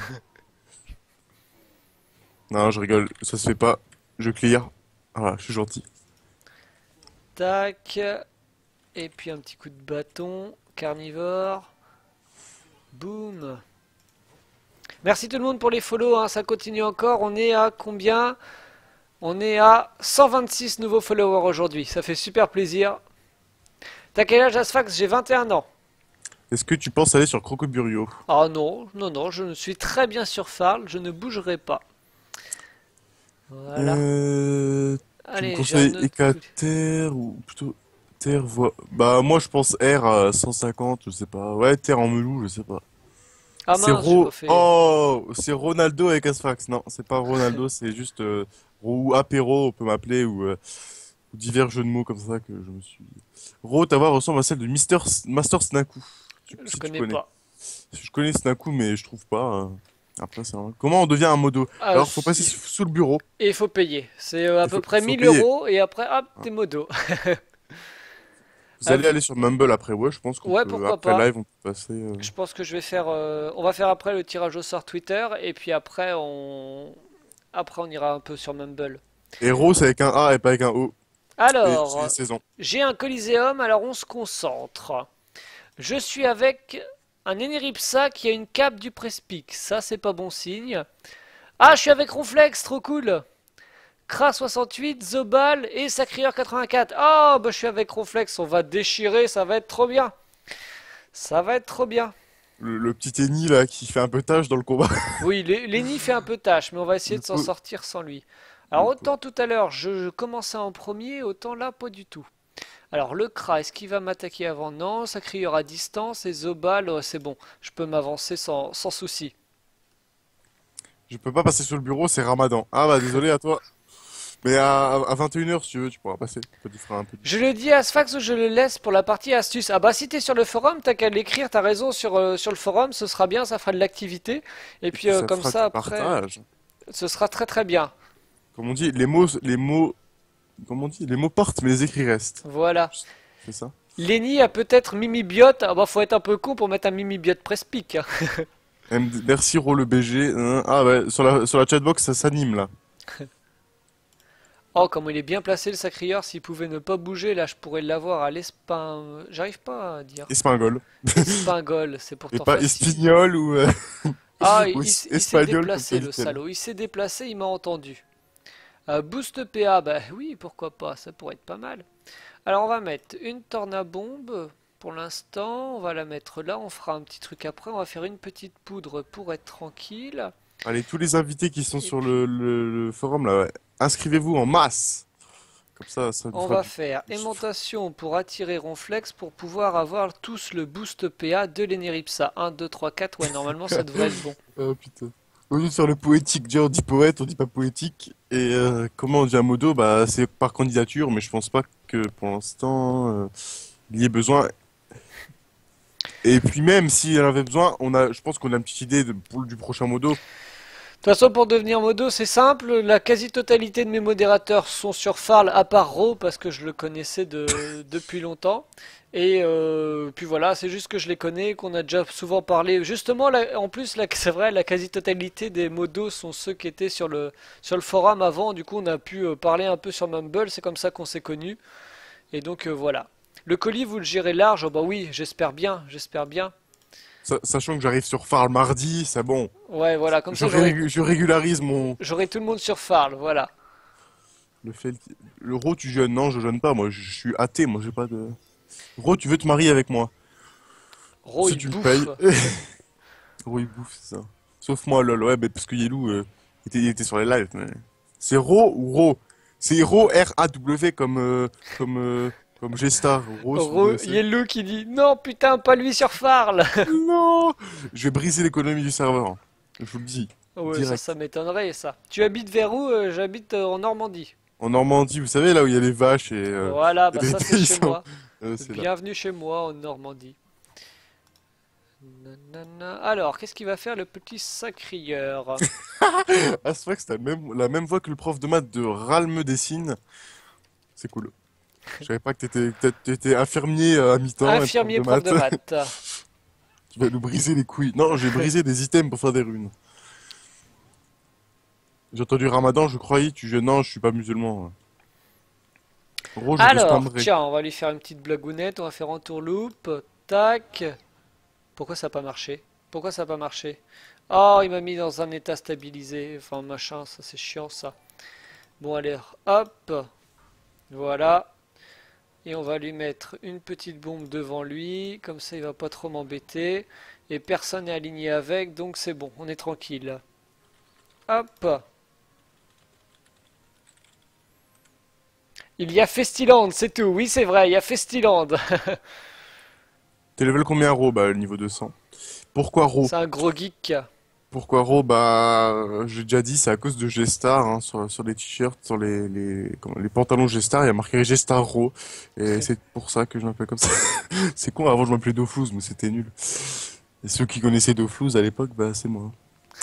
Non, je rigole, ça se fait pas. Je clear. Voilà, je suis gentil. Tac. Et puis un petit coup de bâton. Carnivore. Boum. Merci tout le monde pour les follow, hein, ça continue encore. On est à combien? On est à 126 nouveaux followers aujourd'hui. Ça fait super plaisir. T'as quel âge, Asfax? J'ai 21 ans. Est-ce que tu penses aller sur Crocoburio? Ah non, non, non, je ne suis très bien sur Farl, je ne bougerai pas. Voilà. Tu me Allez, j'ai conseilles un autre coup. Ecater ou plutôt Terre voie. Bah moi je pense R à 150, je sais pas. Ouais, Terre en melou, je sais pas. Ah C'est mince, j'ai pas fait. Oh, c'est Ronaldo avec Asfax. Non, c'est pas Ronaldo, c'est juste ou Apéro, on peut m'appeler ou divers jeux de mots comme ça que je me suis. Ta voix ressemble à celle de Master Snaku. Je Si tu connais connais. pas. Je connais Snaku, mais je trouve pas. Après, comment on devient un modo? Ah, Alors, faut passer sous le bureau. et il faut payer. C'est à peu près Faut 1000 payer. euros et après, hop, Hein. t'es modo. Vous Ah, allez aller sur Mumble après, ouais, je pense qu'on ouais, peut, pourquoi après pas. live, on peut passer. Je pense que je vais faire. On va faire après le tirage au sort Twitter et puis après on ira un peu sur Mumble. Héros, c'est avec un A et pas avec un O. Et j'ai Alors, 16 ans. j'ai un Coliseum, alors on se concentre. Je suis avec un Eneripsa qui a une cape du Prespic. Ça, c'est pas bon signe. Ah, je suis avec Ronflex, trop cool. Kra 68, Zobal et Sacrieur 84. Ah, bah je suis avec Ronflex, on va déchirer, ça va être trop bien. Ça va être trop bien. Le petit Eni là qui fait un peu tâche dans le combat. Oui, Lenny fait un peu tâche, mais on va essayer Le de s'en pauvre. sortir sans lui. Alors Le pauvre. autant tout à l'heure, je commençais en premier, autant là, pas du tout. Alors le Kra, est-ce qu'il va m'attaquer avant? Non, ça crieur à distance et Zobal, c'est bon, je peux m'avancer sans souci. Je peux pas passer sur le bureau, c'est Ramadan. Ah bah désolé à toi. Mais à 21h si tu veux, tu pourras passer. Tu feras un peu de Je bruit. le dis à Sfax ou je le laisse pour la partie astuce. Ah bah si t'es sur le forum, t'as qu'à l'écrire, t'as raison sur le forum, ce sera bien, ça fera de l'activité. Et Et puis puis ça comme fera ça du après, partage. ce sera très très bien. Comme on dit, comment on dit, les mots partent, mais les écrits restent. Voilà. C'est ça? Lenny a peut-être Mimibiote, ah bah faut être un peu con pour mettre un Mimibiote Prespic, hein. Merci Role BG. Ah ouais, sur la chatbox ça s'anime là. Oh, comme il est bien placé le sacrieur, s'il pouvait ne pas bouger, là je pourrais l'avoir à l'espin... J'arrive pas à dire. Espingol. Espingol, c'est Et pourtant pas facile. Espignol ou, Ah, ou il s'est Espagnol comme déplacé t'as dit le tout à l'heure. salaud, il s'est déplacé, il m'a entendu. Boost PA, bah oui, pourquoi pas, ça pourrait être pas mal. Alors on va mettre une tornabombe pour l'instant, on va la mettre là, on fera un petit truc après, on va faire une petite poudre pour être tranquille. Allez, tous les invités qui sont Et sur puis le forum là, ouais, inscrivez-vous en masse. Comme ça nous on fera va du faire chiffre. aimantation pour attirer Ronflex pour pouvoir avoir tous le boost PA de l'Eneripsa. 1, 2, 3, 4, ouais normalement ça devrait être bon. Oh putain. Au lieu de faire le poétique, déjà on dit poète, on dit pas poétique. Et comment on dit un modo? Bah c'est par candidature, mais je pense pas que pour l'instant il y ait besoin. Et puis même si elle avait besoin, je pense qu'on a une petite idée du prochain modo. De toute façon, pour devenir modo, c'est simple. La quasi-totalité de mes modérateurs sont sur Farl, à part Ro, parce que je le connaissais depuis longtemps. Et puis voilà, c'est juste que je les connais, qu'on a déjà souvent parlé. Justement, en plus, c'est vrai, la quasi-totalité des modos sont ceux qui étaient sur le forum avant. Du coup, on a pu parler un peu sur Mumble, c'est comme ça qu'on s'est connus. Et donc voilà. Le colis, vous le gérez large? Oh, bah oui, j'espère bien, j'espère bien. Sachant que j'arrive sur Phare mardi, c'est bon. Ouais, voilà, comme ça j'aurai Je régularise mon. j'aurai tout le monde sur Farl, voilà. Le fait. Ro, tu jeûnes? Non, je jeûne pas. Moi, je suis athée. Moi, j'ai pas de. Ro, tu veux te marier avec moi? Ro, Si il tu me bouffe. payes. Ro, il bouffe, c'est ça. Sauf moi, lol. Ouais, mais parce que Yelou, il était sur les lives. Mais... C'est Ro ou Ro? C'est Ro, R-A-W, comme G-Star. Ro sur Ro, WC. Yellow qui dit non, putain, pas lui sur Farl. Non! Je vais briser l'économie du serveur. Je vous le dis. Ouais, ça Direct. m'étonnerait ça. Tu habites vers où? J'habite en Normandie. En Normandie, vous savez, là où il y a les vaches Voilà, et bah les ça c'est chez paysans. moi. C'est là. Bienvenue chez moi en Normandie. Nanana. Alors, qu'est-ce qu'il va faire le petit sacrieur? Ah, c'est vrai que c'est la même voix que le prof de maths de Ralme Dessine. C'est cool. Je savais pas que t'étais infirmier à mi-temps et prof Infirmier de prof maths. de maths. Tu vas nous briser les couilles. Non, j'ai brisé des items pour faire des runes. J'ai entendu Ramadan, je croyais, tu jeûnes. Non, je suis pas musulman. Ro, je te Alors, spammerai. tiens, on va lui faire une petite blagounette, on va faire entourloupe, tac. Pourquoi ça n'a pas marché? Pourquoi ça n'a pas marché? Oh, il m'a mis dans un état stabilisé, enfin machin, ça c'est chiant ça. Bon allez, hop, voilà. Et on va lui mettre une petite bombe devant lui, comme ça il va pas trop m'embêter. Et personne n'est aligné avec, donc c'est bon, on est tranquille. Hop. Il y a Festiland, c'est tout. Oui, c'est vrai, il y a Festiland. T'es level combien, Ro? Bah, le niveau 200. Pourquoi Ro? C'est un gros geek. Pourquoi Ro? Bah, j'ai déjà dit, c'est à cause de G-Star, hein, sur les t-shirts, sur les pantalons G-Star, il y a marqué G-Star Ro. Et c'est pour ça que je m'appelle comme ça. C'est con, avant je m'appelais Doflouz, mais c'était nul. Et ceux qui connaissaient Doflouz à l'époque, bah, c'est moi.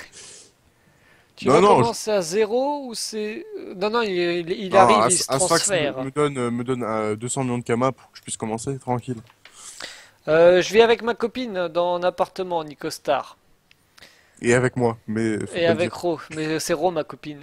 Tu Non, vas non, commencer à zéro ou c'est... Non, non, il non, arrive, il se Asfax transfère. me donne 200 millions de kamas pour que je puisse commencer, tranquille. Je vis avec ma copine dans un appartement, Nico Star. Et avec moi, mais faut Et pas le dire. avec Ro. Mais c'est Ro, ma copine.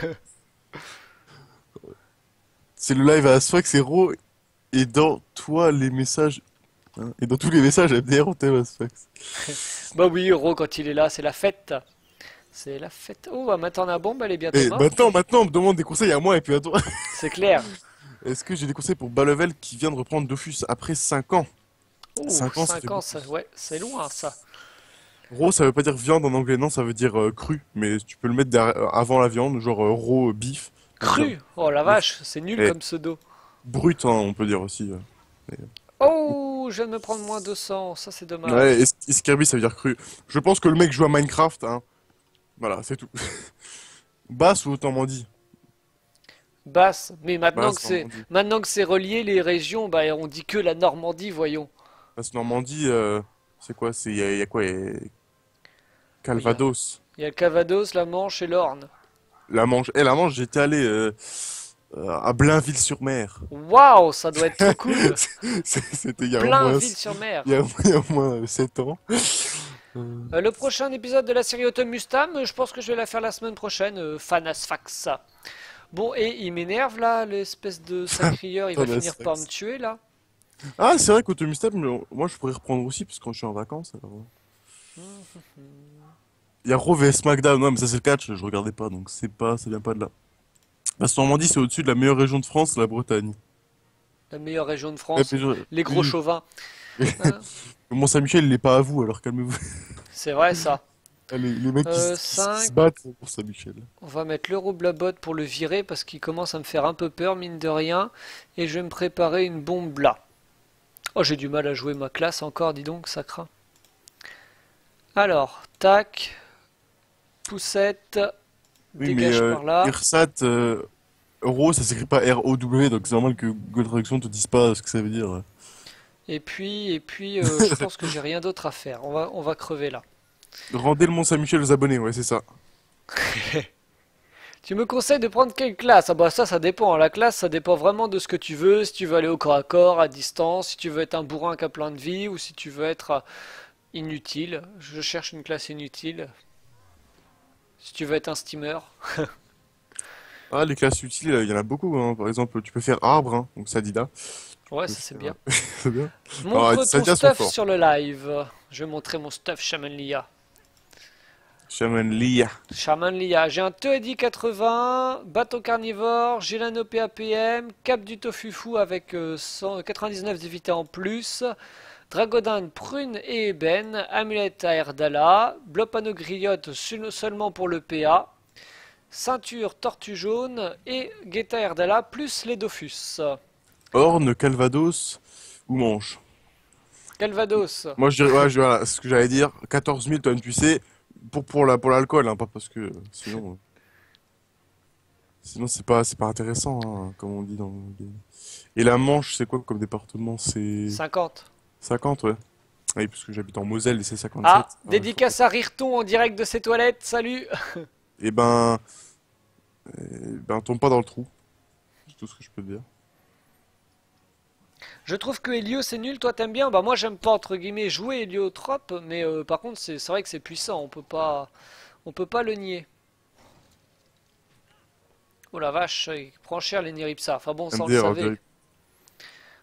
C'est le live à Asfax et Ro, et dans toi, les messages, hein, et dans tous les messages MDR, on t'aime Asfax. Bah oui, Ro, quand il est là, c'est la fête. C'est la fête. Oh, bah, maintenant la bombe, elle est bientôt Et morte. maintenant, on me demande des conseils à moi et puis à toi. C'est clair. Est-ce que j'ai des conseils pour Balevel qui vient de reprendre Dofus après 5 ans? Oh, 5 ans, ça fait 5 ans, beaucoup. ça, ouais, c'est loin ça. Raw, ça veut pas dire viande en anglais, non, ça veut dire cru. Mais tu peux le mettre avant la viande, genre raw beef. Donc, Cru. Oh la oui. vache, c'est nul Et comme pseudo. brut, hein, on peut dire aussi. Mais, Oh, je viens de me prendre moins 200, ça c'est ouais, dommage. Kirby, ça veut dire cru. Je pense que le mec joue à Minecraft, hein. Voilà, c'est tout. Basse ou autrement dit? Basse, mais Basse, Normandie. maintenant que c'est relié les régions, bah on dit que la Normandie, voyons. Basse Normandie, c'est quoi? Il y a quoi? Oui, Calvados. il y a le Calvados, la Manche et l'Orne. La Manche, j'étais allé à Blainville-sur-Mer. Waouh, ça doit être trop cool. C'était il y a au moins, Blainville-sur-Mer. il y a au moins 7 ans. Le prochain épisode de la série Autumn Mustam, je pense que je vais la faire la semaine prochaine, Fanasfax. Bon, et il m'énerve là, l'espèce de sacrieur, il va Thomas finir par me Fax. tuer là. Ah, c'est vrai qu'Automistable, moi je pourrais reprendre aussi, parce que quand je suis en vacances, alors. Il y a Raw vs SmackDown, non, mais ça c'est le catch, je regardais pas, donc ça vient pas de là. Parce que Normandie, c'est au-dessus de la meilleure région de France, la Bretagne. La meilleure région de Ouais, France, les gros oui. chauvins. Hein, Le Mont-Saint-Michel, il est pas à vous, alors calmez-vous. c'est vrai ça. Ah, les mecs qui 5, se battent pour Saint-Michel. on va mettre le Roublabot pour le virer parce qu'il commence à me faire un peu peur, mine de rien. Et je vais me préparer une bombe là. Oh, j'ai du mal à jouer ma classe encore, dis donc, ça craint. Alors, tac, poussette, Oui, mais dégage par là. IRSAT, Euro, ça s'écrit pas R-O-W, donc c'est normal que Google Traduction te dise pas ce que ça veut dire. Et puis, je pense que j'ai rien d'autre à faire. On va crever là. Rendez le Mont-Saint-Michel aux abonnés, ouais, c'est ça. Tu me conseilles de prendre quelle classe? Ah bah ça dépend. La classe, ça dépend vraiment de ce que tu veux. Si tu veux aller au corps à corps, à distance, si tu veux être un bourrin qui a plein de vie, ou si tu veux être inutile. Je cherche une classe inutile. Si tu veux être un steamer. Ah, les classes utiles, il y en a beaucoup, hein. Par exemple, tu peux faire arbre, hein, donc Sadida. Tu Ouais, peux ça c'est faire... bien. c'est bien. Alors, Montre ton Sadia sont stuff forts. sur le live. Je vais montrer mon stuff Shaman Lia. Shaman Lia. Shaman Lia. J'ai un Teedi 80, bateau carnivore, Gélano PAPM, cap du Tofufu avec 99 d'évité en plus, Dragodin, prune et ébène, amulette à Erdala, Blopano griotte seulement pour le PA, ceinture tortue jaune et Guetta Erdala plus les Dofus. Orne, Calvados ou Manche. Calvados. Moi, je dirais, ouais, voilà, ce que j'allais dire, 14 000 tonnes pucées pour l'alcool, hein, pas parce que sinon c'est pas intéressant, hein, comme on dit dans les... Et la Manche, c'est quoi comme département? C'est 50. 50, ouais. Oui, parce que j'habite en Moselle et c'est 57. Ah, Ah, faut pas- dédicace à Rirton en direct de ses toilettes, salut. Eh ben, tombe pas dans le trou. C'est tout ce que je peux te dire. Je trouve que Helio c'est nul, toi t'aimes bien? Bah moi j'aime pas entre guillemets jouer Héliotrope, mais par contre c'est vrai que c'est puissant, on peut pas le nier. Oh la vache, il prend cher les Niripsa. Enfin bon, ça on le MDR, on savait. dirait.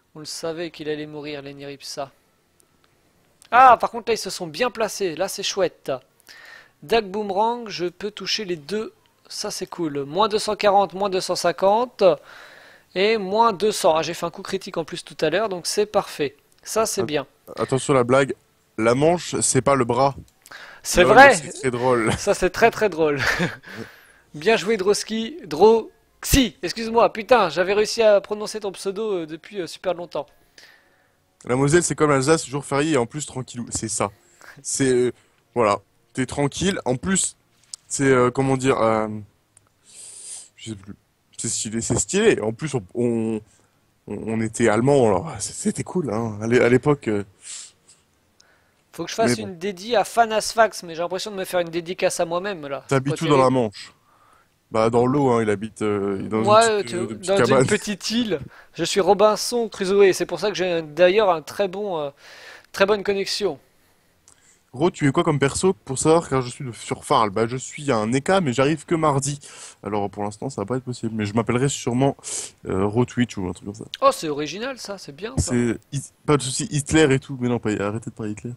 On le savait qu'il allait mourir, l'Eniripsa. Ah, par contre là ils se sont bien placés, là c'est chouette. Dag Boomerang, je peux toucher les deux, ça c'est cool. Moins 240, moins 250 et moins 200. Ah, j'ai fait un coup critique en plus tout à l'heure, donc c'est parfait. Ça c'est At- bien. Attention la blague, la manche, c'est pas le bras. C'est Lol, vrai, c'est très drôle. ça c'est très très drôle. Bien joué Droski, Droxy, excuse-moi, putain, j'avais réussi à prononcer ton pseudo depuis super longtemps. La Moselle, c'est comme l'Alsace, jour férié et en plus tranquillou. C'est ça. C'est voilà, t'es tranquille. En plus, c'est comment dire, je sais plus. C'est stylé, c'est stylé. En plus, on était allemand, alors c'était cool, hein. À l'époque, Faut que je mais fasse bon, une dédie à Fanasfax, mais j'ai l'impression de me faire une dédicace à moi-même là, c'est pas t'habites où dans la terrible. Manche? Bah dans l'eau, hein. Il habite dans une Moi, petite dans une cabane. petite île, je suis Robinson Crusoe, c'est pour ça que j'ai d'ailleurs un très bon, très bonne connexion. Gros, tu es quoi comme perso pour savoir car je suis sur Farl? Bah je suis un Eka, mais j'arrive que mardi. Alors pour l'instant, ça va pas être possible, mais je m'appellerai sûrement Rotwitch ou un truc comme ça. Oh, c'est original ça, c'est bien ça. C'est pas de souci, Hitler et tout, mais non, pas arrêtez de parler Hitler.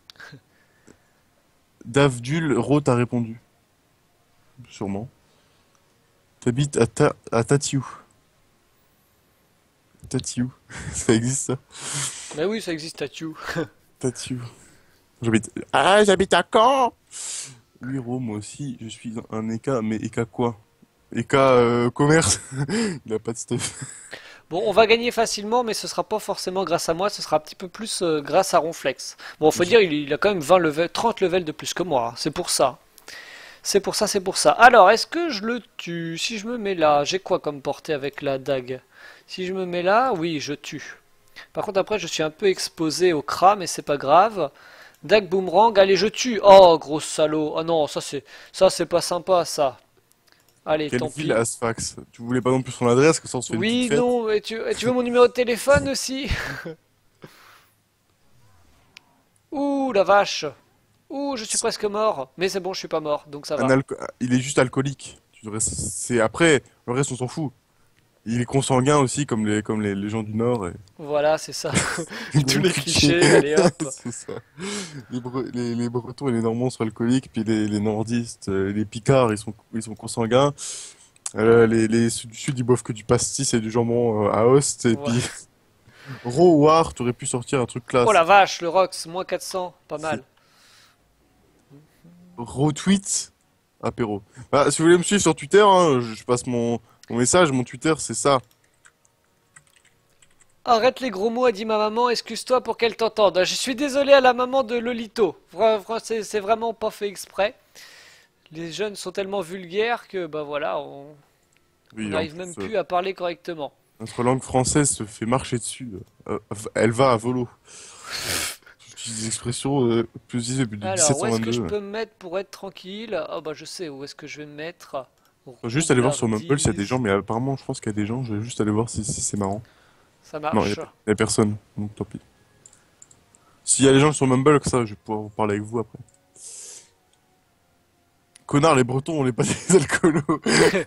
Davdul Roth a répondu, sûrement. T'habites à Tatiou. Tatiou, ça existe ça? Mais oui, ça existe à Tue. Tatiou. J'habite à Caen! Oui, Ro, moi aussi, je suis un Eka, mais Eka quoi? Eka commerce? Il a pas de stuff. Bon, on va gagner facilement, mais ce sera pas forcément grâce à moi, ce sera un petit peu plus grâce à Ronflex. Bon, faut J'ai- dire, il a quand même 20 levels, 30 levels de plus que moi, hein. C'est pour ça. C'est pour ça, c'est pour ça. Alors, est-ce que je le tue? Si je me mets là, j'ai quoi comme portée avec la dague? Si je me mets là, oui, je tue. Par contre, après, je suis un peu exposé au cra, mais c'est pas grave. Dague boomerang, allez, je tue. Oh, gros salaud. Oh non, ça c'est pas sympa, ça. Allez, Quelle tant ville pis. Asfax? Tu voulais pas non plus son adresse, que ça on se fait une petite Oui, fête? non, et tu veux mon numéro de téléphone aussi? Ouh, la vache. Ouh, je suis presque mort. Mais c'est bon, je suis pas mort, donc ça va. Il est juste alcoolique. C'est après, le reste on s'en fout. Il est consanguin aussi, les gens du Nord. Voilà, c'est ça. Tous Gros les cliché. clichés, allez hop. C'est ça. Les Bretons et les Normands sont alcooliques, puis les Nordistes, les Picards, ils sont consanguins. Ceux du Sud, ils boivent que du pastis et du jambon à Host. Et Ouais. puis, War, t'aurais pu sortir un truc Oh classe. la vache, le Rox, moins 400, pas C'est mal. Retweet apéro. Bah, si vous voulez me suivre sur Twitter, hein, je passe mon message, mon Twitter, c'est ça. Arrête les gros mots, a dit ma maman, excuse-toi pour qu'elle t'entende. Je suis désolé à la maman de Lolito. C'est vraiment pas fait exprès. Les jeunes sont tellement vulgaires que, bah voilà, on Oui, en n'arrive même plus, plus à parler correctement. notre langue française se fait marcher dessus. Elle va à volo. J'utilise des expressions plus depuis Alors, où est-ce que je 1722. peux me mettre pour être tranquille? Ah bah je sais, où est-ce que je vais me mettre? Faut juste aller voir sur Mumble s'il y a des gens, Roublardise. mais apparemment, je pense qu'il y a des gens. Je vais juste aller voir si c'est marrant. Ça Non, marche. il y a personne, donc tant pis. S'il y a des gens sur Mumble, que ça, je vais pouvoir vous parler avec vous après. Connard, les Bretons, on n'est pas des alcoolos.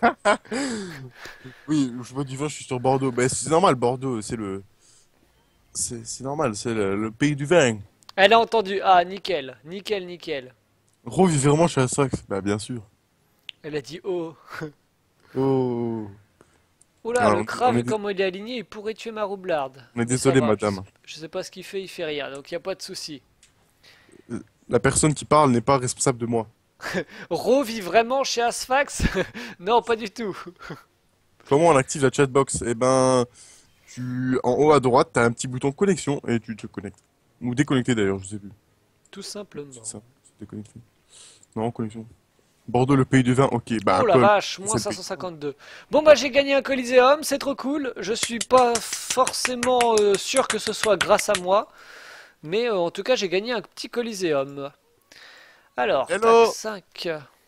Oui, je bois du vin, je suis sur Bordeaux. Bah, c'est normal, Bordeaux, c'est normal, c'est le pays du vin. Elle a entendu. Ah, nickel, nickel, nickel. Ro vit vraiment chez Astrax. Bah, bien sûr. Elle a dit oh. Oh. Oula, Ah, le crabe, vu comment il est aligné, il pourrait tuer ma roublarde. on est Mais ça désolé, va, madame. je sais pas ce qu'il fait rien, donc y a pas de souci. La personne qui parle n'est pas responsable de moi. Ro vit vraiment chez Asfax? Non, pas du tout. Comment on active la chatbox? Eh ben, en haut à droite, t'as un petit bouton connexion et tu te connectes. Ou déconnecter d'ailleurs, je sais plus. Tout C'est simplement. ça, c'est déconnecté. Non, connexion. Bordeaux, le pays du vin, ok. Bah, Oh la Apple, vache, moins c'est le pays. 552. Bon bah j'ai gagné un Coliseum, c'est trop cool. Je suis pas forcément sûr que ce soit grâce à moi, mais en tout cas j'ai gagné un petit Coliseum. Alors, tac, Hello! 5.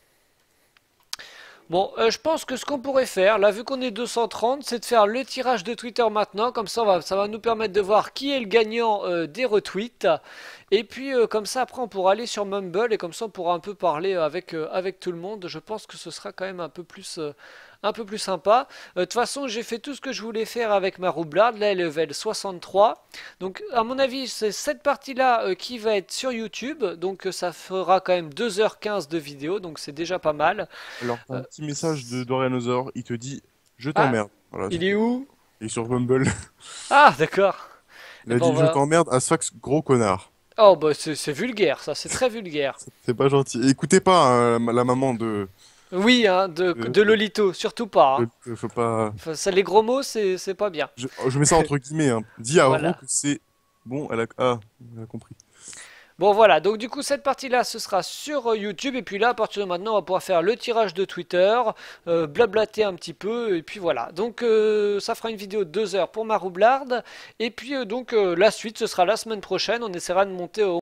Bon, je pense que ce qu'on pourrait faire, là, vu qu'on est 230, c'est de faire le tirage de Twitter maintenant. Comme ça, ça va nous permettre de voir qui est le gagnant des retweets. Et puis comme ça après on pourra aller sur Mumble et comme ça on pourra un peu parler avec tout le monde. Je pense que ce sera quand même un peu plus sympa. De toute façon j'ai fait tout ce que je voulais faire avec ma roublarde. Là elle est level 63. Donc à mon avis c'est cette partie-là qui va être sur YouTube. Donc ça fera quand même 2h15 de vidéo. Donc c'est déjà pas mal. Alors, t'as un Euh, petit message de Dorianosaur, il te dit je ah, t'emmerde. Voilà, il c'est est tout. où? Il est sur Bumble. Ah d'accord. Il Et a ben on dit je va... t'emmerde à Sfax, gros connard. Oh bah c'est vulgaire ça, c'est très vulgaire. C'est pas gentil. Écoutez pas la maman Oui, hein, de, de Lolito, surtout pas, hein. faut pas. Enfin, ça, les gros mots, c'est pas bien. Je mets ça entre guillemets. Hein. Dis à Ro Voilà. que c'est bon. Elle a compris. Bon, voilà. Donc, du coup, cette partie-là, ce sera sur YouTube. Et puis là, à partir de maintenant, on va pouvoir faire le tirage de Twitter, blablater un petit peu. Et puis voilà. Donc, ça fera une vidéo de 2 heures pour ma roublarde. Et puis, donc, la suite, ce sera la semaine prochaine. On essaiera de monter au